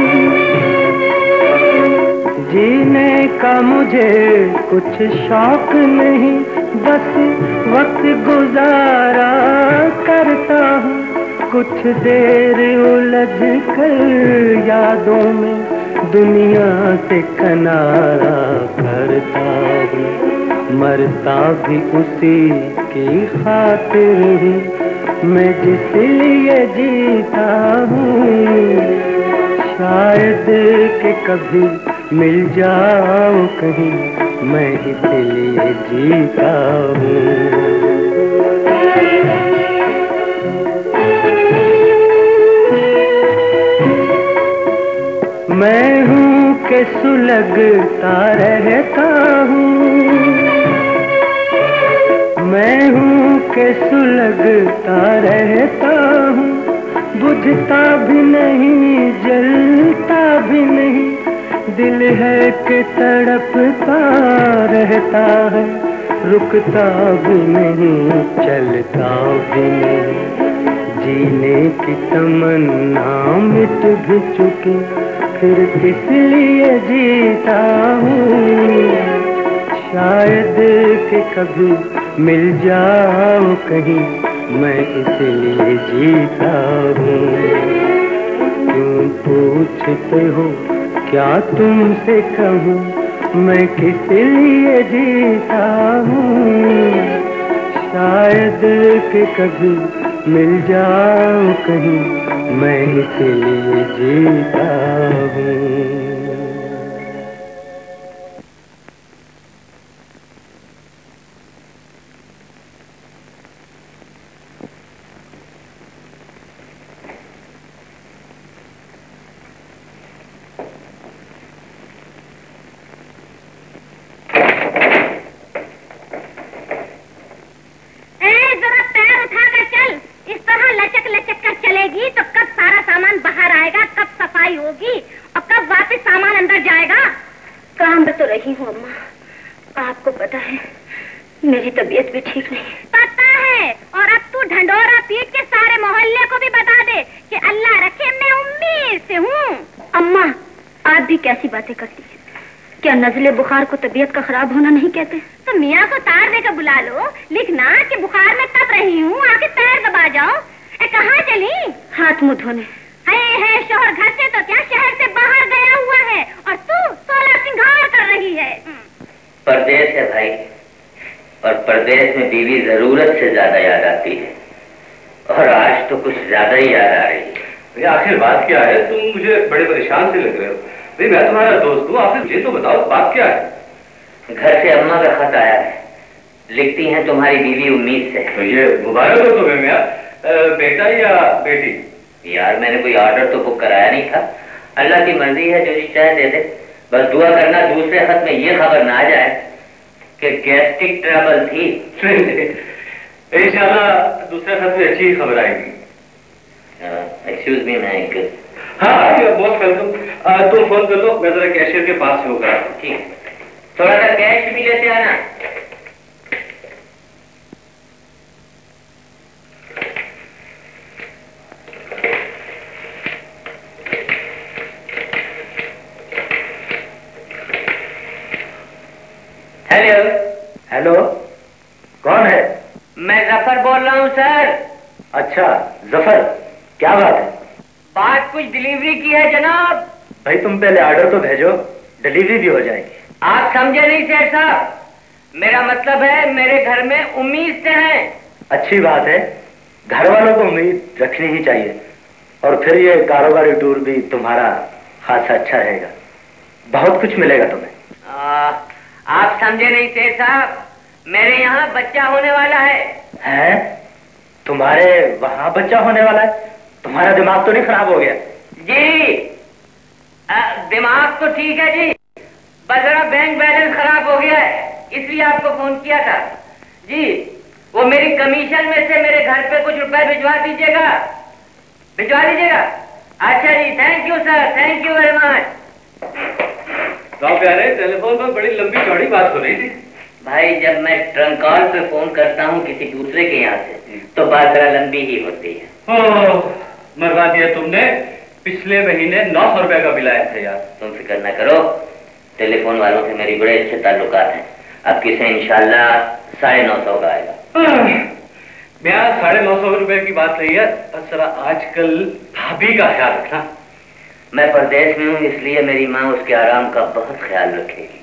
जीने का मुझे कुछ शौक नहीं, बस वक्त गुजारा करता हूँ। कुछ देर उलझ कर यादों में दुनिया से किनारा करता हूँ। मरता भी उसी की खातिर हूँ, मैं जिस लिए जीता हूँ। शायद कि कभी मिल जाओ कहीं, मैं इसलिए जीता हूँ। मैं हूँ के सुलगता रहता हूँ, मैं हूँ के सुलगता रहता हूँ। बुझता भी नहीं, जलता भी नहीं, दिल है कि तड़पता रहता है। रुकता भी नहीं, चलता भी नहीं, जीने की तमन्ना मिट भी चुकी, फिर किस लिए जीता हूँ। शायद कि कभी मिल जाओ कहीं, मैं इसलिए जीता हूँ। क्यों पूछते हो क्या तुमसे कहूँ, मैं किस लिए जीता हूँ। शायद कि कभी मिल जाओ कहीं, मैं इसलिए जीता हूँ। नज़ले बुखार को तबीयत का खराब होना नहीं कहते? तो मियाँ को तार देकर बुला लो, लिखना कि बुखार में तप रही हूँ, आके पैर दबा जाओ। ए कहाँ चली? हाथ मुँह धोने। है है शोहर घर से तो क्या शहर से बाहर गया हुआ है, और तू सोलह सिंगार कर रही है। परदेश है भाई, और परदेश में बीवी जरूरत से ज्यादा याद आती है, और आज तो कुछ ज्यादा ही याद आ रही है। आखिर बात क्या है? तुम मुझे बड़े परेशान से लग रहे हो। भाई मैं तुम्हारा दोस्त हूँ, आपसे मुझे तो बताओ बात क्या है? घर से अम्मा का खत आया है, लिखती हैं तुम्हारी बीवी उम्मीद से। तो ये मुबारक हो तुम्हें मियां, बेटा या बेटी? यार मैंने कोई ऑर्डर तो बुक कराया नहीं था, अल्लाह की मर्जी है, जो जी चाहे दे दे। बस दुआ करना दूसरे खत में ये खबर ना आ जाए कि गैस्ट्रिक ट्रबल थी। इंशाल्लाह दूसरे खत में अच्छी खबर आएगी। एक्सक्यूज मी मैं अंकल। हाँ बहुत वेलकम। तुम फोन कर लो, मैं जरा कैशियर के पास से होगा। ठीक है, थोड़ा सा कैश भी लेते आना। हेलो हेलो, कौन है? मैं जफर बोल रहा हूँ सर। अच्छा जफर, क्या बात है? बात कुछ डिलीवरी की है जनाब। भाई तुम पहले ऑर्डर तो भेजो, डिलीवरी भी हो जाएगी। आप समझे नहीं सेठ साहब, मेरा मतलब है मेरे घर में उम्मीद से हैं। अच्छी बात है, घर वालों को उम्मीद रखनी ही चाहिए, और फिर ये कारोबारी टूर भी तुम्हारा खासा अच्छा रहेगा, बहुत कुछ मिलेगा तुम्हें। आ, आप समझे नहीं सेठ साहब, मेरे यहाँ बच्चा होने वाला है। हैं? तुम्हारे वहाँ बच्चा होने वाला है? तुम्हारा दिमाग तो नहीं खराब हो गया? जी आ, दिमाग तो ठीक है जी, बस जरा बैंक बैलेंस खराब हो गया है, इसलिए आपको फोन किया था। जी वो मेरी कमीशन में से मेरे घर पे कुछ रुपए भिजवा दीजिएगा, भिजवा दीजिएगा। अच्छा जी, thank you sir, thank you very much. गाँव प्यारे, टेलीफोन पर बड़ी लंबी चौड़ी बात हो रही थी। भाई जब मैं ट्रंक कॉल पे फोन करता हूँ किसी दूसरे के यहाँ से, तो बात जरा लंबी ही होती है। ओह, मरवा दिया तुमने, पिछले महीने नौ सौ रुपए का बिल आया था यार। तुम फिक्र न करो, टेलीफोन वालों से मेरी बड़े अच्छे ताल्लुकात हैं, अब किसे इंशाल्लाह साढ़े नौ सौ का आएगा। मैं साढ़े नौ सौ रुपए की बात नहीं है, जरा आजकल भाभी का ख्याल रखना। मैं परदेश में हूँ, इसलिए मेरी माँ उसके आराम का बहुत ख्याल रखेगी।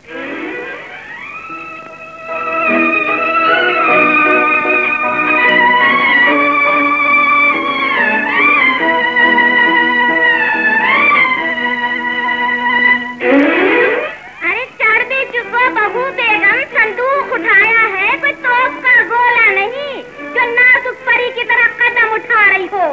अरे चढ़ दे चुको बहू बेगम, संदूक उठाया है, कोई तोप का गोला नहीं जो नाजुक परी की तरह कदम उठा रही हो।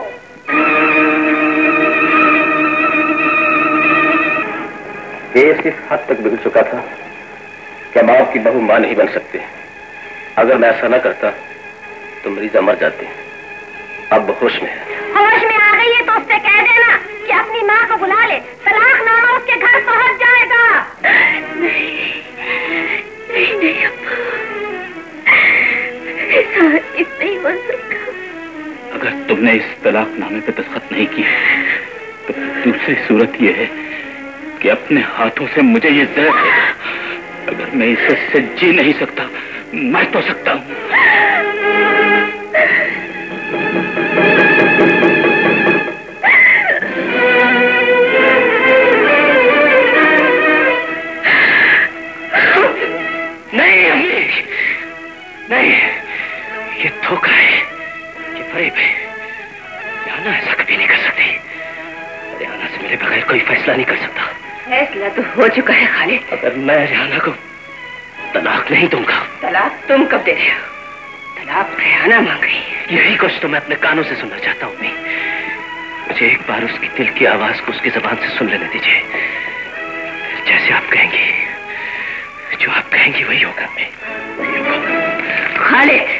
देश इस हद तक बिगड़ चुका था कि बाप की बहू मां नहीं बन सकती। अगर मैं ऐसा न करता तो मरीजा मर जाती। अब होश में है। होश में आ गई है तो उससे कह देना कि अपनी माँ को बुला ले, तलाकनामा उसके घर पहुँच जाएगा। नहीं नहीं नहीं अब्बा, ऐसा नहीं हो सकता। अगर तुमने इस तलाकनामे पे दस्तखत नहीं किए तो दूसरी सूरत यह है कि अपने हाथों से मुझे ये जहर दे दो। अगर मैं इससे जी नहीं सकता, मर तो सकता हूँ। नहीं अम्मी, नहीं, ये धोखा है, ये फरेब है। रिहाना ऐसा कभी नहीं कर सकती। रिहाना से मेरे बगैर कोई फैसला नहीं कर सकता। फैसला तो हो चुका है खालिद। अगर मैं रिहाना को तलाक नहीं दूंगा। तलाक तुम कब दे रहे हो? तलाक रिहाना मांग रही है। यही कुछ तो मैं अपने कानों से सुनना चाहता हूँ। मुझे एक बार उसकी दिल की आवाज को उसकी जबान से सुन लेने दीजिए। जैसे आप कहेंगे, जो आप कहेंगी वही होगा। खालिद,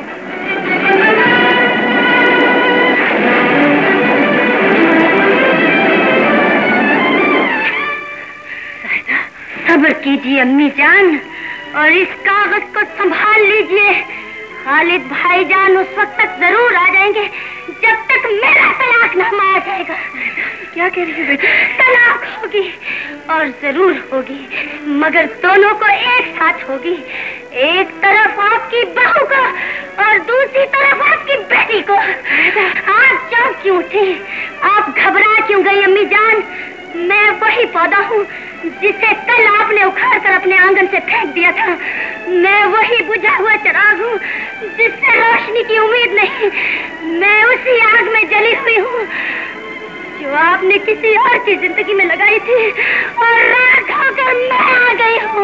सब्र कीजिए अम्मी जान, और इस कागज को संभाल लीजिए। खालिद भाईजान उस वक्त तक जरूर आ जाएंगे जब तक मेरा तलाकनामा आ जाएगा। क्या कह रही है बेटी? तलाक होगी और जरूर होगी, मगर दोनों को एक साथ होगी। एक तरफ आपकी बहू को और दूसरी तरफ आपकी बेटी को। आप जान क्यों उठी? आप घबरा क्यों गई अम्मी जान? मैं वही पौधा हूँ जिसे कल आपने उखाड़ कर अपने आंगन से फेंक दिया था। मैं वही बुझा हुआ चिराग हूँ जिससे रोशनी की उम्मीद नहीं। मैं उसी आग में जली हुई हूँ जो आपने किसी और की जिंदगी में लगाई थी, और राख होकर मैं आ गई हूँ।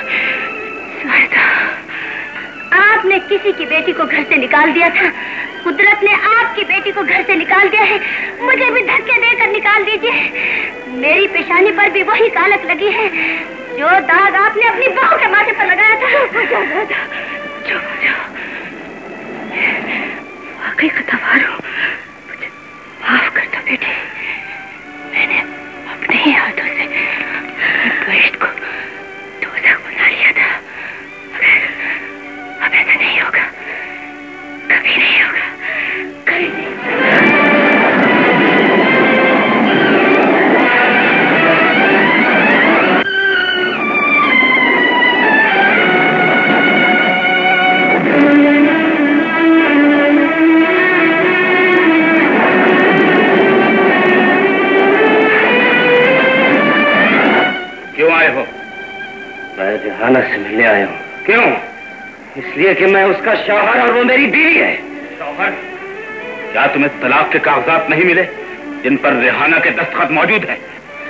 आपने किसी की बेटी को घर से निकाल दिया था, कुदरत ने आपकी बेटी को घर से निकाल दिया है। मुझे भी धक्के देकर निकाल दीजिए। मेरी पेशानी पर भी वही कालक लगी है जो दाग आपने अपनी बहू के माथे पर लगाया था। वाकई खतावार हूँ, मुझे माफ कर दो बेटी। मैंने अपने ही हाथों से बहिश्त को दोज़ख बना लिया था। अब ऐसा नहीं होगा, कभी नहीं होगा, कभी नहीं। क्यों आए हो? मैं रिहाना से मिलने आया हूँ। क्यों? इसलिए कि मैं उसका शौहर और वो मेरी बीवी है। शौहर? क्या तुम्हें तलाक के कागजात नहीं मिले जिन पर रिहाना के दस्तखत मौजूद हैं?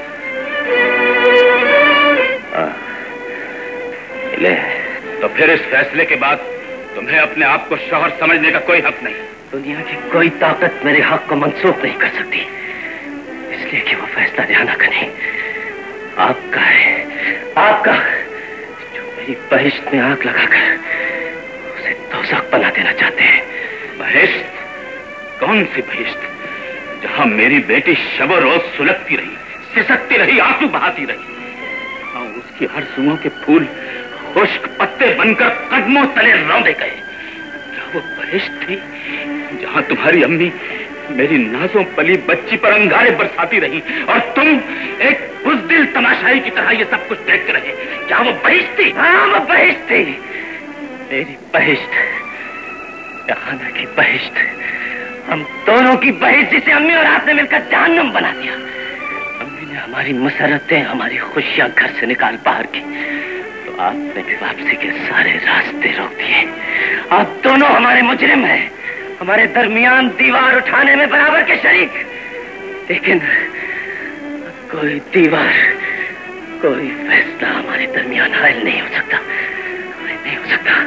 मिले। तो फिर इस फैसले के बाद तुम्हें अपने आप को शौहर समझने का कोई हक नहीं। दुनिया की कोई ताकत मेरे हक को मंसूख नहीं कर सकती, इसलिए कि वो फैसला रिहाना का नहीं, आपका है। आपका, जो मेरी बहिश्त में आग लगाकर उसे दोज़ख बना देना चाहते हैं। बहिश्त? कौन सी बहिश्त? जहां मेरी बेटी शबो रोज सुलगती रही, सिसकती रही, आंसू बहाती रही, जहां उसकी आरज़ुओं के फूल खुश्क पत्ते बनकर कदमों तले रौंदे गए। क्या वो बहिश्त थी जहां तुम्हारी अम्मी मेरी नाजों पली बच्ची पर अंगारे बरसाती रही और तुम एक बुज़दिल तमाशाई की तरह ये सब कुछ देखते रहे? क्या वो बहिश्त थी? हाँ, वो बहिश्त थी, मेरी बहिश्त, रिहाना की बहिश्त, हम दोनों की बहिश्त, जिसे अम्मी और आपने मिलकर जहन्नुम बना दिया। अम्मी ने हमारी मसरतें, हमारी खुशियां घर से निकाल बाहर की, तो आपने भी वापसी के सारे रास्ते रोक दिए। आप दोनों हमारे मुजरिम हैं, हमारे दरमियान दीवार उठाने में बराबर के शरीक। लेकिन कोई दीवार, कोई फैसला हमारे दरमियान हायल नहीं हो सकता, नहीं हो सकता।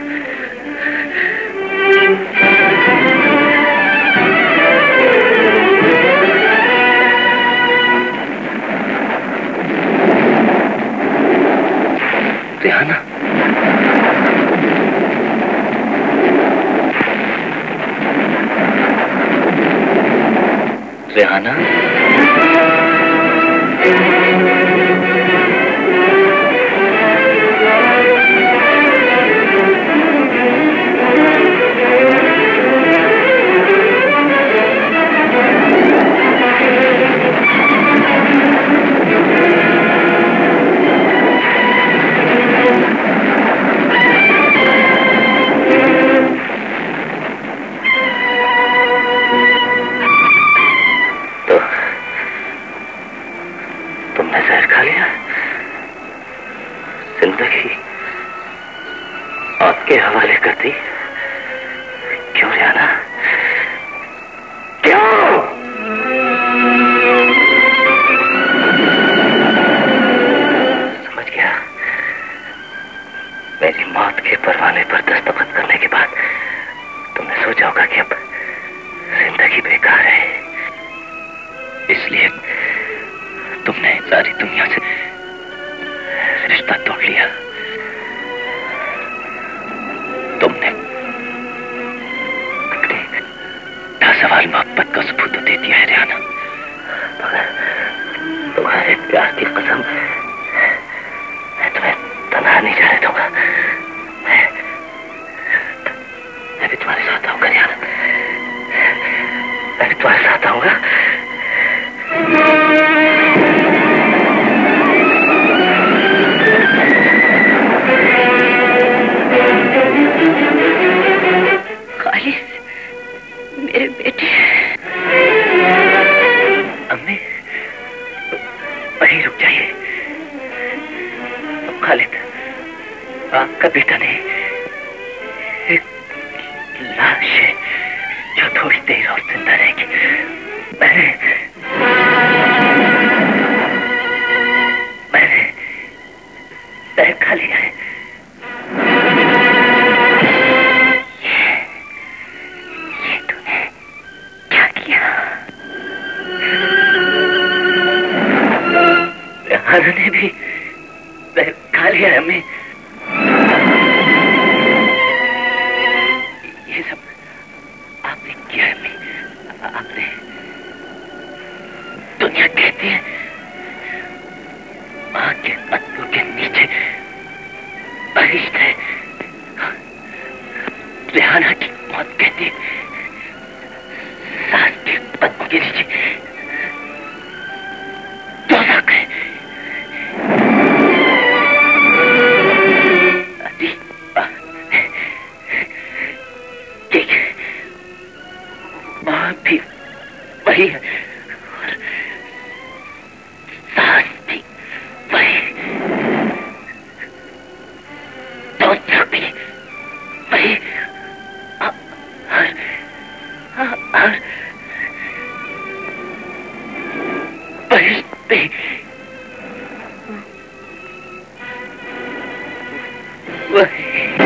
रिहाना, रिहाना, के हवाले कर दी। क्यों रियाना, क्यों? समझ गया। मेरी मौत के परवाने पर दस्तखत करने के बाद तुमने सोचा होगा कि अब जिंदगी बेकार है, इसलिए तुमने सारी दुनिया से रिश्ता तोड़ लिया। तुमने सवाल मोहब्बत का सबूत दे दिया है रियाना। तुम्हारे प्यार की कसम, मैं तुम्हें तन्हा नहीं जाने दूंगा। मैं, मैं भी तुम्हारे साथ आऊंगा रियाना, मैं भी तुम्हारे साथ आऊंगा। खालिद, मेरे बेटे। अम्मी, वहीं रुक जाइए। खालिद आपका बेटा नहीं, एक लाश है जो थोड़ी देर और जिंदा रहेगी। मैंने मैंने तय खा लिया है। ने भी खा लिया है हमें। ये सब आपने किया है हमें। आपने, दुनिया कहती है मां के पत्तों के नीचे बहिश्त है, रिहाना की मौत कहती है सास के पत्तों के नीचे दोज़ख है। भी वही है और सास भी वही, दोज़ख भी वही, और और बहिश्त भी वही।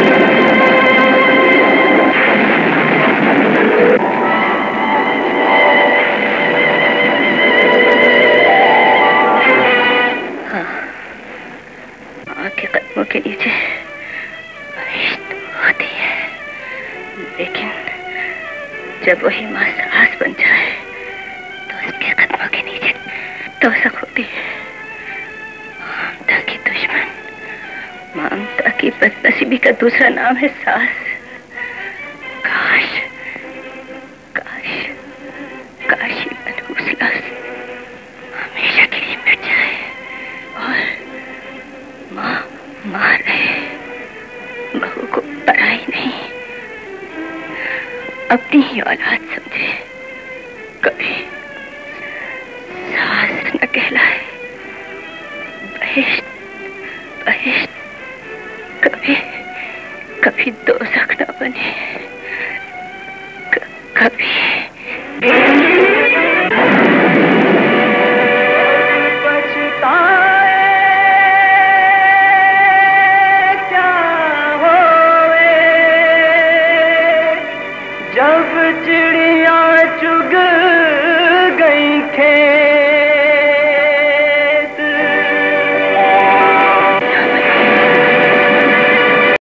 के नीचे बहिश्त होती है, लेकिन जब वही मां सास बन जाए तो उसके कदमों के नीचे दोज़ख होती है। ममता की दुश्मन, ममता की बदनसीबी का दूसरा नाम है सास। काश काश काश ये मनहूस लाश हमेशा के लिए मिट जाए और मां मां रहे, बहू को पराई नहीं, अपनी ही औलाद समझे, कभी सास न कहलाए, बहिश्त बहिश्त कभी कभी दोज़ख न बने, क, कभी जब चिड़ी